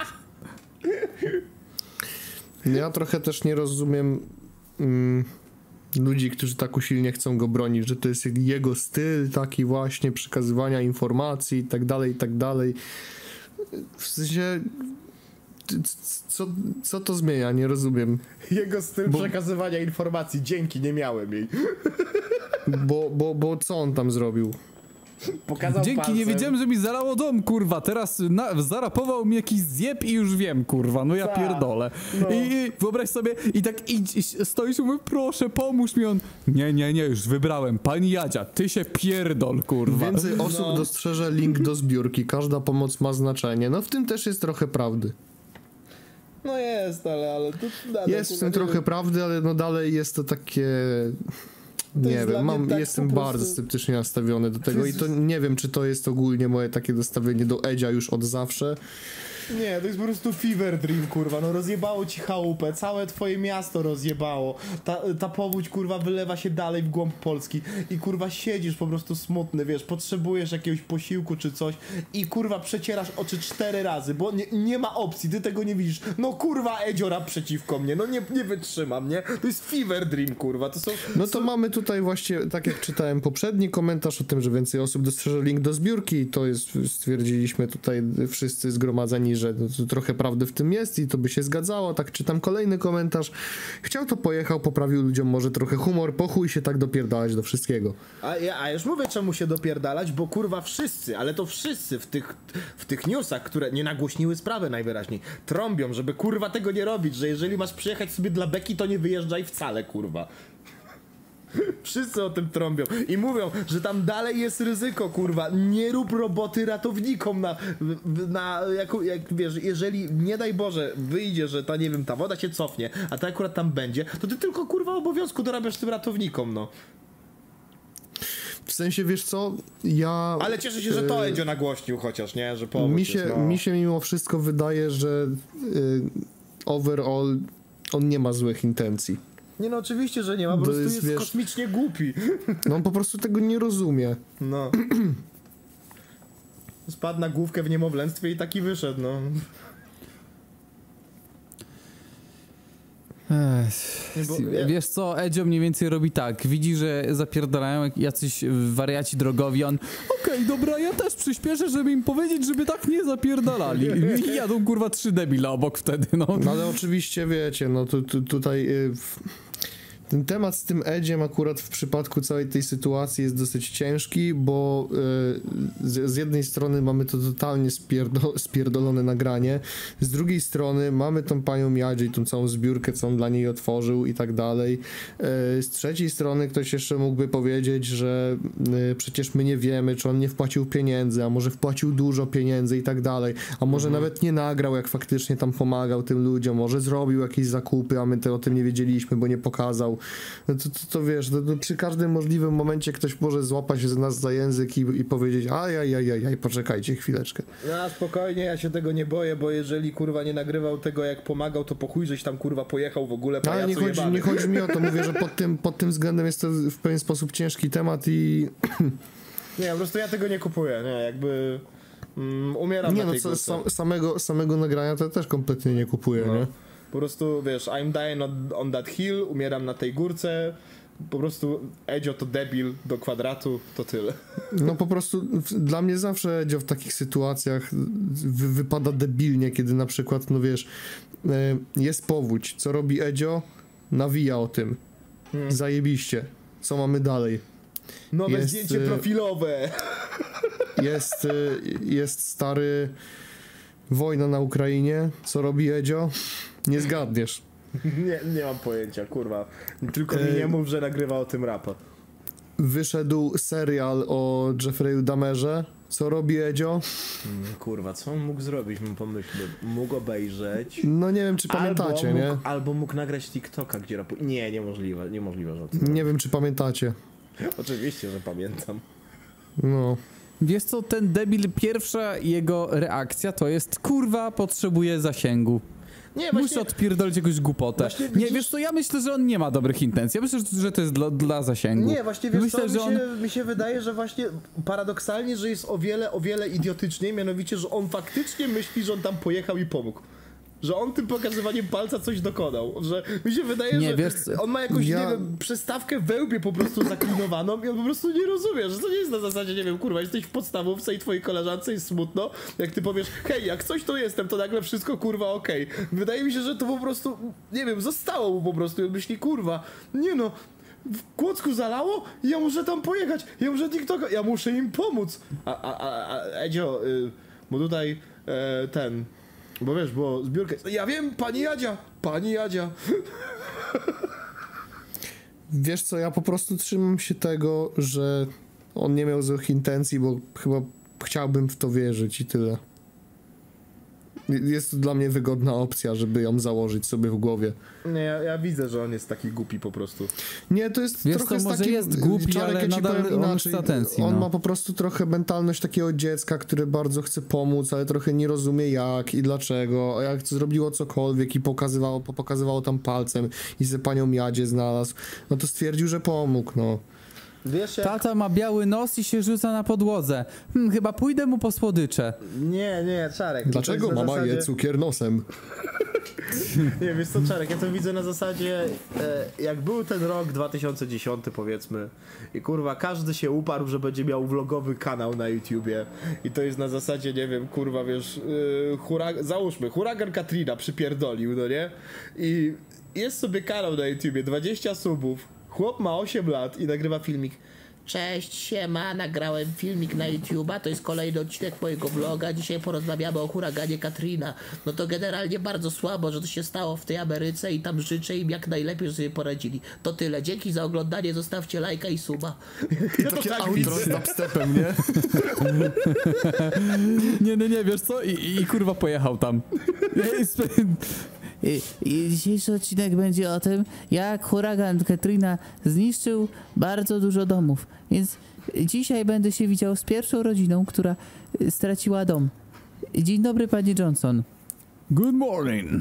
Ja trochę też nie rozumiem mm, ludzi, którzy tak usilnie chcą go bronić, że to jest jego styl taki właśnie przekazywania informacji i tak dalej, i tak dalej. W sensie... c- c- Co, co to zmienia? Nie rozumiem. Jego styl Bo- przekazywania informacji. Dzięki, nie miałem jej. Bo, bo, bo co on tam zrobił? Pokazał Dzięki, palcem. nie wiedziałem, że mi zalało dom, kurwa. Teraz na, zarapował mi jakiś zjeb i już wiem, kurwa. No ja Ta, pierdolę. no. I, I wyobraź sobie, i tak idź, i stoisz i mówię, proszę, pomóż mi. On, nie, nie, nie, już wybrałem. Pani Jadzia, ty się pierdol, kurwa. Więcej osób No. dostrzeże link do zbiórki. Każda pomoc ma znaczenie. No w tym też jest trochę prawdy. No jest, ale, ale to nadal, Jest w kurwa, tym nie trochę wiem. prawdy, ale no dalej jest to takie... Nie jest dla wiem, mnie mam, tak jestem po prostu- bardzo sceptycznie nastawiony do tego i jest- to nie wiem, czy to jest ogólnie moje takie nastawienie do Edzia już od zawsze, Nie, to jest po prostu fever dream, kurwa, no rozjebało ci chałupę, całe twoje miasto rozjebało, ta, ta powódź, kurwa, wylewa się dalej w głąb Polski i, kurwa, siedzisz po prostu smutny, wiesz, potrzebujesz jakiegoś posiłku czy coś i, kurwa, przecierasz oczy cztery razy, bo nie, nie ma opcji, ty tego nie widzisz, no, kurwa, Edziora przeciwko mnie, no, nie, nie wytrzymam, nie? To jest fever dream, kurwa, to są... No to mamy tutaj właśnie, tak jak czytałem poprzedni komentarz o tym, że więcej osób dostrzeże link do zbiórki, to jest, stwierdziliśmy tutaj wszyscy zgromadzeni, że to trochę prawdy w tym jest i to by się zgadzało. Tak czytam kolejny komentarz. Chciał, to pojechał, poprawił ludziom może trochę humor, po chuj się tak dopierdalać do wszystkiego. A ja a już mówię, czemu się dopierdalać, bo kurwa wszyscy, ale to wszyscy w tych, w tych newsach, które nie nagłośniły sprawy najwyraźniej, trąbią, żeby kurwa tego nie robić, że jeżeli masz przyjechać sobie dla beki, to nie wyjeżdżaj wcale, kurwa. Wszyscy o tym trąbią i mówią, że tam dalej jest ryzyko, kurwa, nie rób roboty ratownikom na, na jako, jak wiesz, jeżeli nie daj Boże wyjdzie, że ta, nie wiem, ta woda się cofnie, a ta akurat tam będzie, to ty tylko, kurwa, obowiązku dorabiasz tym ratownikom, no. W sensie, wiesz co, ja... Ale cieszę się, że to Edzio nagłośnił chociaż, nie, że powód mi się, jest, no. mi się mimo wszystko wydaje, że y, overall on nie ma złych intencji. Nie no, oczywiście, że nie ma, po prostu jest, jest wiesz, kosmicznie głupi. No on po prostu tego nie rozumie. No. Spadł na główkę w niemowlęctwie i taki wyszedł, no. Ech, Bo- wiesz co, Edzio mniej więcej robi tak, widzi, że zapierdalają jak jacyś wariaci drogowi, on okej, dobra, ja też przyspieszę, żeby im powiedzieć, żeby tak nie zapierdalali. I jadą kurwa trzy debile obok wtedy, no. No ale oczywiście wiecie, no tu, tu, tutaj y, w, ten temat z tym Edziem akurat w przypadku całej tej sytuacji jest dosyć ciężki, bo y, z, z jednej strony mamy to totalnie spierdo, spierdolone nagranie, z drugiej strony mamy tą panią Jadzie i tą całą zbiórkę, co on dla niej otworzył i tak dalej. Y, z trzeciej strony ktoś jeszcze mógłby powiedzieć, że y, przecież my nie wiemy, czy on nie wpłacił pieniędzy, a może wpłacił dużo pieniędzy i tak dalej, a może mhm. nawet nie nagrał, jak faktycznie tam pomagał tym ludziom, może zrobił jakieś zakupy, a my te, o tym nie wiedzieliśmy, bo nie pokazał. No to, to, to wiesz, to, to przy każdym możliwym momencie ktoś może złapać z nas za język i, i powiedzieć ajajajajaj, poczekajcie chwileczkę. No spokojnie, ja się tego nie boję, bo jeżeli kurwa nie nagrywał tego jak pomagał, to po chuj żeś tam kurwa pojechał w ogóle, pajacu Ale nie chodzi, nie chodzi mi o to, mówię, że pod tym, pod tym względem jest to w pewien sposób ciężki temat i... Nie, po prostu ja tego nie kupuję, nie, jakby mm, umieram nie, na no tej co, górce. sam, samego, samego nagrania to też kompletnie nie kupuję, No. nie? Po prostu, wiesz, I'm dying on, on that hill, umieram na tej górce, po prostu Edzio to debil do kwadratu, to tyle. No po prostu w- dla mnie zawsze Edzio w takich sytuacjach wy, wypada debilnie, kiedy na przykład, no wiesz, e, jest powódź, co robi Edzio? Nawija o tym. Hmm. Zajebiście. Co mamy dalej? Nowe Jest, zdjęcie y- profilowe. Jest, e, jest stary wojna na Ukrainie. Co robi Edzio? Nie zgadniesz. Nie, nie mam pojęcia, kurwa. Tylko mi Ej. nie mów, że nagrywa o tym rapa. Wyszedł serial o Jeffrey'u Dahmerze. Co robi Edzio? Mm, kurwa, co on mógł zrobić, bym pomyślał. Mógł obejrzeć. No nie wiem, czy pamiętacie, albo nie? mógł, albo mógł nagrać TikToka, gdzie rapuje. Nie, niemożliwe, niemożliwe, że to. Nie wiem, czy pamiętacie. Oczywiście, że pamiętam. No. Wiesz co, ten debil, pierwsza jego reakcja to jest kurwa, potrzebuje zasięgu. Nie, Muszę właśnie, odpierdolić jakąś głupotę. Właśnie Nie, widzisz- wiesz co, ja myślę, że on nie ma dobrych intencji. Ja myślę, że to jest dla, dla zasięgu. nie, właśnie wiesz myślę, co, mi że on... się, mi się wydaje, że właśnie paradoksalnie, że jest o wiele, o wiele idiotyczniej, mianowicie, że on faktycznie myśli, że on tam pojechał i pomógł. Że on tym pokazywaniem palca coś dokonał. Że mi się wydaje, Nie, że wiesz co, on ma jakąś, ja- nie wiem, przystawkę we łbie po prostu zaklinowaną i on po prostu nie rozumie, że to nie jest na zasadzie, nie wiem, kurwa, jesteś w podstawówce i twojej koleżance jest smutno, jak ty powiesz, hej, jak coś to jestem, to nagle wszystko, kurwa, okej. Wydaje mi się, że to po prostu, nie wiem, zostało mu po prostu i on myśli, kurwa, nie no, w Kłodzku zalało? Ja muszę tam pojechać, ja muszę TikToka, ja muszę im pomóc. A, a, a, a Edzio, y, bo tutaj e, ten... Bo wiesz, bo zbiórkę... Ja wiem, pani Jadzia! Pani Jadzia! Wiesz co, ja po prostu trzymam się tego, że on nie miał złych intencji, bo chyba chciałbym w to wierzyć i tyle. jest to dla mnie wygodna opcja, żeby ją założyć sobie w głowie. Nie, ja, ja widzę, że on jest taki głupi po prostu. Nie, to jest Wiesz trochę co, z może takim... jest głupi, Czarek, ale ja ci nadal powiem on inaczej. chce atencji, On no. ma po prostu trochę mentalność takiego dziecka, które bardzo chce pomóc, ale trochę nie rozumie jak i dlaczego. A jak zrobiło cokolwiek i pokazywało, pokazywało tam palcem i se panią Jadzie znalazł, no to stwierdził, że pomógł, no. Wiesz jak... Tata ma biały nos i się rzuca na podłodze. Hmm, chyba pójdę mu po słodycze. Nie, nie, Czarek. to Dlaczego jest na mama zasadzie... je cukier nosem? Nie, wiesz co, Czarek, ja to widzę na zasadzie, e, jak był ten rok dwa tysiące dziesiąty, powiedzmy, i kurwa, każdy się uparł, że będzie miał vlogowy kanał na YouTubie i to jest na zasadzie, nie wiem, kurwa, wiesz, yy, hurag- załóżmy, huragan Katrina przypierdolił, no nie? I jest sobie kanał na YouTubie, dwadzieścia subów, chłop ma osiem lat i nagrywa filmik. Cześć, siema, nagrałem filmik na YouTube'a, to jest kolejny odcinek mojego vloga, dzisiaj porozmawiamy o huraganie Katrina. No to generalnie bardzo słabo, że to się stało w tej Ameryce i tam życzę im jak najlepiej, że sobie poradzili. To tyle, dzięki za oglądanie, zostawcie lajka i suba. I takie tak outro widzę. z dubstepem, nie? Nie, nie, nie, wiesz co? I, i kurwa pojechał tam. I, I dzisiejszy odcinek będzie o tym, jak huragan Katrina zniszczył bardzo dużo domów. Więc dzisiaj będę się widział z pierwszą rodziną, która y, straciła dom. Dzień dobry, panie Johnson. Good morning.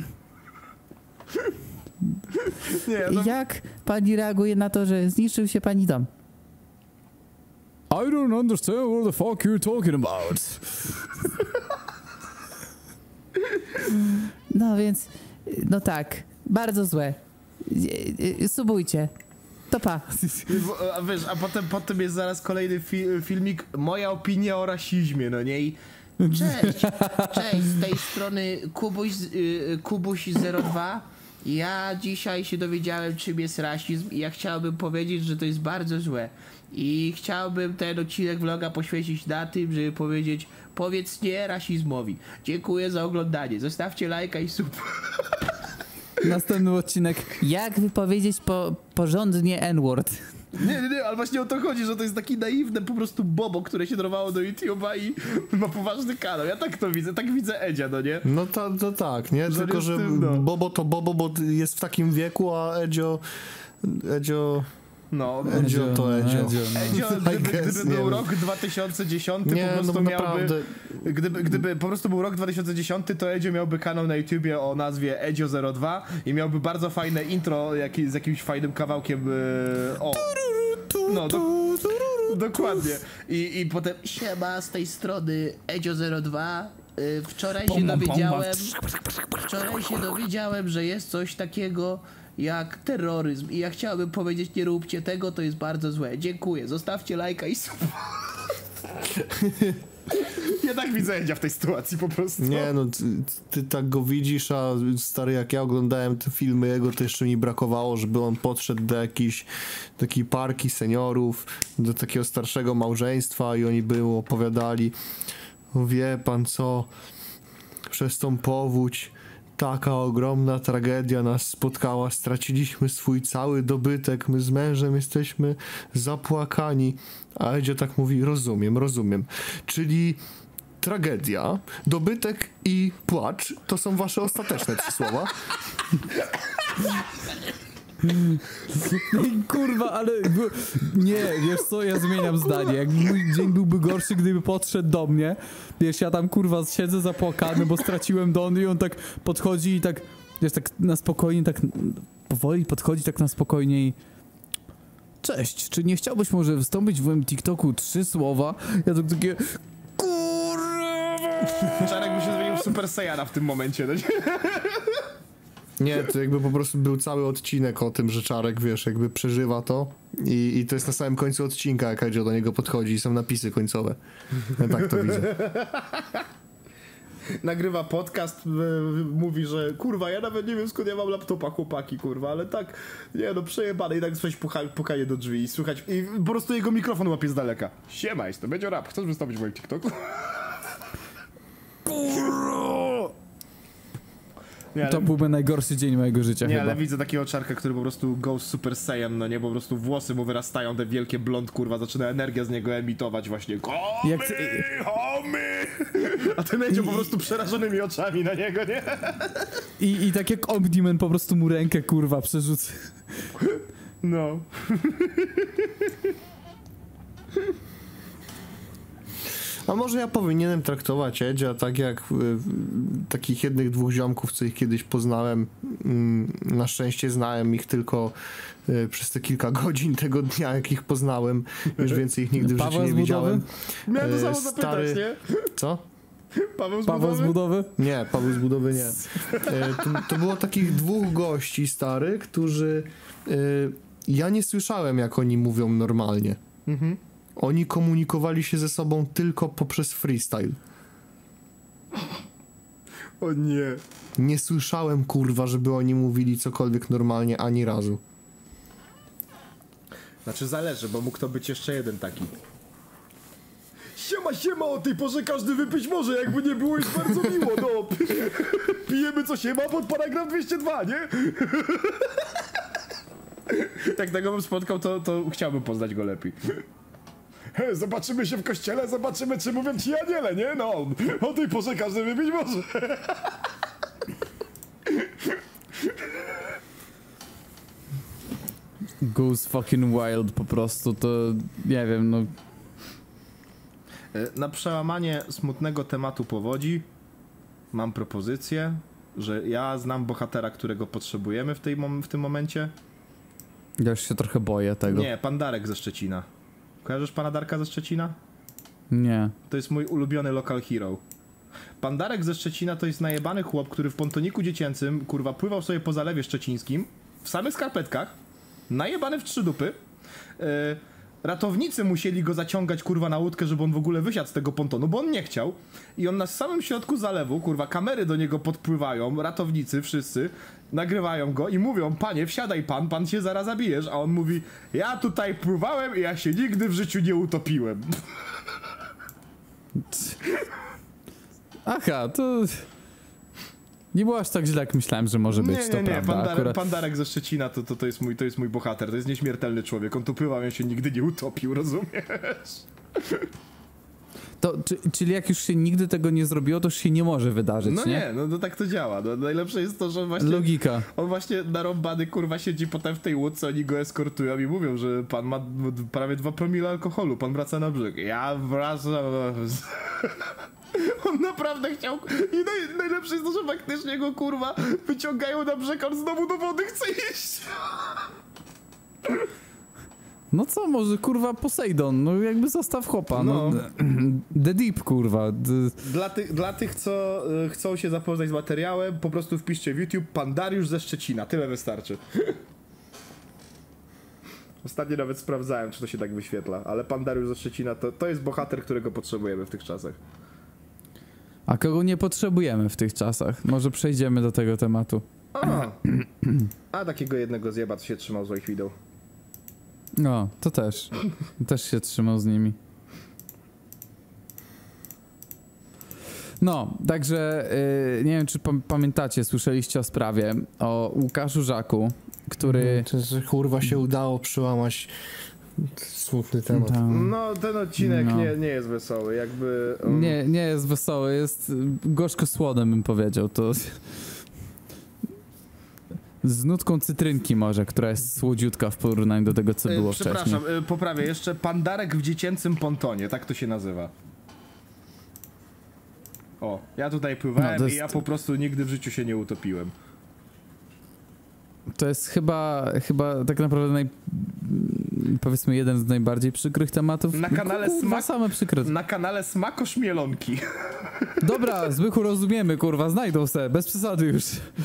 Nie, no, Jak pani reaguje na to, że zniszczył się pani dom? I don't understand what the fuck you're talking about. No więc, y, no tak, bardzo złe. Y, y, Subujcie. To pa. a wiesz, a potem, potem jest zaraz kolejny fi- filmik, moja opinia o rasizmie, no nie? I Cześć, cześć, z tej strony Kubuś, y, Kubuś zero dwa. Ja dzisiaj się dowiedziałem, czym jest rasizm i ja chciałbym powiedzieć, że to jest bardzo złe. I chciałbym ten odcinek vloga poświęcić na tym, żeby powiedzieć, powiedz nie rasizmowi. Dziękuję za oglądanie, zostawcie lajka i sub. Następny odcinek. Jak wypowiedzieć po, porządnie N-word? Nie, nie, nie, ale właśnie o to chodzi, że to jest taki naiwne po prostu bobo, które się dorwało do YouTube'a i ma poważny kanał. Ja tak to widzę, tak widzę Edzia, no nie? No to, to tak, nie? Że Tylko, jest że tym, no. Bobo to Bobo, bo jest w takim wieku, a Edzio... Edzio... No, Edzio to Edzio. Edzio, no. Edzio, I gdyby, guess, gdyby nie był wiem. rok dwa tysiące dziesiąty, Nie, po prostu no miałby... naprawdę. Gdyby, gdyby po prostu był rok dwa tysiące dziesiąty, to Edzio miałby kanał na YouTubie o nazwie Edzio zero dwa i miałby bardzo fajne intro jak, z jakimś fajnym kawałkiem... Yy, o... No, do, dokładnie. I, I potem... Siema, z tej strony Edzio zero dwa. Y, Wczoraj się dowiedziałem, wczoraj się dowiedziałem, że jest coś takiego jak terroryzm i ja chciałbym powiedzieć, nie róbcie tego, to jest bardzo złe. Dziękuję, zostawcie lajka i sub. Ja tak widzę Edzia w tej sytuacji po prostu. Nie no, ty, ty tak go widzisz, a stary, jak ja oglądałem te filmy jego, to jeszcze mi brakowało, żeby on podszedł do jakiejś takiej parki seniorów, do takiego starszego małżeństwa i oni by mu opowiadali, o, wie pan co, przez tą powódź taka ogromna tragedia nas spotkała, straciliśmy swój cały dobytek, my z mężem jesteśmy zapłakani. A Edzio tak mówi, rozumiem, rozumiem. Czyli tragedia, dobytek i płacz to są wasze ostateczne trzy słowa. Kurwa, ale... bu- Nie, wiesz co, ja zmieniam zdanie. Jak mój dzień byłby gorszy, gdyby podszedł do mnie. Wiesz, ja tam kurwa siedzę zapłakany, bo straciłem Don i on tak podchodzi i tak... Wiesz, tak na spokojnie, tak powoli podchodzi tak na spokojnie i... Cześć, czy nie chciałbyś może wystąpić w moim TikToku trzy słowa? Ja tak takie... Kurwa! Czarek by się zmienił w Super Saiyana w tym momencie, no nie? Nie, to jakby po prostu był cały odcinek o tym, że Czarek, wiesz, jakby przeżywa to i, i to jest na samym końcu odcinka, jak Edzio do niego podchodzi i są napisy końcowe. Ja tak to widzę. Nagrywa podcast, y, mówi, że kurwa, ja nawet nie wiem skąd ja mam laptopa, chłopaki, kurwa, ale tak, nie no, przejebane i tak coś pucha, pukanie do drzwi i słychać, i po prostu jego mikrofon łapie z daleka. Siema, jest to będzie rap, chcesz wystąpić w moim TikToku? Nie, ale, To byłby najgorszy dzień mojego życia nie, chyba. ale widzę takiego czarka, który po prostu goes Super Saiyan, no nie, po prostu włosy mu wyrastają, te wielkie blond, kurwa, zaczyna energia z niego emitować właśnie. Homie, Jak ty- homie! A ten leciał po prostu przerażonymi oczami na niego, nie? I, I tak jak Omni-Man po prostu mu rękę kurwa przerzuca. No. A może ja powinienem traktować Edzia tak jak y, y, takich jednych, dwóch ziomków, co ich kiedyś poznałem. Mm, na szczęście znałem ich tylko y, przez te kilka godzin tego dnia, jak ich poznałem. Już więcej ich nigdy w Paweł życiu nie z budowy? widziałem. Miałem to E, samo zapytać, stary- nie? Co? Paweł z Paweł z budowy? budowy? Nie, Paweł z budowy nie. E, to, to było takich dwóch gości starych, którzy... E, ja nie słyszałem, jak oni mówią normalnie. Mhm. Oni komunikowali się ze sobą tylko poprzez freestyle. O nie. Nie słyszałem, kurwa, żeby oni mówili cokolwiek normalnie ani razu. Znaczy zależy, bo mógł to być jeszcze jeden taki. Siema, siema, o tej porze każdy wypić może, jakby nie było, jest bardzo miło, no. Pijemy co się ma pod paragraf dwieście dwa, nie? Jak tego bym spotkał, to, to chciałbym poznać go lepiej. He, zobaczymy się w kościele, zobaczymy, czy mówią ci aniele, nie? No, o tej porze każdy wypić może. Goose fucking wild po prostu, to nie wiem, no... Na przełamanie smutnego tematu powodzi mam propozycję, że ja znam bohatera, którego potrzebujemy w, tej mom- w tym momencie. Ja już się trochę boję tego. Nie, pan Darek ze Szczecina. Kojarzysz pana Darka ze Szczecina? Nie. To jest mój ulubiony local hero. Pan Darek ze Szczecina to jest najebany chłop, który w pontoniku dziecięcym, kurwa, pływał sobie po zalewie szczecińskim, w samych skarpetkach, najebany w trzy dupy. Yy, ratownicy musieli go zaciągać, kurwa, na łódkę, żeby on w ogóle wysiadł z tego pontonu, bo on nie chciał. I on na samym środku zalewu, kurwa, kamery do niego podpływają, ratownicy, wszyscy, nagrywają go i mówią: panie, wsiadaj pan, pan się zaraz zabijesz. A on mówi: ja tutaj pływałem i ja się nigdy w życiu nie utopiłem. Aha, to... Nie było aż tak źle, jak myślałem, że może być, nie, nie, to nie, prawda. pan, Darek, Akurat... pan Darek ze Szczecina to, to, to, jest mój, to jest mój bohater, to jest nieśmiertelny człowiek, on tu pływał, on się nigdy nie utopił, rozumiesz? To, czy, czyli jak już się nigdy tego nie zrobiło, to już się nie może wydarzyć, No nie? nie, no, no tak to działa, no, najlepsze jest to, że właśnie Logika. on właśnie narąbany, kurwa, siedzi potem w tej łódce, oni go eskortują i mówią, że pan ma d- prawie dwa promile alkoholu, pan wraca na brzeg. Ja wracam... On naprawdę chciał... I naj, najlepsze jest to, że faktycznie go, kurwa, wyciągają na brzeg, on znowu do wody chce iść. No co, może kurwa Poseidon, no jakby zostaw chłopa, no. No. The Deep, kurwa. The... Dla, ty, dla tych, co y, chcą się zapoznać z materiałem, po prostu wpiszcie w YouTube pan Dariusz ze Szczecina, tyle wystarczy. Ostatnio nawet sprawdzałem, czy to się tak wyświetla, ale pan Dariusz ze Szczecina to, to jest bohater, którego potrzebujemy w tych czasach. A kogo nie potrzebujemy w tych czasach? Może przejdziemy do tego tematu. A, a takiego jednego zjeba, co się trzymał z Widow. No, to też. Też się trzymał z nimi. No, także yy, nie wiem, czy pam- pamiętacie, słyszeliście o sprawie o Łukaszu Żaku, który... To, że kurwa się udało przełamać smutny temat. Tam, No, ten odcinek No. nie, nie jest wesoły, jakby... Um, nie, nie jest wesoły, jest gorzko-słodem, bym powiedział. To z nutką cytrynki może, która jest słodziutka w porównaniu do tego, co było y, wcześniej. Przepraszam, y, poprawię jeszcze, pan Darek w dziecięcym pontonie, tak to się nazywa. O, ja tutaj pływałem No, to jest- i ja po prostu nigdy w życiu się nie utopiłem. To jest chyba, chyba tak naprawdę naj, powiedzmy jeden z najbardziej przykrych tematów. Na kanale Kurwa, Smak- same przykre. Na kanale Smakoszmielonki. Dobra, Zbychu, rozumiemy, kurwa, znajdą se, bez przesady już.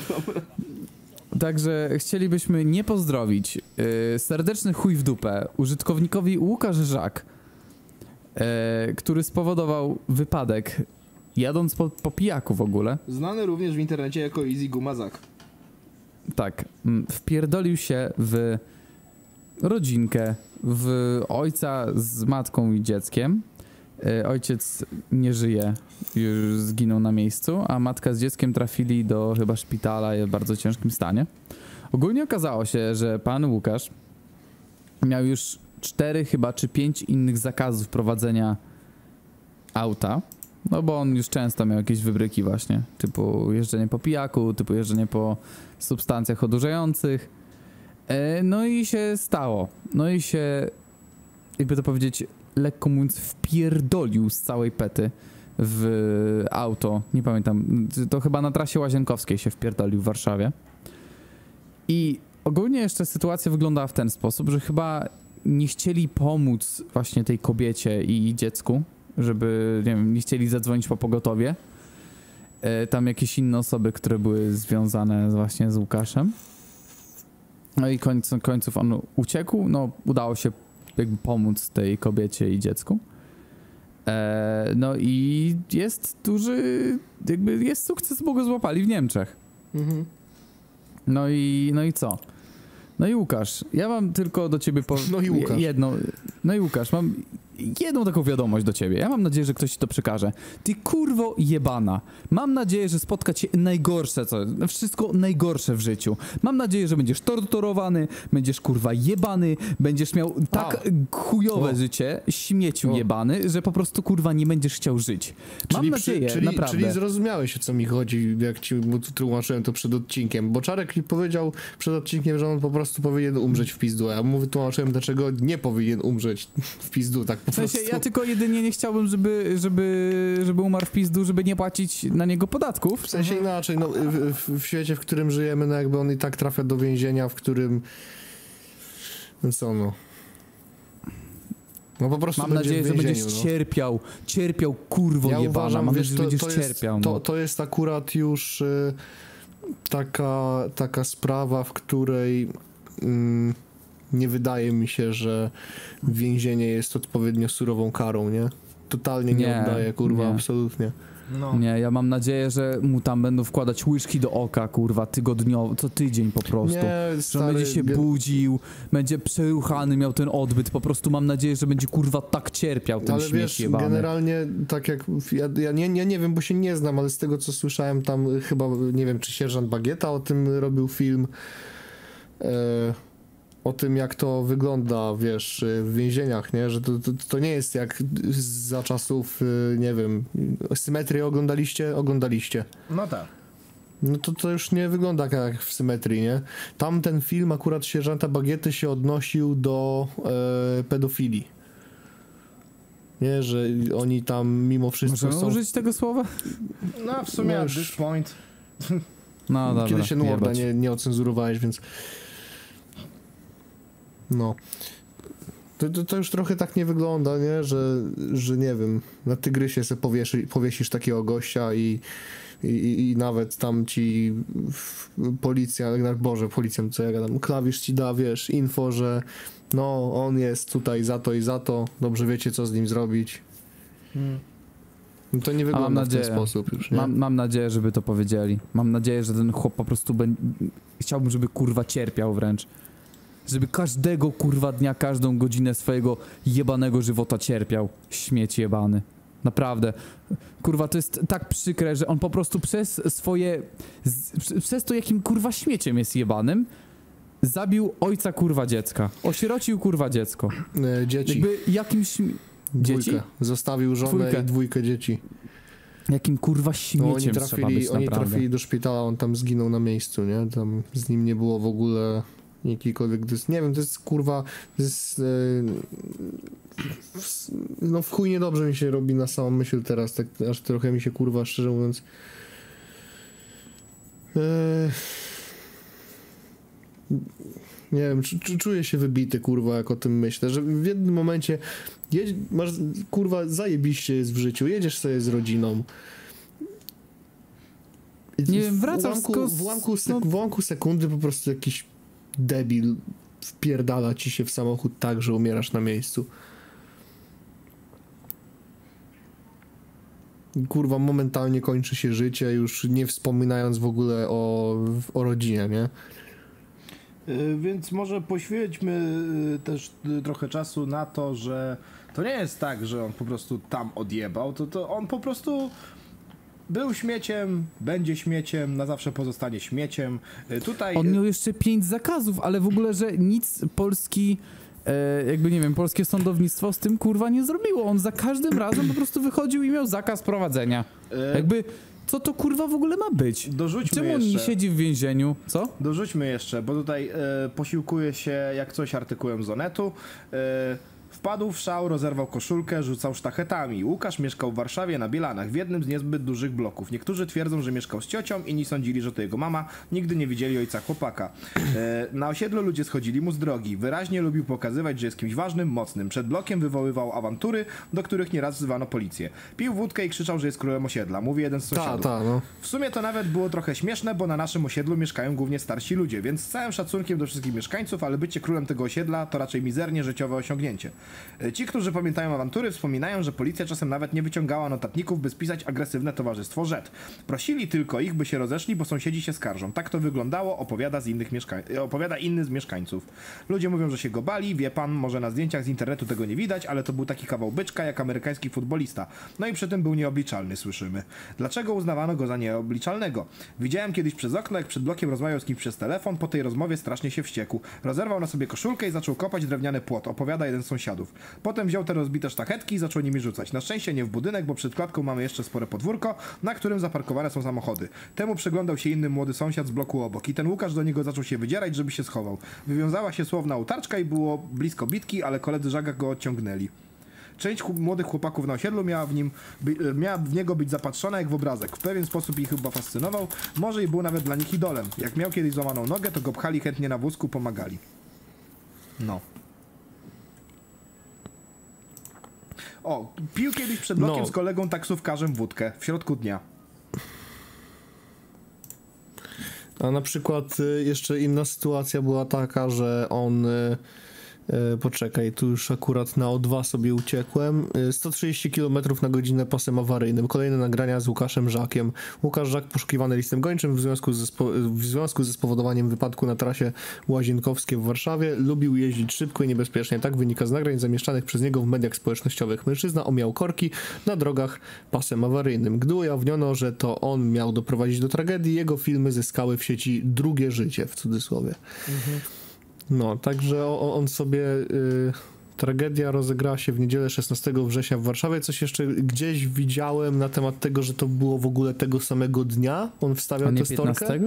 Także chcielibyśmy nie pozdrowić yy, serdeczny chuj w dupę użytkownikowi Łukasz Żak, yy, który spowodował wypadek jadąc po, po pijaku w ogóle. Znany również w internecie jako Easy Gumazak. Tak, mm, wpierdolił się w rodzinkę, w ojca z matką i dzieckiem E, ojciec nie żyje, już zginął na miejscu, a matka z dzieckiem trafili do chyba szpitala w bardzo ciężkim stanie. Ogólnie okazało się, że pan Łukasz miał już cztery chyba czy pięć innych zakazów prowadzenia auta, no bo on już często miał jakieś wybryki właśnie, typu jeżdżenie po pijaku, typu jeżdżenie po substancjach odurzających. E, no i się stało. No i się, jakby to powiedzieć, lekko mówiąc, wpierdolił z całej pety w auto. Nie pamiętam, to chyba na trasie Łazienkowskiej się wpierdolił w Warszawie. I ogólnie jeszcze sytuacja wyglądała w ten sposób, że chyba nie chcieli pomóc właśnie tej kobiecie i dziecku, żeby, nie wiem, nie chcieli zadzwonić po pogotowie. E, tam jakieś inne osoby, które były związane właśnie z Łukaszem. No i końc, końców on uciekł, no udało się jakby pomóc tej kobiecie i dziecku. E, no i jest duży, jakby jest sukces, bo go złapali w Niemczech. Mhm. No i, no i co? No i Łukasz, ja mam tylko do ciebie po... No i Łukasz. jedno. No i Łukasz, mam jedną taką wiadomość do ciebie. Ja mam nadzieję, że ktoś ci to przekaże. Ty kurwo jebana. Mam nadzieję, że spotka cię najgorsze, co wszystko najgorsze w życiu. Mam nadzieję, że będziesz torturowany, będziesz kurwa jebany, będziesz miał tak A. chujowe O. życie, śmieciu O. jebany, że po prostu kurwa nie będziesz chciał żyć. Mam Czyli, nadzieję, przy, czyli, naprawdę. czyli zrozumiałeś, o co mi chodzi, jak ci mu tu tłumaczyłem to przed odcinkiem, bo Czarek mi powiedział przed odcinkiem, że on po prostu powinien umrzeć w pizdu, a ja mu wytłumaczyłem, dlaczego nie powinien umrzeć w pizdu, tak po W sensie, prostu. ja tylko jedynie nie chciałbym, żeby, żeby, żeby umarł w pizdu, żeby nie płacić na niego podatków. W sensie inaczej, no, w, w, w świecie, w którym żyjemy, no jakby on i tak trafia do więzienia, w którym... No co, no... No po prostu Mam będzie nadzieję, w że więzieniu, będziesz no. cierpiał, cierpiał kurwo Ja jebana. uważam, Mam wiesz, nadzieję, że to, będziesz to jest, cierpiał. to, no. to jest akurat już y, taka, taka sprawa, w której mm, nie wydaje mi się, że więzienie jest odpowiednio surową karą, nie? Totalnie nie, Nie, oddaje, kurwa, nie. absolutnie. No. Nie, ja mam nadzieję, że mu tam będą wkładać łyżki do oka, kurwa, tygodniowo, co tydzień po prostu. Nie, Że on stary, będzie się gen- budził, będzie przeruchany, miał ten odbyt, po prostu mam nadzieję, że będzie kurwa tak cierpiał ten Ale śmieć wiesz, jebany. generalnie tak jak, ja, ja nie, nie, nie wiem, bo się nie znam, ale z tego co słyszałem tam chyba, nie wiem, czy Sierżant Bagieta o tym robił film, e, o tym jak to wygląda, wiesz, w więzieniach, nie, że to, to, to nie jest jak za czasów, e, nie wiem, Symetrię oglądaliście? Oglądaliście. No tak. No to to już nie wygląda jak w Symetrii, nie? Tam ten film akurat Sierżanta Bagiety się odnosił do e, pedofilii. Nie, że oni tam mimo wszystko Możemy są... użyć tego słowa? No w sumie No at już- this point. No dobra, Kiedy się Norda jebać. nie, nie ocenzurowałeś, więc... No. To, to, to już trochę tak nie wygląda, nie? Że, że nie wiem, na Tygrysie sobie powieszy, powiesisz takiego gościa i, i, i nawet tam ci w- policja, Boże, policjant, co ja gadam, klawisz ci da, wiesz, info, że no, on jest tutaj za to i za to, dobrze wiecie, co z nim zrobić. Hmm. No to nie A wygląda mam w ten nadzieję. sposób już, nie? Mam, mam nadzieję, żeby to powiedzieli. Mam nadzieję, że ten chłop po prostu będzie... Chciałbym, żeby kurwa cierpiał wręcz. Żeby każdego kurwa dnia, każdą godzinę swojego jebanego żywota cierpiał. Śmieć jebany. Naprawdę. Kurwa, to jest tak przykre, że on po prostu przez swoje... Z, przez to, jakim kurwa śmieciem jest jebanym, zabił ojca kurwa dziecka. Osierocił kurwa dziecko. E, dzieci. Jakby jakimś... Dzieci? Dwójkę. Zostawił żonę Dwójkę. i dwójkę dzieci. Jakim kurwa No, śmieciem oni trzeba trafili, być oni naprawdę. trafili do szpitala, on tam zginął na miejscu, nie? Tam z nim nie było w ogóle jakiejkolwiek dys... Nie wiem, to jest kurwa... To jest, e, w- no w chuj niedobrze mi się robi na samą myśl teraz, tak aż trochę mi się kurwa, szczerze mówiąc... E, nie wiem, czy, czy czuję się wybity, kurwa, jak o tym myślę, że w jednym momencie jedź, masz, kurwa, zajebiście jest w życiu, jedziesz sobie z rodziną. I Nie w wiem, wracasz ułamku, z kos- w, ułamku sek- no- w ułamku sekundy po prostu jakiś debil wpierdala ci się w samochód tak, że umierasz na miejscu. Kurwa, momentalnie kończy się życie, już nie wspominając w ogóle o, o rodzinie, nie? Y, Więc może poświęćmy y, też y, trochę czasu na to, że To nie jest tak, że on po prostu tam odjebał, to, to on po prostu był śmieciem, będzie śmieciem, na zawsze pozostanie śmieciem. Y, Tutaj... On miał jeszcze pięć zakazów, ale w ogóle, że nic polski, e, jakby nie wiem, polskie sądownictwo z tym kurwa nie zrobiło. On za każdym razem po prostu wychodził i miał zakaz prowadzenia. Y, Jakby, co to kurwa w ogóle ma być? Dorzućmy Czemu on nie jeszcze. siedzi w więzieniu? Co? Dorzućmy jeszcze, bo tutaj e, posiłkuje się jak coś artykułem z Onetu. E, Wpadł w szał, rozerwał koszulkę, rzucał sztachetami. Łukasz mieszkał w Warszawie na Bielanach, w jednym z niezbyt dużych bloków. Niektórzy twierdzą, że mieszkał z ciocią, inni sądzili, że to jego mama. Nigdy nie widzieli ojca chłopaka. E, na osiedlu ludzie schodzili mu z drogi. Wyraźnie lubił pokazywać, że jest kimś ważnym, mocnym. Przed blokiem wywoływał awantury, do których nieraz wzywano policję. Pił wódkę i krzyczał, że jest królem osiedla, mówi jeden z Ta, sąsiadów. ta, no. W sumie to nawet było trochę śmieszne, bo na naszym osiedlu mieszkają głównie starsi ludzie, więc z całym szacunkiem do wszystkich mieszkańców, ale bycie królem tego osiedla to raczej mizernie życiowe osiągnięcie. E, Ci, którzy pamiętają awantury, wspominają, że policja czasem nawet nie wyciągała notatników, by spisać agresywne towarzystwo Żet. Prosili tylko ich, by się rozeszli, bo sąsiedzi się skarżą. Tak to wyglądało, opowiada, z innych mieszkań- opowiada inny z mieszkańców. Ludzie mówią, że się go bali, wie pan, może na zdjęciach z internetu tego nie widać, ale to był taki kawał byczka, jak amerykański futbolista. No i przy tym był nieobliczalny, słyszymy. Dlaczego uznawano go za nieobliczalnego? Widziałem kiedyś przez okno, jak przed blokiem rozmawiał z kimś przez telefon, po tej rozmowie strasznie się wściekł. Rozerwał na sobie koszulkę i zaczął kopać drewniany płot, opowiada jeden z sąsiadów. Potem wziął te rozbite sztachetki i zaczął nimi rzucać. Na szczęście nie w budynek, bo przed klatką mamy jeszcze spore podwórko, na którym zaparkowane są samochody. Temu przyglądał się inny młody sąsiad z bloku obok i ten Łukasz do niego zaczął się wydzierać, żeby się schował. Wywiązała się słowna utarczka i było blisko bitki, ale koledzy Żaga go odciągnęli. Część chł- młodych chłopaków na osiedlu miała w nim by, miała w niego być zapatrzona jak w obrazek. W pewien sposób ich chyba fascynował, może i był nawet dla nich idolem. Jak miał kiedyś złamaną nogę, to go pchali chętnie na wózku, pomagali. No. O, pił kiedyś przed blokiem No. z kolegą taksówkarzem wódkę w środku dnia. A na przykład y, jeszcze inna sytuacja była taka, że on... Y, y, poczekaj, tu już akurat na O dwa sobie uciekłem. Y, sto trzydzieści kilometrów na godzinę pasem awaryjnym. Kolejne nagrania z Łukaszem Żakiem. Łukasz Żak poszukiwany listem gończym w związku, ze spo, w związku ze spowodowaniem wypadku na trasie Łazienkowskie w Warszawie. Lubił jeździć szybko i niebezpiecznie. Tak wynika z nagrań zamieszczanych przez niego w mediach społecznościowych. Mężczyzna omijał korki na drogach pasem awaryjnym. Gdy ujawniono, że to on miał doprowadzić do tragedii, jego filmy zyskały w sieci drugie życie, w cudzysłowie. Mhm. No, także o, on sobie... Y, tragedia rozegrała się w niedzielę szesnastego września w Warszawie. Coś jeszcze gdzieś widziałem na temat tego, że to było w ogóle tego samego dnia. On wstawiał A nie tę storkę. piętnastego?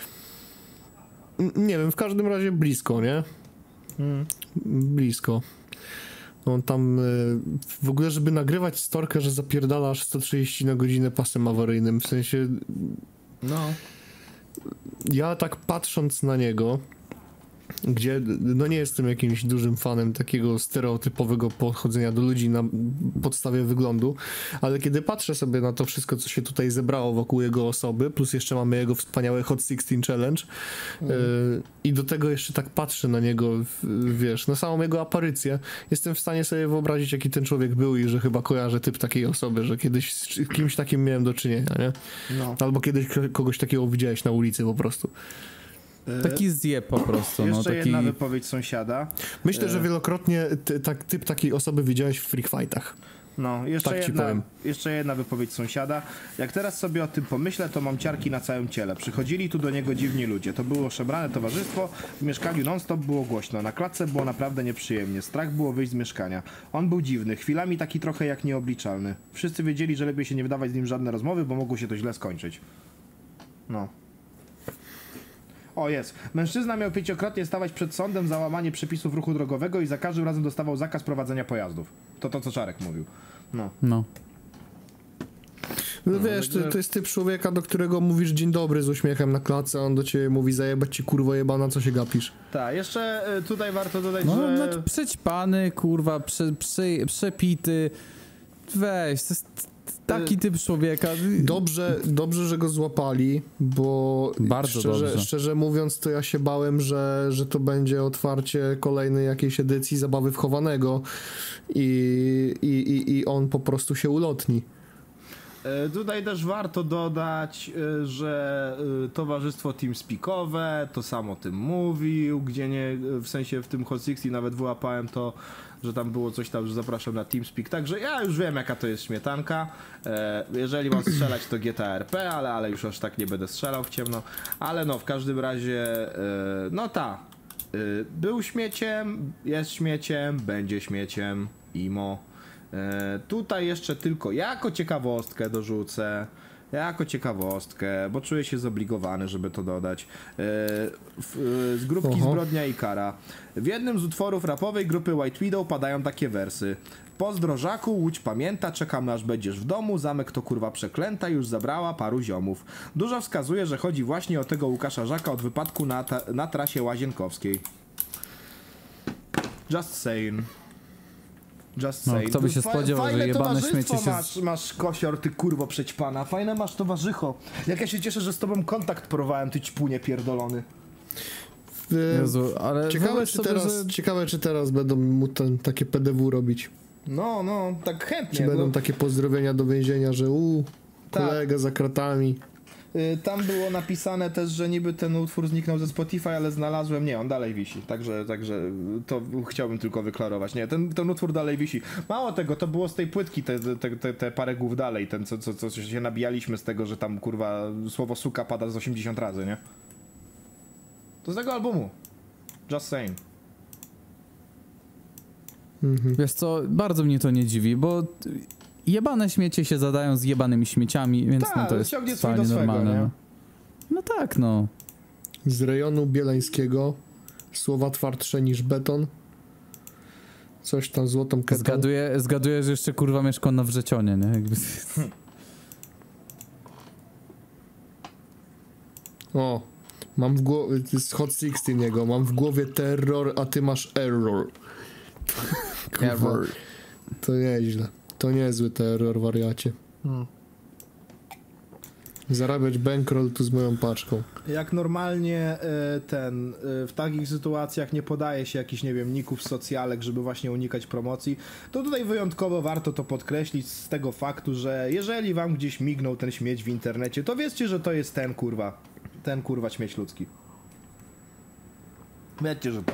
N- Nie wiem, w każdym razie blisko, nie? Hmm. Blisko. On tam y, w ogóle, żeby nagrywać storkę, że zapierdala aż sto trzydzieści na godzinę pasem awaryjnym. W sensie, No. ja tak patrząc na niego, gdzie no nie jestem jakimś dużym fanem takiego stereotypowego podchodzenia do ludzi na podstawie wyglądu, ale kiedy patrzę sobie na to wszystko, co się tutaj zebrało wokół jego osoby, plus jeszcze mamy jego wspaniałe Hot szesnaście Challenge mm. y, i do tego jeszcze tak patrzę na niego, w, wiesz, na samą jego aparycję, jestem w stanie sobie wyobrazić, jaki ten człowiek był i że chyba kojarzę typ takiej osoby, że kiedyś z kimś takim miałem do czynienia, nie? No. Albo kiedyś kogoś takiego widziałeś na ulicy po prostu. Taki zjeb po prostu, no Jeszcze taki... jedna wypowiedź sąsiada. Myślę, że wielokrotnie ty, tak, typ takiej osoby widziałeś w freak fightach. No, jeszcze, Tak ci jedna, powiem. jeszcze jedna wypowiedź sąsiada. Jak teraz sobie o tym pomyślę, to mam ciarki na całym ciele. Przychodzili tu do niego dziwni ludzie. To było szemrane towarzystwo. W mieszkaniu non-stop było głośno. Na klatce było naprawdę nieprzyjemnie. Strach było wyjść z mieszkania. On był dziwny. Chwilami taki trochę jak nieobliczalny. Wszyscy wiedzieli, że lepiej się nie wydawać z nim w żadne rozmowy, bo mogło się to źle skończyć. No. O, jest. Mężczyzna miał pięciokrotnie stawać przed sądem za łamanie przepisów ruchu drogowego i za każdym razem dostawał zakaz prowadzenia pojazdów. To to, co Czarek mówił. No. No. No, wiesz, także- to, to jest typ człowieka, do którego mówisz dzień dobry z uśmiechem na klatce, a on do ciebie mówi zajebać ci kurwo jebana, co się gapisz. Tak, jeszcze y, tutaj warto dodać, No, że... znaczy przećpany, kurwa, prze, prze, przepity. Weź, to jest taki typ człowieka. Dobrze, dobrze, że go złapali, bo Bardzo szczerze, dobrze. szczerze mówiąc, to ja się bałem, że, że to będzie otwarcie kolejnej jakiejś edycji Zabawy wchowanego i, i, i, i on po prostu się ulotni. E, Tutaj też warto dodać, e, że e, towarzystwo TeamSpeakowe to sam o tym mówił, gdzie nie, w sensie w tym Hot sześćdziesiąt nawet wyłapałem to, że tam było coś tam, że zapraszam na TeamSpeak, także ja już wiem jaka to jest śmietanka. E, jeżeli mam strzelać to G T A R P, ale, ale już aż tak nie będę strzelał w ciemno, ale no w każdym razie, e, no ta, e, był śmieciem, jest śmieciem, będzie śmieciem, imo. E, tutaj jeszcze tylko jako ciekawostkę dorzucę, jako ciekawostkę, bo czuję się zobligowany, żeby to dodać. E, w, e, z grupki Oho. Zbrodnia i Kara. W jednym z utworów rapowej grupy White Widow padają takie wersy. Pozdro Żaku, Łódź pamięta, czekamy aż będziesz w domu, zamek to kurwa przeklęta, już zabrała paru ziomów. Dużo wskazuje, że chodzi właśnie o tego Łukasza Żaka od wypadku na, ta, na trasie łazienkowskiej. Just saying. Just No, saying. kto by się Fa- spodziewał, że fajne jebane towarzystwo śmiecie się z- masz, masz kosior, ty kurwo przećpana. Fajne masz towarzycho. Jak ja się cieszę, że z tobą kontakt porwałem, ty ćpunie pierdolony. Y, Jezu, ale ciekawe, wyobraź czy sobie, teraz, że... ciekawe, czy teraz będą mu ten, takie P D W robić. No, no, tak chętnie. Czy będą no. takie pozdrowienia do więzienia, że u Tak. kolega za kratami. Y, Tam było napisane też, że niby ten utwór zniknął ze Spotify, ale znalazłem, nie, on dalej wisi, także, także y, to chciałbym tylko wyklarować, nie, ten, ten utwór dalej wisi. Mało tego, to było z tej płytki te, te, te, te parę głów dalej, ten co, co, co się nabijaliśmy z tego, że tam kurwa słowo suka pada z osiemdziesiąt razy, nie? To z tego albumu. Just saying. Wiesz co, bardzo mnie to nie dziwi, bo jebane śmiecie się zadają z jebanymi śmieciami, więc Tak, no to jest ciągnie swój do totalnie swego, normalne. nie? No. no tak, no. Z rejonu bieleńskiego. Słowa twardsze niż beton. Coś tam złotą ketą. Zgaduję, zgaduję, że jeszcze kurwa mieszka na Wrzecionie, nie? Jakby... O, mam w głowie, to jest Hot sześćdziesiąt jego, mam w głowie terror, a ty masz error. Kurwa, Error. to nieźle. To niezły terror, wariacie. Hmm. Zarabiać bankroll tu z moją paczką. Jak normalnie e, ten, e, w takich sytuacjach nie podaje się jakichś, nie wiem, ników socjalek, żeby właśnie unikać promocji, to tutaj wyjątkowo warto to podkreślić z tego faktu, że jeżeli wam gdzieś mignął ten śmieć w internecie, to wiedzcie, że to jest ten kurwa, ten kurwa śmieć ludzki. Wiedzcie, że to.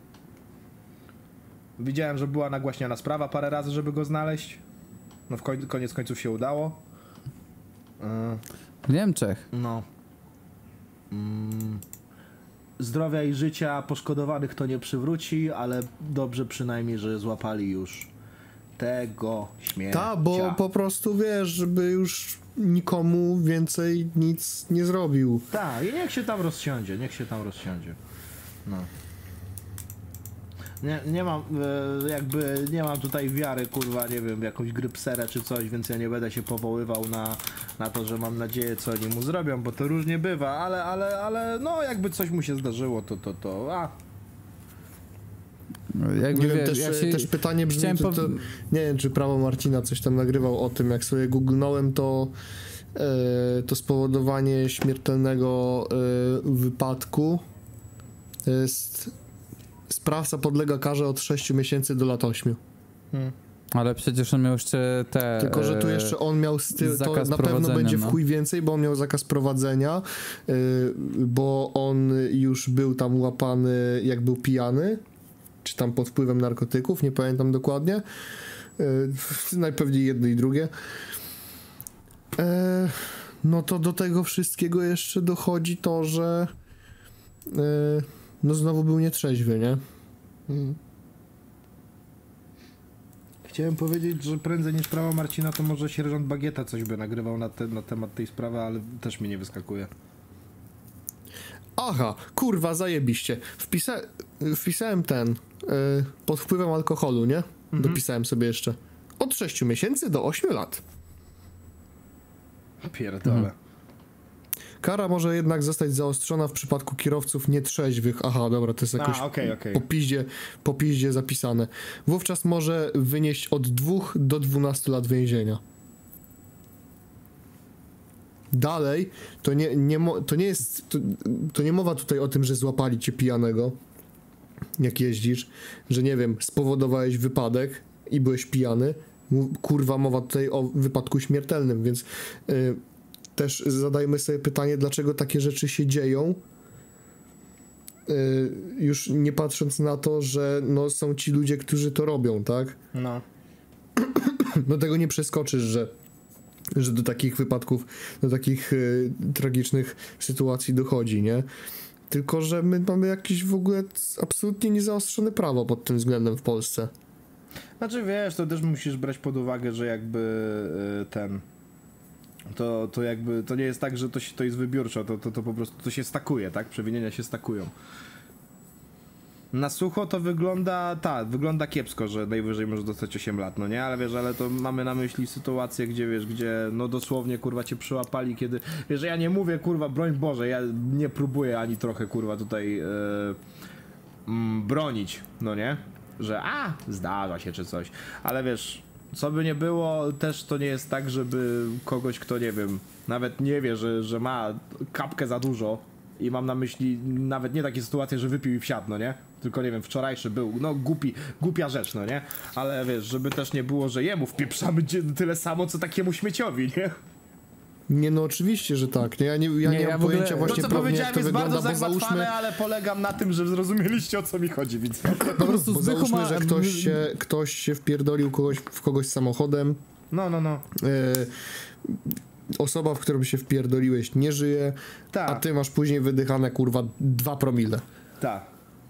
Widziałem, że była nagłaśniana sprawa parę razy, żeby go znaleźć. No w koń- koniec końców się udało. E, W Niemczech. no. Mm. Zdrowia i życia poszkodowanych to nie przywróci, ale dobrze przynajmniej, że złapali już tego śmiecia. Ta, bo po prostu wiesz, żeby już nikomu więcej nic nie zrobił. Tak, i niech się tam rozsiądzie, niech się tam rozsiądzie. No. Nie, nie mam, e, jakby, nie mam tutaj wiary, kurwa, nie wiem, w jakąś grypserę czy coś, więc ja nie będę się powoływał na, na to, że mam nadzieję, co oni mu zrobią, bo to różnie bywa, ale, ale, ale, no, jakby coś mu się zdarzyło, to, to, to, a, Jakby, Nie wiem, wiesz, też, ja się... też pytanie brzmi, chciałem to, to, pow- nie wiem, czy prawo Marcina coś tam nagrywał o tym, jak sobie googlnąłem, to e, to spowodowanie śmiertelnego e, wypadku jest sprawca podlega karze od sześciu miesięcy do lat ośmiu. Ale przecież on miał jeszcze te... Tylko, że tu e, jeszcze on miał styl, to zakaz na pewno prowadzenia, będzie w no. chuj więcej, bo on miał zakaz prowadzenia, yy, bo on już był tam łapany, jak był pijany, czy tam pod wpływem narkotyków, nie pamiętam dokładnie. Yy, najpewniej jedno i drugie. Yy, no to do tego wszystkiego jeszcze dochodzi to, że yy, no znowu był nietrzeźwy, nie? Hmm. Chciałem powiedzieć, że prędzej niż prawo Marcina, to może sierżant Bagieta coś by nagrywał na, te, na temat tej sprawy, ale też mi nie wyskakuje. Aha, kurwa, zajebiście. Wpisa wpisałem ten, y, pod wpływem alkoholu, nie? Dopisałem sobie jeszcze. Od sześciu miesięcy do ośmiu lat. Pierdolę. Kara może jednak zostać zaostrzona w przypadku kierowców nietrzeźwych. Aha, dobra, to jest jakoś A, okej, okej. po piździe, po piździe zapisane. Wówczas może wynieść od dwóch do dwunastu lat więzienia. Dalej, to nie, nie, mo- to nie jest, to, to nie mowa tutaj o tym, że złapali cię pijanego, jak jeździsz, że nie wiem, spowodowałeś wypadek i byłeś pijany, Kurwa, mowa tutaj o wypadku śmiertelnym, więc y, też zadajmy sobie pytanie, dlaczego takie rzeczy się dzieją, y, już nie patrząc na to, że no, są ci ludzie, którzy to robią, tak? No. No tego nie przeskoczysz, że, że do takich wypadków, do takich y, tragicznych sytuacji dochodzi, nie? Tylko, że my mamy jakieś w ogóle absolutnie niezaostrzone prawo pod tym względem w Polsce. Znaczy wiesz, to też musisz brać pod uwagę, że jakby y, ten... To, to jakby, to nie jest tak, że to, się, to jest wybiórczo, to, to, to po prostu to się stakuje, tak? Przewinienia się stakują. Na sucho to wygląda, tak, wygląda kiepsko, że najwyżej może dostać osiem lat, no nie? Ale wiesz, ale to mamy na myśli sytuację, gdzie wiesz, gdzie no dosłownie kurwa cię przyłapali, kiedy, wiesz, że ja nie mówię kurwa, broń Boże, ja nie próbuję ani trochę kurwa tutaj yy, mm, bronić, no nie? Że a, zdarza się czy coś, ale wiesz, co by nie było, też to nie jest tak, żeby kogoś, kto nie wiem, nawet nie wie, że, że ma kapkę za dużo i mam na myśli nawet nie takie sytuacje, że wypił i wsiadł, no nie? Tylko nie wiem, wczorajszy był, no głupi, głupia rzecz, no nie? Ale wiesz, żeby też nie było, że jemu wpieprzamy tyle samo, co takiemu śmieciowi, nie? Nie, no oczywiście, że tak. Nie, ja nie, ja Nie, nie ja mam w ogóle- pojęcia To, właśnie To, co prawnie, jak powiedziałem, to jest wygląda, bardzo bo załóżmy, zagmatwane, ale polegam na tym, że zrozumieliście, o co mi chodzi, więc... Po prostu bo Zbychu załóżmy, ma... że ktoś się, ktoś się wpierdolił kogoś, w kogoś samochodem, No, no, no. e, osoba, w którą się wpierdoliłeś, nie żyje, Tak. a ty masz później wydychane, kurwa, dwa promile. Tak.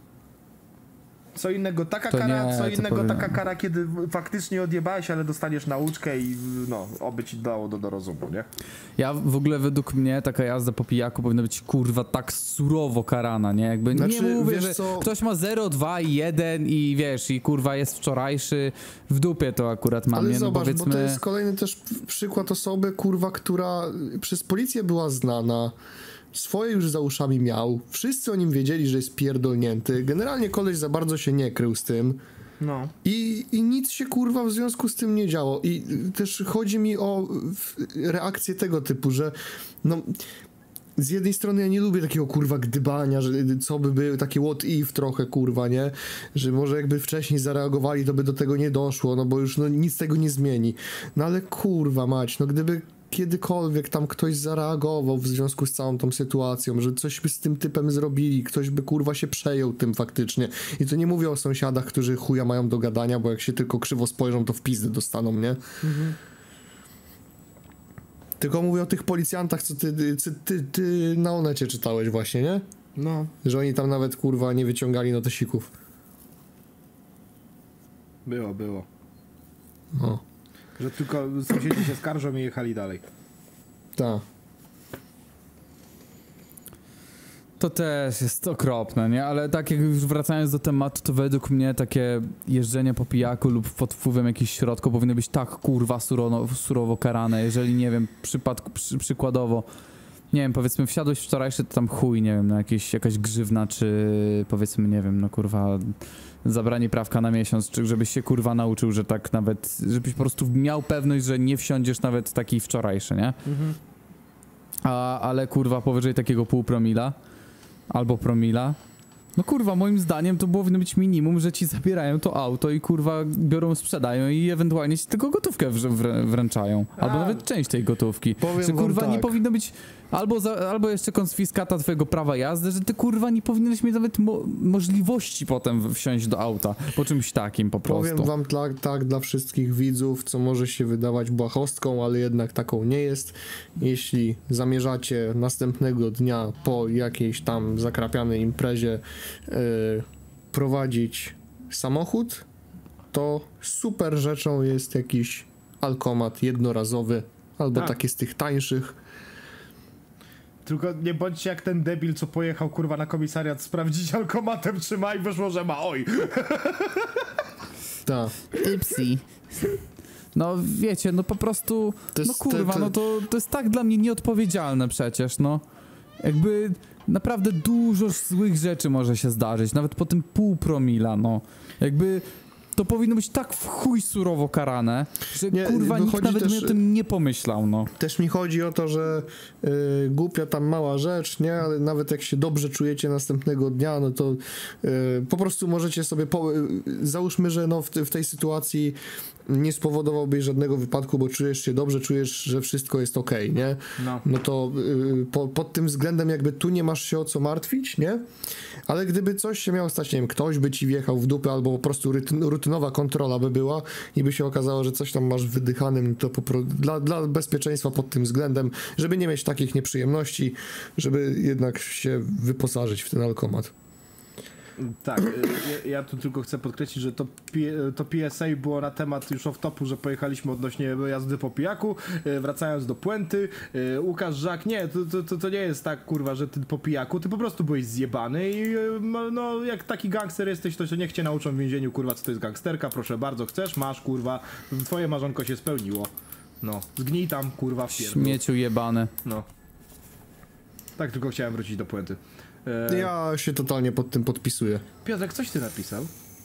Co innego taka To kara, nie, co to innego powiem. taka kara, kiedy w- faktycznie odjebałeś, ale dostaniesz nauczkę i no, oby ci dało do, do rozumu, nie? Ja w ogóle według mnie taka jazda po pijaku powinna być kurwa tak surowo karana, nie? Jakby Znaczy, nie mówię, wiesz że co? ktoś ma zero, dwa i jeden i wiesz, i kurwa jest wczorajszy, w dupie to akurat mam, Ale nie? No zobacz, powiedzmy... bo to jest kolejny też przykład osoby, kurwa, która przez policję była znana, swoje już za uszami miał, wszyscy o nim wiedzieli, że jest pierdolnięty, generalnie koleś za bardzo się nie krył z tym No. i, i nic się, kurwa, w związku z tym nie działo. I też chodzi mi o reakcję tego typu, że no... Z jednej strony ja nie lubię takiego, kurwa, gdybania, że co by było, takie what if trochę, kurwa, nie? Że może jakby wcześniej zareagowali, to by do tego nie doszło, no bo już no, nic tego nie zmieni. No ale kurwa mać, no gdyby kiedykolwiek tam ktoś zareagował w związku z całą tą sytuacją, że coś by z tym typem zrobili, ktoś by, kurwa, się przejął tym faktycznie. I to nie mówię o sąsiadach, którzy chuja mają do gadania, bo jak się tylko krzywo spojrzą, to w pizdy dostaną, nie? Mhm. Tylko mówię o tych policjantach, co ty, ty, ty, ty na Onecie czytałeś właśnie, nie? No. Że oni tam nawet, kurwa, nie wyciągali notesików. Było, było. No, Że tylko sąsiedzi się skarżą i jechali dalej. tak. To też jest okropne, nie? Ale tak jak już wracając do tematu, to według mnie takie jeżdżenie po pijaku lub pod wpływem jakichś środków powinno być tak kurwa surowo, surowo karane, jeżeli nie wiem, przypadku, przy, przykładowo, nie wiem, powiedzmy wsiadłeś wczorajszy, to tam chuj, nie wiem, na jakieś, jakaś grzywna, czy powiedzmy, nie wiem, no kurwa, zabranie prawka na miesiąc, czy żebyś się kurwa nauczył, że tak nawet, żebyś po prostu miał pewność, że nie wsiądziesz nawet taki wczorajszy, nie? Mhm. A, ale kurwa powyżej takiego pół promila albo promila, no kurwa moim zdaniem to powinno być minimum, że ci zabierają to auto i kurwa biorą, sprzedają i ewentualnie ci tylko gotówkę wrę- wrę- wręczają, albo A. nawet część tej gotówki. Powiem Że wam kurwa nie tak. powinno być albo, za, albo jeszcze konfiskata twojego prawa jazdy, że ty kurwa nie powinieneś mieć nawet mo- możliwości potem wsiąść do auta po czymś takim po prostu. Powiem wam tak, tak dla wszystkich widzów, co może się wydawać błahostką, ale jednak taką nie jest. Jeśli zamierzacie następnego dnia po jakiejś tam zakrapianej imprezie yy, prowadzić samochód, to super rzeczą jest jakiś alkomat jednorazowy, albo Tak. taki z tych tańszych. Tylko nie bądźcie jak ten debil, co pojechał kurwa na komisariat sprawdzić alkomatem, czy ma i wyszło, że ma. Oj! Tak. Ypsi. No wiecie, no po prostu, To no jest kurwa, te- te- no to, to jest tak dla mnie nieodpowiedzialne przecież, no. Jakby naprawdę dużo złych rzeczy może się zdarzyć, nawet po tym pół promila, no. Jakby to powinno być tak w chuj surowo karane, że Nie, kurwa no nikt chodzi nawet też- mi o tym nie pomyślał, no. Też mi chodzi o to, że y, głupia tam mała rzecz, nie? Ale nawet jak się dobrze czujecie następnego dnia, no to y, po prostu możecie sobie, po, y, załóżmy, że no w, te, w tej sytuacji nie spowodowałbyś żadnego wypadku, bo czujesz się dobrze, czujesz, że wszystko jest okej, nie? No. No to y, po, pod tym względem jakby tu nie masz się o co martwić, nie? Ale gdyby coś się miało stać, nie wiem, ktoś by ci wjechał w dupę albo po prostu rutyn, rutynowa kontrola by była i by się okazało, że coś tam masz wydychanym, to po, pro, dla, dla bezpieczeństwa pod tym względem, żeby nie mieć takich nieprzyjemności, żeby jednak się wyposażyć w ten alkomat. Tak, ja, ja tu tylko chcę podkreślić, że to, to P S A było na temat już off-topu, że pojechaliśmy odnośnie jazdy po pijaku, wracając do puenty. Łukasz Żak, nie, to, to, to, to nie jest tak, kurwa, że ty po pijaku, ty po prostu byłeś zjebany i no, jak taki gangster jesteś, to się niech cię nauczą w więzieniu, kurwa, co to jest gangsterka, proszę bardzo, chcesz, masz, kurwa, twoje marzonko się spełniło. No, zgnij tam, kurwa, w pierdol. Śmieciu jebany. No. Tak tylko chciałem wrócić do puenty. E... Ja się totalnie pod tym podpisuję. Piotrek, coś ty napisał?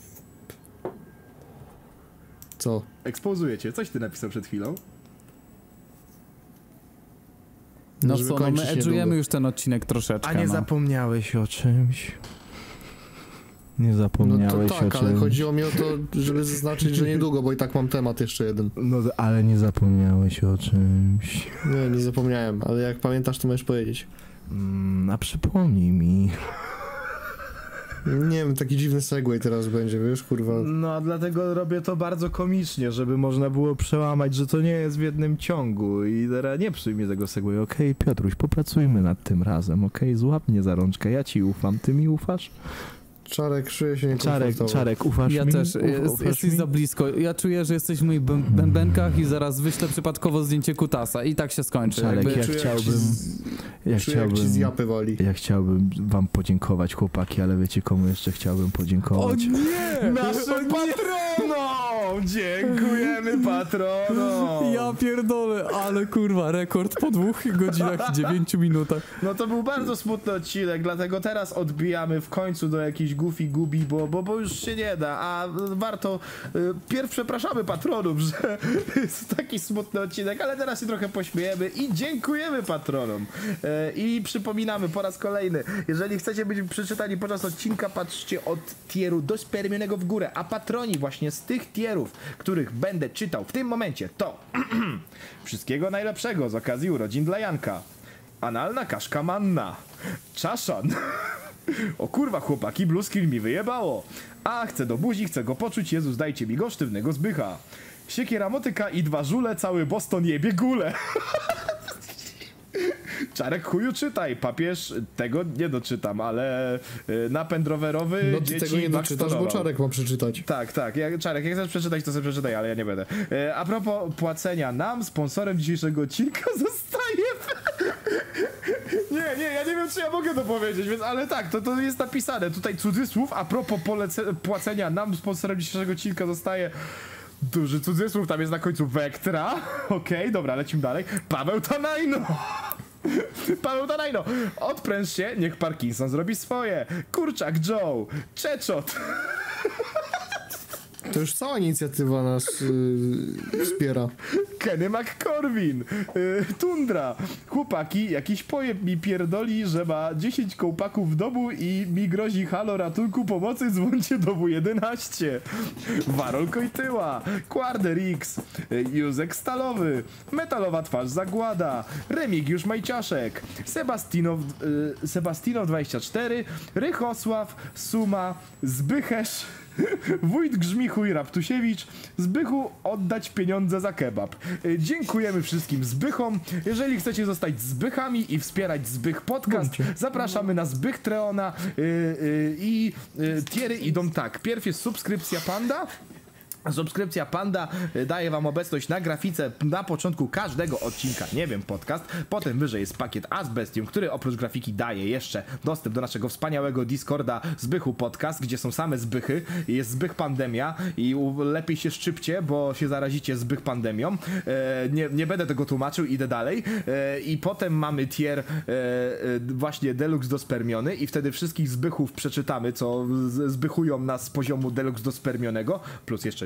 Co? Ekspozuję cię, coś ty napisał przed chwilą? No Żeby co, no my kończyć edżujemy niedługo. już ten odcinek troszeczkę, A nie no. zapomniałeś o czymś? Nie No zapomniałeś to tak, o ale czymś. chodziło mi o to, żeby zaznaczyć, że niedługo, bo i tak mam temat jeszcze jeden. No ale nie zapomniałeś o czymś. Nie, nie zapomniałem, ale jak pamiętasz, to możesz powiedzieć. Mm, a przypomnij mi. Nie wiem, taki dziwny segway teraz będzie, wiesz, kurwa. No, dlatego robię to bardzo komicznie, żeby można było przełamać, że to nie jest w jednym ciągu i teraz nie psuj mi tego segway. Okej, okay, Piotruś, popracujmy nad tym razem, okej? Okay? Złap mnie za rączkę, ja ci ufam, ty mi ufasz? Czarek, czuję się Czarek, niekomfortowo. Czarek, ufasz Ja mi? też, Uf, jest, ufasz jesteś mi? za blisko. Ja czuję, że jesteś w moich bę- bębenkach i zaraz wyślę przypadkowo zdjęcie kutasa i tak się skończy. Czarek, Jakby- ja Czuję, jak chciałbym... ci Ja Czuję, jak ci z chciałbym... japy wali. Ja chciałbym wam podziękować, chłopaki, ale wiecie komu jeszcze chciałbym podziękować? nie! Naszym patronom! Dziękujemy patronom! Ja pierdolę, ale kurwa, rekord po dwóch godzinach i dziewięciu minutach. No to był bardzo smutny odcinek, dlatego teraz odbijamy w końcu do jakiejś goofy gubi, bo, bo, bo już się nie da, a warto... Y, pierw przepraszamy patronów, że jest taki smutny odcinek, ale teraz się trochę pośmiejemy i dziękujemy patronom. Y, I przypominamy po raz kolejny, jeżeli chcecie być przeczytani podczas odcinka, patrzcie od tieru do spermionego w górę, a patroni właśnie z tych tierów, których będę czytał w tym momencie, to wszystkiego najlepszego z okazji urodzin dla Janka. Analna kaszka manna. Czaszan. O kurwa, chłopaki, bluskill mi wyjebało. A, chcę do buzi, chcę go poczuć, Jezus, dajcie mi go, sztywnego zbycha. Siekiera motyka i dwa żule, cały Boston jebie gule. Czarek, chuju, czytaj. Papież, tego nie doczytam, ale y, napęd rowerowy, No ty dzieci tego nie doczytasz, bo backstonował. Czarek ma przeczytać. Tak, tak. Jak, Czarek, jak chcesz przeczytać, to sobie przeczytaj, ale ja nie będę. E, a propos płacenia nam, sponsorem dzisiejszego odcinka zostaje... nie, nie, ja nie wiem, czy ja mogę to powiedzieć, więc, ale tak, to, to jest napisane. Tutaj cudzysłów, a propos polece- płacenia nam, sponsorem dzisiejszego odcinka zostaje... Duży cudzysłów, tam jest na końcu Vectra. Okej, okay, dobra, lecimy dalej. Paweł Tanajno! Paweł Tanajno! Odpręż się, niech Parkinson zrobi swoje. Kurczak Joe! Czeczot! To już cała inicjatywa nas yy, wspiera. Kenny McCorvin, yy, Tundra, chłopaki, jakiś pojeb mi pierdoli, że ma dziesięć kołpaków w domu i mi grozi halo ratunku pomocy, dzwońcie do W jedenaście. Warol Kojtyła, Quarder X, yy, Józek Stalowy, Metalowa twarz Zagłada, Remigiusz Majciaszek, Sebastinow, yy, Sebastinow dwadzieścia cztery, Rychosław, Suma, Zbychesz, Wójt Grzmichu i Raptusiewicz. Zbychu, oddać pieniądze za kebab. Y, Dziękujemy wszystkim Zbychom. Jeżeli chcecie zostać Zbychami i wspierać Zbych Podcast, zapraszamy na Zbych Treona y, y, i y, tiery idą tak. Pierw jest subskrypcja Panda. Subskrypcja Panda daje wam obecność na grafice na początku każdego odcinka, nie wiem, podcast. Potem wyżej jest pakiet Asbestium, który oprócz grafiki daje jeszcze dostęp do naszego wspaniałego Discorda Zbychu Podcast, gdzie są same zbychy. Jest Zbych Pandemia i u- lepiej się szczypcie, bo się zarazicie Zbych Pandemią. E, nie, nie będę tego tłumaczył, idę dalej. E, I potem mamy tier e, e, właśnie Deluxe do Spermiony i wtedy wszystkich Zbychów przeczytamy, co z- zbychują nas z poziomu Deluxe do Spermionego, plus jeszcze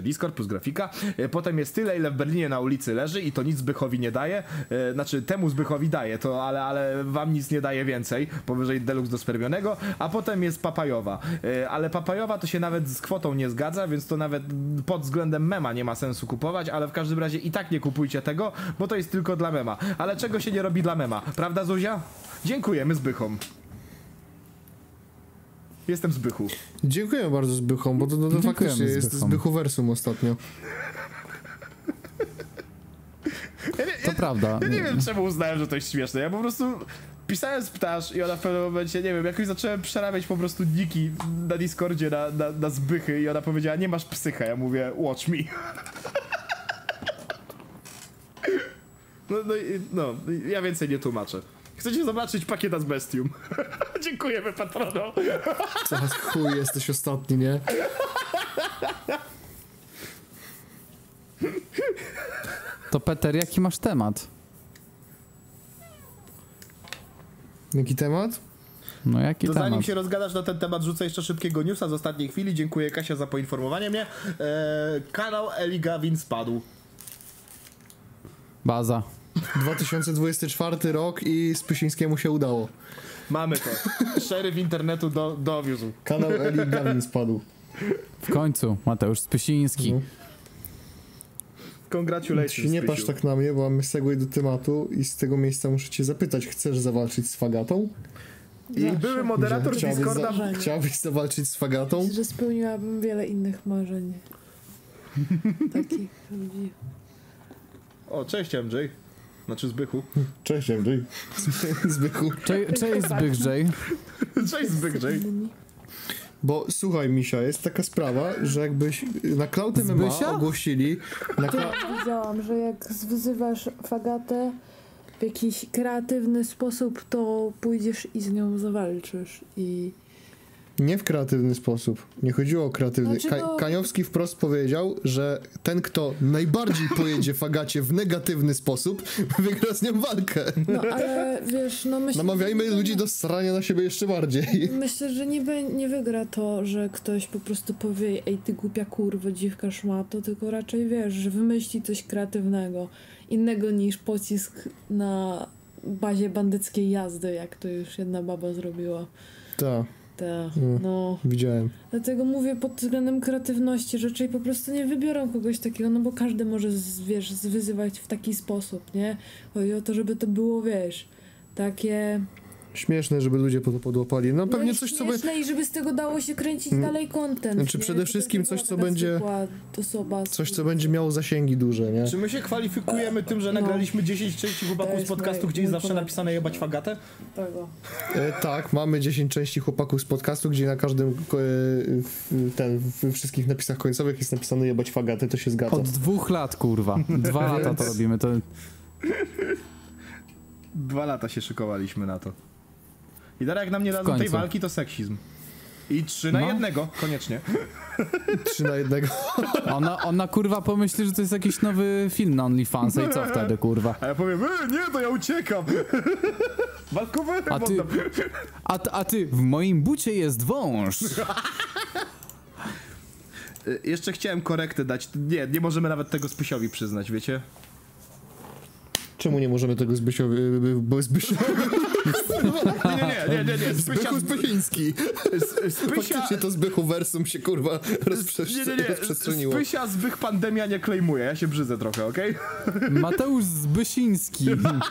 Discord plus grafika. E, potem jest tyle, ile w Berlinie na ulicy leży i to nic Zbychowi nie daje. E, znaczy temu Zbychowi daje, to, ale, ale wam nic nie daje więcej, powyżej deluxe do spermionego. A potem jest Papajowa. E, ale Papajowa to się nawet z kwotą nie zgadza, więc to nawet pod względem mema nie ma sensu kupować, ale w każdym razie i tak nie kupujcie tego, bo to jest tylko dla mema. Ale czego się nie robi dla mema? Prawda, Zuzia? Dziękujemy Zbychom. Jestem Zbychu. Dziękuję bardzo Zbychom, bo to, to, to faktycznie jest Zbychom. Zbychuversum ostatnio. Ja nie, To ja, prawda. ja nie wiem, czemu uznałem, że to jest śmieszne. Ja po prostu pisałem z ptaż i ona w pewnym momencie, nie wiem, jakoś zacząłem przerabiać po prostu niki na Discordzie na, na, na Zbychy i ona powiedziała, nie masz psycha. Ja mówię, watch me. No, no, i- no, ja więcej nie tłumaczę. Chcecie zobaczyć pakiet Azbestium? Dziękujemy, patrono. Zaraz chuj, jesteś ostatni, nie? To Peter, jaki masz temat? Jaki temat? No jaki To temat? zanim się rozgadasz na ten temat, rzucę jeszcze szybkiego newsa z ostatniej chwili. Dziękuję Kasia za poinformowanie mnie. Eee, kanał Eli Gavin spadł. Baza. dwa tysiące dwudziesty czwarty rok i Spysińskiemu się udało. Mamy to. Szeryf internetu do, dowiózł. Kanał Eli Gavin spadł. W końcu, Mateusz Spysiński. No. Congratulations. Nie patrz Spysiu. tak na mnie, bo mamy segway do tematu i z tego miejsca muszę cię zapytać, chcesz zawalczyć z Fagatą? I były moderator Że chciałbyś, Discorda. za, chciałbyś zawalczyć z Fagatą? Myślę, że spełniłabym wiele innych marzeń. Takich ludzi. O, cześć M J. Znaczy Zbychu. Cześć, M J. Zbychu. Cze cześć Zbychżej. Cześć Zbyk J. Bo słuchaj, Misia, jest taka sprawa, że jakbyś na Cloud M M A Zbysia? ogłosili... Na Cla- Widziałam, że jak wyzywasz Fagatę w jakiś kreatywny sposób, to pójdziesz i z nią zawalczysz. I nie w kreatywny sposób. Nie chodziło o kreatywny. Znaczy, Ka no- Kaniowski wprost powiedział, że ten, kto najbardziej pojedzie Fagacie w negatywny sposób, wygra z nią walkę. no ale wiesz, no myślę... Namawiajmy że- ludzi do starania na siebie jeszcze bardziej. Myślę, że nie, be, nie wygra to, że ktoś po prostu powie, ej ty głupia kurwa, dziwka szmato, tylko raczej wiesz, że wymyśli coś kreatywnego, innego niż pocisk na bazie bandyckiej jazdy, jak to już jedna baba zrobiła. Tak, Ta, Mm. no. widziałem. Dlatego mówię pod względem kreatywności, że raczej po prostu nie wybiorą kogoś takiego, no bo każdy może, z, wiesz, wyzywać w taki sposób, nie? Chodzi o to, żeby to było, wiesz, takie... Śmieszne, żeby ludzie po to podłapali. No pewnie no coś, co by... śmieszne i żeby z tego dało się kręcić Mm. dalej content. Znaczy nie? przede Żeby wszystkim to była coś, co taka będzie- zwykła Osoba z- Coś, co będzie miało zasięgi duże, nie? Czy my się kwalifikujemy tym, że No. nagraliśmy dziesięć części To chłopaków z jest podcastu, mój- gdzie jest mój zawsze kolega. napisane jebać Fagatę? tego. E, tak, mamy dziesięć części chłopaków z podcastu, gdzie na każdym, e, w, ten, we wszystkich napisach końcowych jest napisane jebać Fagatę, to się zgadza. Od dwóch lat, kurwa. Dwa lata to robimy. To Dwa lata się szykowaliśmy na to. I teraz jak nam nie dadzą tej końcu. walki, to seksizm. I trzy na No. jednego, koniecznie. Trzy na jednego. ona, ona kurwa pomyśli, że to jest jakiś nowy film na OnlyFansa i co wtedy, kurwa? A ja powiem, e, nie, to ja uciekam. Walkowerem A ty, oddam. a, t- a ty, w moim bucie jest wąż. Y, Jeszcze chciałem korektę dać. Nie, nie możemy nawet tego Spysiowi przyznać, wiecie? Czemu nie możemy tego Zbysiowi... Bo Zbysiowi... Nie, nie, nie, nie, nie. Spysia, Zbychu Spysiński. s- Spysia, Faktycznie to Zbychu versum się kurwa rozprze- nie, nie, nie. rozprzestrzeniło. Spysia zwych pandemia nie klejmuje. Ja się brzydzę trochę, okej? Mateusz Zbysiński.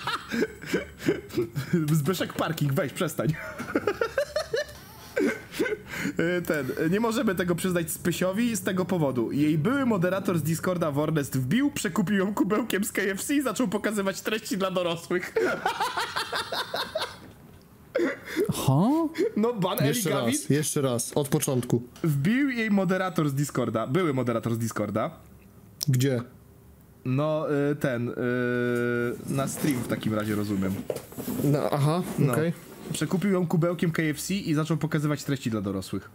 Zbyszek Parking, weź, przestań. Y, Ten, y, nie możemy tego przyznać Spysiowi z tego powodu. Jej były moderator z Discorda Warnest wbił, przekupił ją kubełkiem z K F C i zaczął pokazywać treści dla dorosłych. Ha? No, ban Eli Jeszcze Gavin raz, jeszcze raz, od początku. wbił jej moderator z Discorda, były moderator z Discorda. Gdzie? No, y, ten, y, na stream w takim razie, rozumiem. No, aha, No. okej. Przekupił ją kubełkiem K F C i zaczął pokazywać treści dla dorosłych.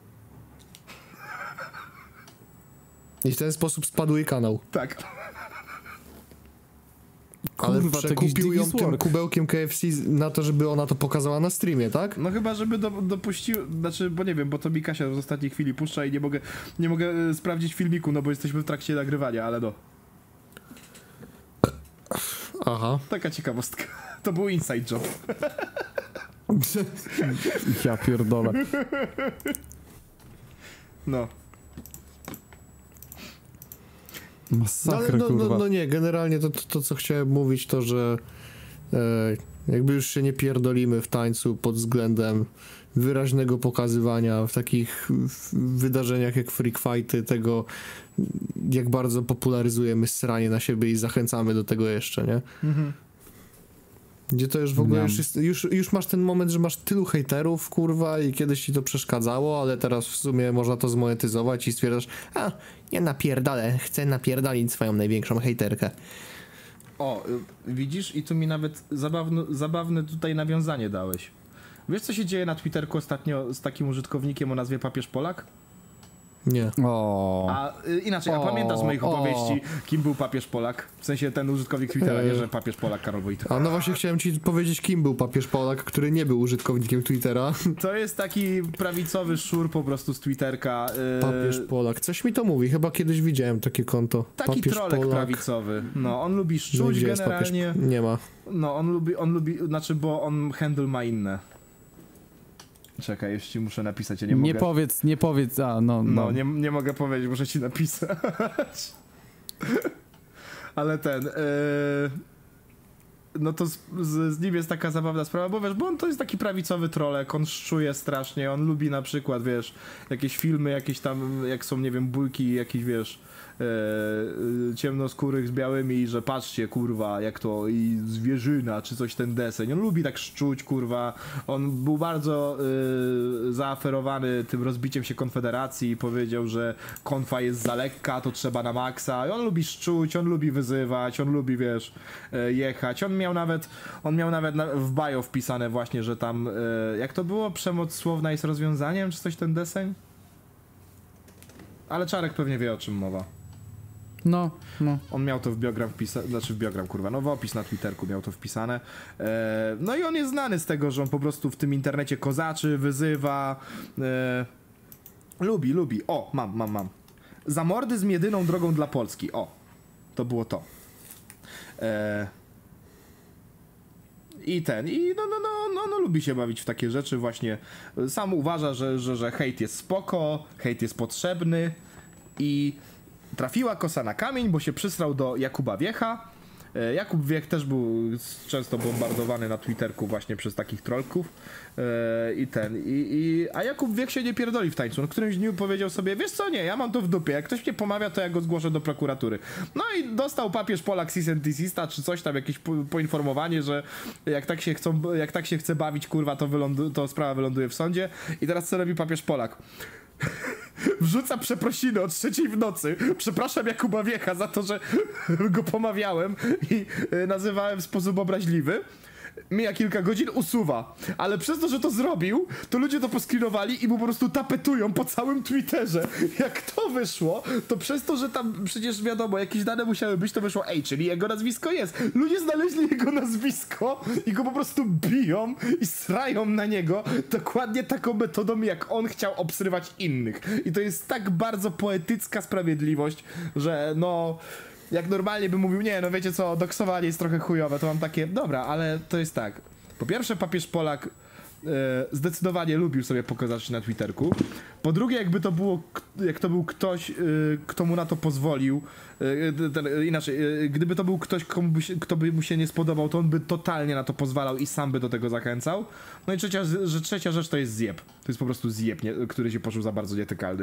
I w ten sposób spadł jej kanał. Tak. Ale Kurwa, to jakiś przekupił ją Divis tym Work. kubełkiem K F C na to, żeby ona to pokazała na streamie, tak? No chyba, żeby do, dopuścił, znaczy, bo nie wiem, bo to mi Kasia w ostatniej chwili puszcza i nie mogę, nie mogę e, sprawdzić filmiku, no bo jesteśmy w trakcie nagrywania, ale no. Aha. Taka ciekawostka. To był inside job. Ja pierdolę. No. No, Masakra, ale no, kurwa. no, no nie, generalnie to, to, to co chciałem mówić, to że e, jakby już się nie pierdolimy w tańcu pod względem wyraźnego pokazywania w takich w, wydarzeniach jak freak fighty, tego jak bardzo popularyzujemy sranie na siebie i zachęcamy do tego jeszcze, nie? Mhm. Gdzie to już w ogóle Miam. już, jest, już, już masz ten moment, że masz tylu hejterów, kurwa, i kiedyś ci to przeszkadzało, ale teraz w sumie można to zmonetyzować i stwierdzasz, a, nie napierdolę, chcę napierdolić swoją największą hejterkę. O, y, widzisz? I tu mi nawet zabawne, zabawne tutaj nawiązanie dałeś. Wiesz, co się dzieje na Twitterku ostatnio z takim użytkownikiem o nazwie Papież Polak? Nie. O. A y, inaczej, a O, pamiętasz z moich o. opowieści, kim był Papież Polak? W sensie ten użytkownik Twittera, nie, że Papież Polak Karol Wojtyła. A no właśnie chciałem ci powiedzieć, kim był papież Polak, który nie był użytkownikiem Twittera. To jest taki prawicowy szur po prostu z Twitterka. y, Papież Polak. Coś mi to mówi, chyba kiedyś widziałem takie konto. Taki papież trolek prawicowy. No, on lubi No i szczuć gdzie jest generalnie. papież? Nie ma. No, on lubi, on lubi, znaczy, bo on handle ma inne. Czekaj, jeszcze ci muszę napisać, ja nie, Nie mogę. powiedz, nie powiedz, a no, no. No, nie, nie mogę powiedzieć, muszę ci napisać. Ale ten. Yy... No to z, z, z nim jest taka zabawna sprawa, bo wiesz, bo on to jest taki prawicowy trolek, on szczuje strasznie, on lubi na przykład, wiesz, jakieś filmy, jakieś tam, jak są, nie wiem, bójki, jakieś, wiesz, e, e, ciemnoskórych z białymi, że patrzcie, kurwa, jak to i zwierzyna, czy coś ten deseń. On lubi tak szczuć, kurwa. On był bardzo e, zaaferowany tym rozbiciem się Konfederacji i powiedział, że konfa jest za lekka, to trzeba na maksa. I on lubi szczuć, on lubi wyzywać, on lubi, wiesz, e, jechać. On miał nawet, on miał nawet na, w bio wpisane właśnie, że tam, e, jak to było? Przemoc słowna jest rozwiązaniem, czy coś ten deseń? Ale Czarek pewnie wie, o czym mowa. No, no. On miał to w biogram wpisane, znaczy w biogram, kurwa, no w opis na Twitterku miał to wpisane. E, no i on jest znany z tego, że on po prostu w tym internecie kozaczy, wyzywa. E, lubi, lubi. O, mam, mam, mam. Zamordyzm jedyną drogą dla Polski. O, to było to. E, I ten, i no, no, no, no, no, lubi się bawić w takie rzeczy właśnie. Sam uważa, że, że, że hejt jest spoko, hejt jest potrzebny i trafiła kosa na kamień, bo się przysrał do Jakuba Wiecha. E, Jakub Wiech też był często bombardowany na Twitterku właśnie przez takich trollków. E, I ten, i, i, a Jakub Wiech się nie pierdoli w tańcu. On w którymś dniu powiedział sobie, wiesz co, nie, ja mam to w dupie, jak ktoś mnie pomawia, to ja go zgłoszę do prokuratury. No i dostał papież Polak cease and desista, czy coś tam, jakieś po, poinformowanie, że jak tak się chcą, jak tak się chce bawić, kurwa, to, wylądu, to sprawa wyląduje w sądzie. I teraz co robi papież Polak? Wrzuca przeprosiny o trzeciej w nocy. Przepraszam Jakuba Wiecha za to, że go pomawiałem i nazywałem w sposób obraźliwy. Mija kilka godzin, usuwa. Ale przez to, że to zrobił, to ludzie to poskrinowali i mu po prostu tapetują po całym Twitterze. Jak to wyszło, to przez to, że tam przecież wiadomo, jakieś dane musiały być, to wyszło, ej, czyli jego nazwisko jest. Ludzie znaleźli jego nazwisko i go po prostu biją i srają na niego dokładnie taką metodą, jak on chciał obsrywać innych. I to jest tak bardzo poetycka sprawiedliwość, że no... Jak normalnie bym mówił, nie, no wiecie co, doksowanie jest trochę chujowe, to mam takie, dobra, ale to jest tak. Po pierwsze, papież Polak e, zdecydowanie lubił sobie pokazać na Twitterku. Po drugie, jakby to było, jak to był ktoś, e, kto mu na to pozwolił, e, ten, e, inaczej, e, gdyby to był ktoś, komu by się, kto by mu się nie spodobał, to on by totalnie na to pozwalał i sam by do tego zachęcał. No i trzecia, że trzecia rzecz to jest zjeb. To jest po prostu zjeb, nie, który się poczuł za bardzo nietykalny.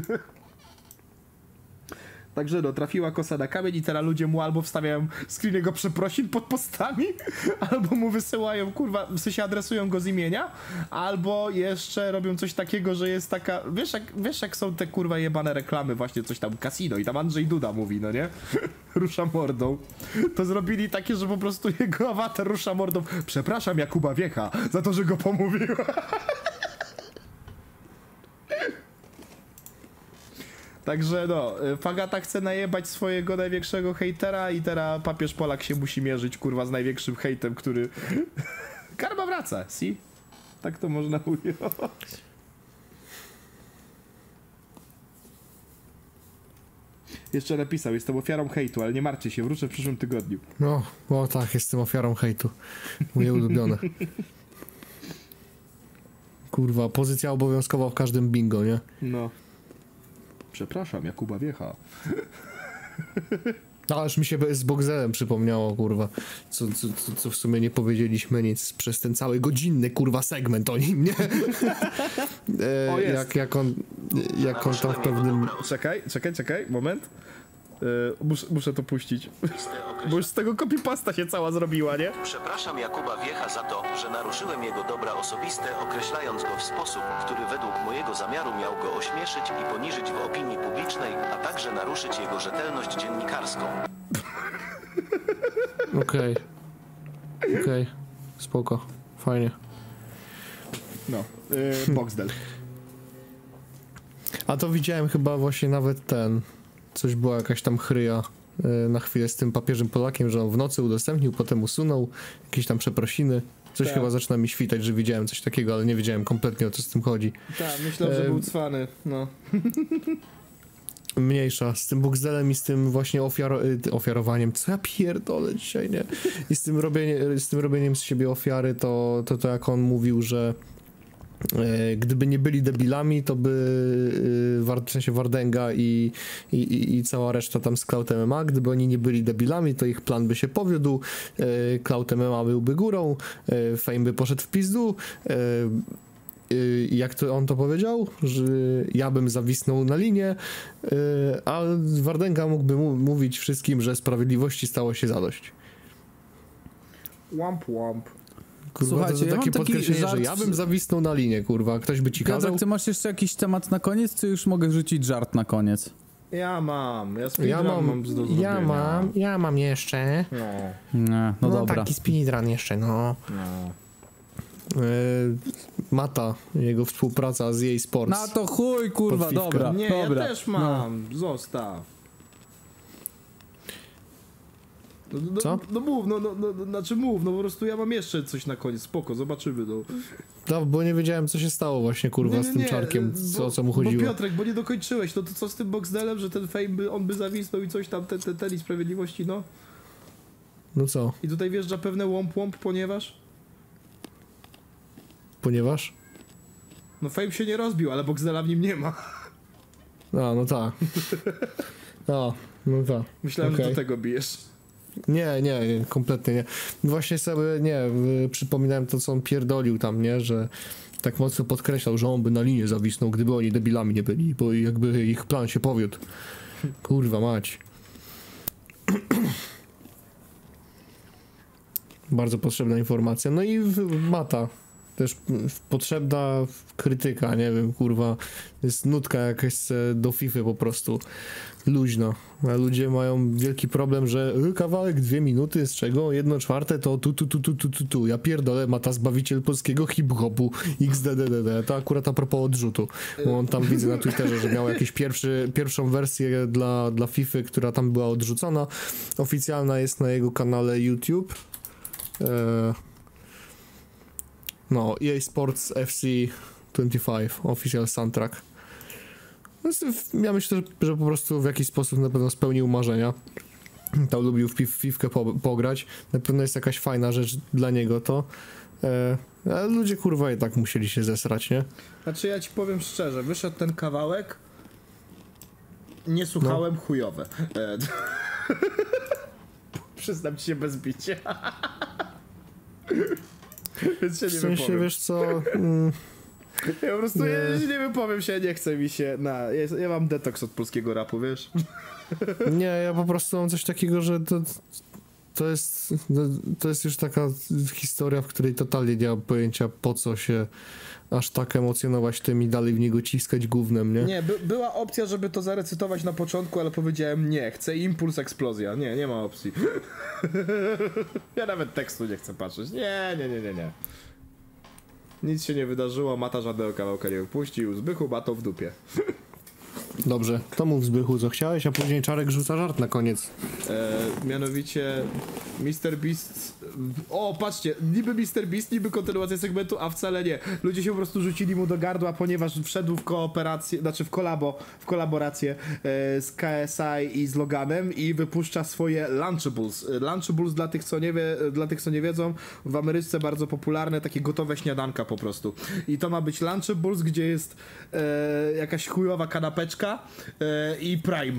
Także no, trafiła kosa na kamień i teraz ludzie mu albo wstawiają screen jego przeprosin pod postami, albo mu wysyłają, kurwa, w sensie adresują go z imienia, albo jeszcze robią coś takiego, że jest taka, wiesz jak, wiesz jak są te kurwa jebane reklamy, właśnie coś tam casino i tam Andrzej Duda mówi, no nie? Rusza mordą. To zrobili takie, że po prostu jego awatar rusza mordą. Przepraszam Jakuba Wiecha za to, że go pomówił. Także no, Fagata chce najebać swojego największego hejtera i teraz papież Polak się musi mierzyć, kurwa, z największym hejtem, który... Karma wraca, si? Tak to można ująć. Jeszcze napisał, jestem ofiarą hejtu, ale nie martwcie się, wrócę w przyszłym tygodniu. No, o tak, jestem ofiarą hejtu. Moje ulubione. Kurwa, pozycja obowiązkowa w każdym bingo, nie? No. Przepraszam, Jakuba Wiecha. Ależ mi się z Bogzelem przypomniało, kurwa, co, co, co, co w sumie nie powiedzieliśmy nic przez ten cały godzinny, kurwa, segment o nim, nie? e, O, jest. jak, jak on, jak on tam w pewnym... Czekaj, czekaj, czekaj, moment. Yy, muszę, muszę to puścić. Bo już z tego copypasta się cała zrobiła, nie? Przepraszam Jakuba Wiecha za to, że naruszyłem jego dobra osobiste, określając go w sposób, który według mojego zamiaru miał go ośmieszyć i poniżyć w opinii publicznej, a także naruszyć jego rzetelność dziennikarską. Okej. Okay. Okej. Okay. Spoko. Fajnie. No, yy, Boxdel. A to widziałem chyba właśnie nawet ten... Coś była jakaś tam chryja y, na chwilę z tym papieżem Polakiem, że on w nocy udostępnił, potem usunął jakieś tam przeprosiny. Coś tak. chyba zaczyna mi świtać, że widziałem coś takiego, ale nie wiedziałem kompletnie, o co z tym chodzi. Tak, myślałem, że E, był cwany, no. Mniejsza, z tym Boxdelem i z tym właśnie ofiaro y, ofiarowaniem, co ja pierdolę dzisiaj, nie? I z tym, robienie, z tym robieniem z siebie ofiary, to, to to jak on mówił, że e, gdyby nie byli debilami, to by y, war, w sensie Wardęga i, i, i, i cała reszta tam z Cloud M M A, gdyby oni nie byli debilami, to ich plan by się powiódł, e, Cloud M M A byłby górą, e, Fame by poszedł w pizdu, e, jak to on to powiedział, że ja bym zawisnął na linię, a Wardęga mógłby mu mówić wszystkim, że sprawiedliwości stało się zadość. Łamp, łamp. Kurwa, Słuchajcie, to, to ja takie mam taki podkreślenie, żart... że ja bym zawisnął na linię, kurwa. Ktoś by ci kazał? Piotrek, ty masz jeszcze jakiś temat na koniec, czy już mogę rzucić żart na koniec? Ja mam, ja Ja speedrun mam, mam do ja zrobienia. mam, ja mam jeszcze. No, Nie, no, dobra. Taki speedrun jeszcze, no. no. E, Mata, jego współpraca z jej Sports. Na to chuj, kurwa, Podpiwka. dobra, Nie, dobra. ja też mam, zostaw. No, no, Co? No mów, no, no, no, znaczy mów, no po prostu ja mam jeszcze coś na koniec, spoko, zobaczymy, no. No, bo nie wiedziałem, co się stało właśnie, kurwa, Nie, nie, z tym nie, czarkiem, co, bo, o co mu chodziło. Bo Piotrek, bo nie dokończyłeś, no to co z tym Boxdelem, że ten fame by, on by zawisnął i coś tam, ten, ten, ten i sprawiedliwości, no. No co? I tutaj wjeżdża pewne łąp-łąp, ponieważ... Ponieważ? No fame się nie rozbił, ale Boxdela w nim nie ma. A, no tak. A, no tak. Myślałem, okay. że do tego bijesz. Nie, nie, nie, kompletnie nie. Właśnie sobie, nie, y, przypominałem to, co on pierdolił tam, nie, że tak mocno podkreślał, że on by na linię zawisnął, gdyby oni debilami nie byli, bo jakby ich plan się powiódł. Kurwa mać. Bardzo potrzebna informacja. No i w, Mata. Też potrzebna krytyka, nie wiem, kurwa, jest nutka jakaś do FIFA po prostu, luźno, a ludzie mają wielki problem, że y, kawałek dwie minuty, z czego jedno czwarte to tu, tu, tu, tu, tu, tu, tu, ja pierdolę, Mata zbawiciel polskiego hip-hopu, X D D D D, to akurat a propos odrzutu, bo on tam widzę na Twitterze, że miał jakąś pierwszy, pierwszą wersję dla, dla FIFA, która tam była odrzucona, oficjalna jest na jego kanale YouTube, e No, E A Sports F C dwadzieścia pięć, official soundtrack. Ja myślę, że, że po prostu w jakiś sposób na pewno spełnił marzenia. Tam lubił w fifkę po, pograć. Na pewno jest jakaś fajna rzecz dla niego to. E, ale ludzie kurwa i tak musieli się zesrać, nie? Znaczy ja ci powiem szczerze, wyszedł ten kawałek, nie słuchałem, no. Chujowe. E, Przyznam ci się bez bicia. Więc się nie w sensie, wypowiem. wiesz co... Mm, ja po prostu nie. Nie, nie wypowiem się, nie chce mi się na... Ja, ja mam detoks od polskiego rapu, wiesz? Nie, ja po prostu mam coś takiego, że to... To jest, to jest już taka historia, w której totalnie nie mam pojęcia, po co się aż tak emocjonować tym i dalej w niego ciskać gównem, nie? Nie, by, była opcja, żeby to zarecytować na początku, ale powiedziałem nie, chcę impuls, eksplozja. Nie, nie ma opcji. Ja nawet tekstu nie chcę patrzeć. Nie, nie, nie, nie, nie. Nic się nie wydarzyło, Mata żadnego kawałka nie wypuścił, Zbychu ma to w dupie. Dobrze, to mów Zbychu, co chciałeś, a później Czarek rzuca żart na koniec. E, mianowicie mister Beast... O, patrzcie, niby mister Beast, niby kontynuacja segmentu, a wcale nie. Ludzie się po prostu rzucili mu do gardła, ponieważ wszedł w kooperację, znaczy w kolabo, w kolaborację e, z K S I i z Loganem i wypuszcza swoje Lunchables. Lunchables dla tych, co nie wie, dla tych, co nie wiedzą, w Ameryce bardzo popularne, takie gotowe śniadanka po prostu. I to ma być Lunchables, gdzie jest e, jakaś chujowa kanapeczka e, i Prime.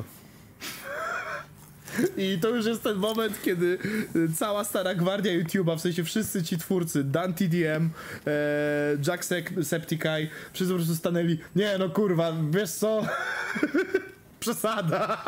I to już jest ten moment, kiedy cała stara gwardia YouTube'a, w sensie wszyscy ci twórcy, Dan T D M, e, Jack Septiceye, wszyscy po prostu stanęli, nie no kurwa, wiesz co? Przesada.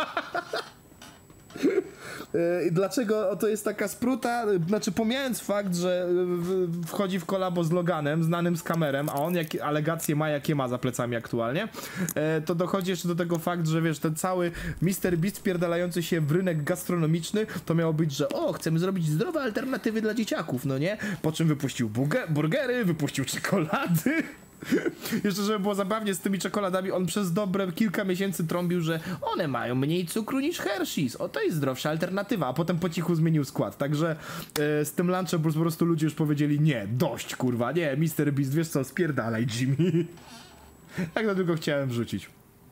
I dlaczego to jest taka spruta? Znaczy pomijając fakt, że wchodzi w kolabo z Loganem, znanym skamerem, a on jakie alegacje ma, jakie ma za plecami aktualnie, to dochodzi jeszcze do tego fakt, że wiesz, ten cały mister Beast wpierdalający się w rynek gastronomiczny, to miało być, że o, chcemy zrobić zdrowe alternatywy dla dzieciaków, no nie? Po czym wypuścił burgery, wypuścił czekolady. Jeszcze żeby było zabawnie z tymi czekoladami, on przez dobre kilka miesięcy trąbił, że one mają mniej cukru niż Hershey's. O, to jest zdrowsza alternatywa, a potem po cichu zmienił skład. Także e, z tym Lunchables po prostu ludzie już powiedzieli, nie, dość kurwa, nie, mister Beast, wiesz co, spierdalaj Jimmy. Tak to tylko chciałem wrzucić.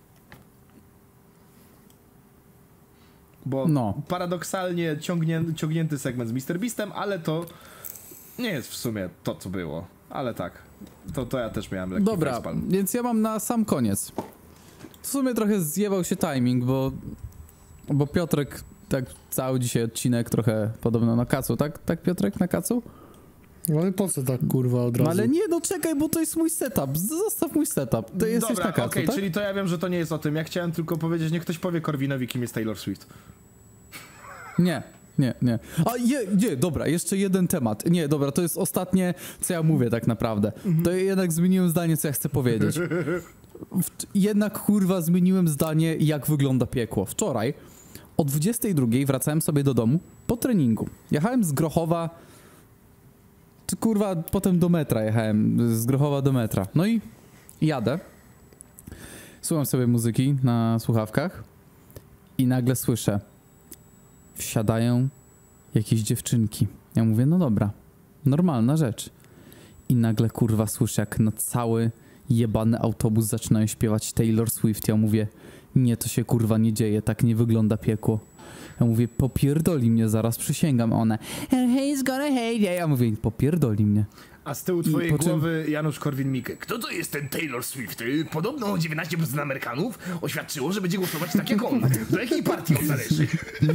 Bo no. paradoksalnie ciągnię, ciągnięty segment z mister Beastem, ale to nie jest w sumie to, co było. Ale tak, to, to ja też miałem lekki Dobra, facepalm. Więc ja mam na sam koniec. W sumie trochę zjebał się timing, bo bo Piotrek tak cały dzisiaj odcinek trochę podobno na kacu, tak? Tak Piotrek na kacu? No ale po co tak kurwa od razu? No ale nie, no czekaj, bo to jest mój setup. Zostaw mój setup. Ty jesteś Dobra, na kacu, okej, tak? czyli to ja wiem, że to nie jest o tym. Ja chciałem tylko powiedzieć, niech ktoś powie Korwinowi, kim jest Taylor Swift. Nie. Nie, nie. A je, nie, dobra, jeszcze jeden temat. Nie, dobra, to jest ostatnie, co ja mówię tak naprawdę. To jednak zmieniłem zdanie, co ja chcę powiedzieć. W, jednak, kurwa, zmieniłem zdanie, jak wygląda piekło. Wczoraj o dwudziestej drugiej wracałem sobie do domu po treningu. Jechałem z Grochowa, czy kurwa, potem do metra jechałem, z Grochowa do metra. No i jadę, słucham sobie muzyki na słuchawkach i nagle słyszę, wsiadają jakieś dziewczynki. Ja mówię, no dobra, normalna rzecz. I nagle, kurwa, słyszę, jak na cały jebany autobus zaczynają śpiewać Taylor Swift. Ja mówię, nie, to się, kurwa, nie dzieje, tak nie wygląda piekło. Ja mówię, popierdoli mnie zaraz, przysięgam. A one, he's gonna hate you. Ja mówię, popierdoli mnie. A z tyłu twojej po czym- głowy Janusz Korwin-Mikke. Kto to jest ten Taylor Swift? Podobno dziewiętnaście procent Amerykanów oświadczyło, że będzie głosować tak jak on. Do jakiej partii on należy?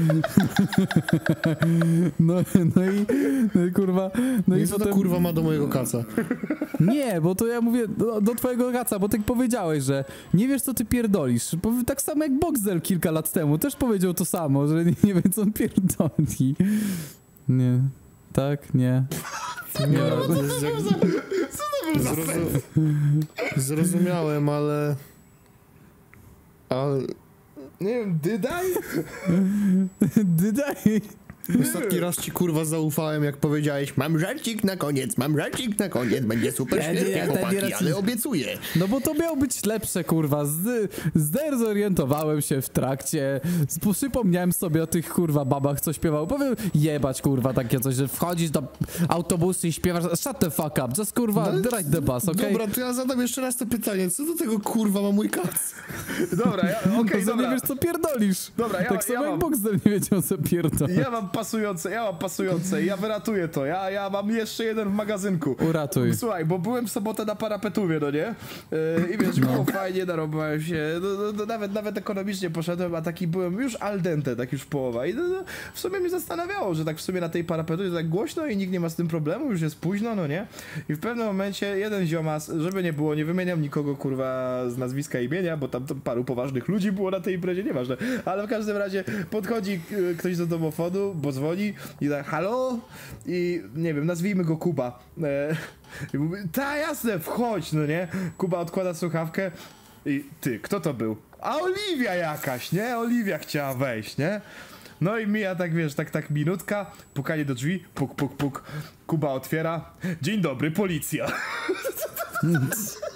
No, no i, no i kurwa, no I i co to potem... kurwa ma do mojego kaca? Nie, bo to ja mówię do, do twojego kaca, bo tak powiedziałeś, że nie wiesz, co ty pierdolisz. Powie- Tak samo jak Boxdel kilka lat temu też powiedział to samo, że nie, nie wie, co on pierdoli. Nie. Tak? Nie. Nie, to jest jak... Zrozum... Zrozumiałem, ale... Ale... Nie wiem, dydaj? Dydaj. Ostatni raz ci kurwa zaufałem, jak powiedziałeś, mam żarcik na koniec, mam żarcik na koniec, będzie super Ja nie, świetnie, ja tak chłopaki, nieraz- ale obiecuję. No bo to miało być lepsze, kurwa. Z, zdezorientowałem się w trakcie. Z- Przypomniałem sobie o tych, kurwa, babach, co śpiewał. Powiem, jebać, kurwa, takie coś, że wchodzisz do autobusu i śpiewasz. Shut the fuck up. Just, kurwa, No, ride the bus, okej? Dobra, to ja zadam jeszcze raz to pytanie, co do tego kurwa ma mój kac? Dobra, ja, okej, Okay, to nie dobra. wiesz, co pierdolisz. Dobra, ja- tak samo ja jak mam- Boxdel nie wiedział, co pierdolisz. Ja mam pasujące, ja mam pasujące, ja wyratuję to, ja, ja mam jeszcze jeden w magazynku. Uratuj. Słuchaj, bo byłem w sobotę na Parapetówie, no nie? Yy, I wiesz, było fajnie, narobałem się, no, no, no, nawet, nawet ekonomicznie poszedłem, a taki byłem już al dente, tak już połowa. I no, no, w sumie mnie zastanawiało, że tak w sumie na tej Parapetówie tak głośno i nikt nie ma z tym problemu, już jest późno, no nie? I w pewnym momencie jeden ziomas, żeby nie było, nie wymieniam nikogo, kurwa, z nazwiska i imienia, bo tam, tam paru poważnych ludzi było na tej imprezie, nieważne, ale w każdym razie podchodzi y, ktoś do domofonu, bo dzwoni i tak, halo? I nie wiem, nazwijmy go Kuba. E, i mówi, ta jasne, wchodź, no nie? Kuba odkłada słuchawkę i ty, kto to był? A Oliwia jakaś, nie? Oliwia chciała wejść, nie? No i mija tak, wiesz, tak, tak minutka, pukanie do drzwi, puk, puk, puk. Kuba otwiera. Dzień dobry, policja.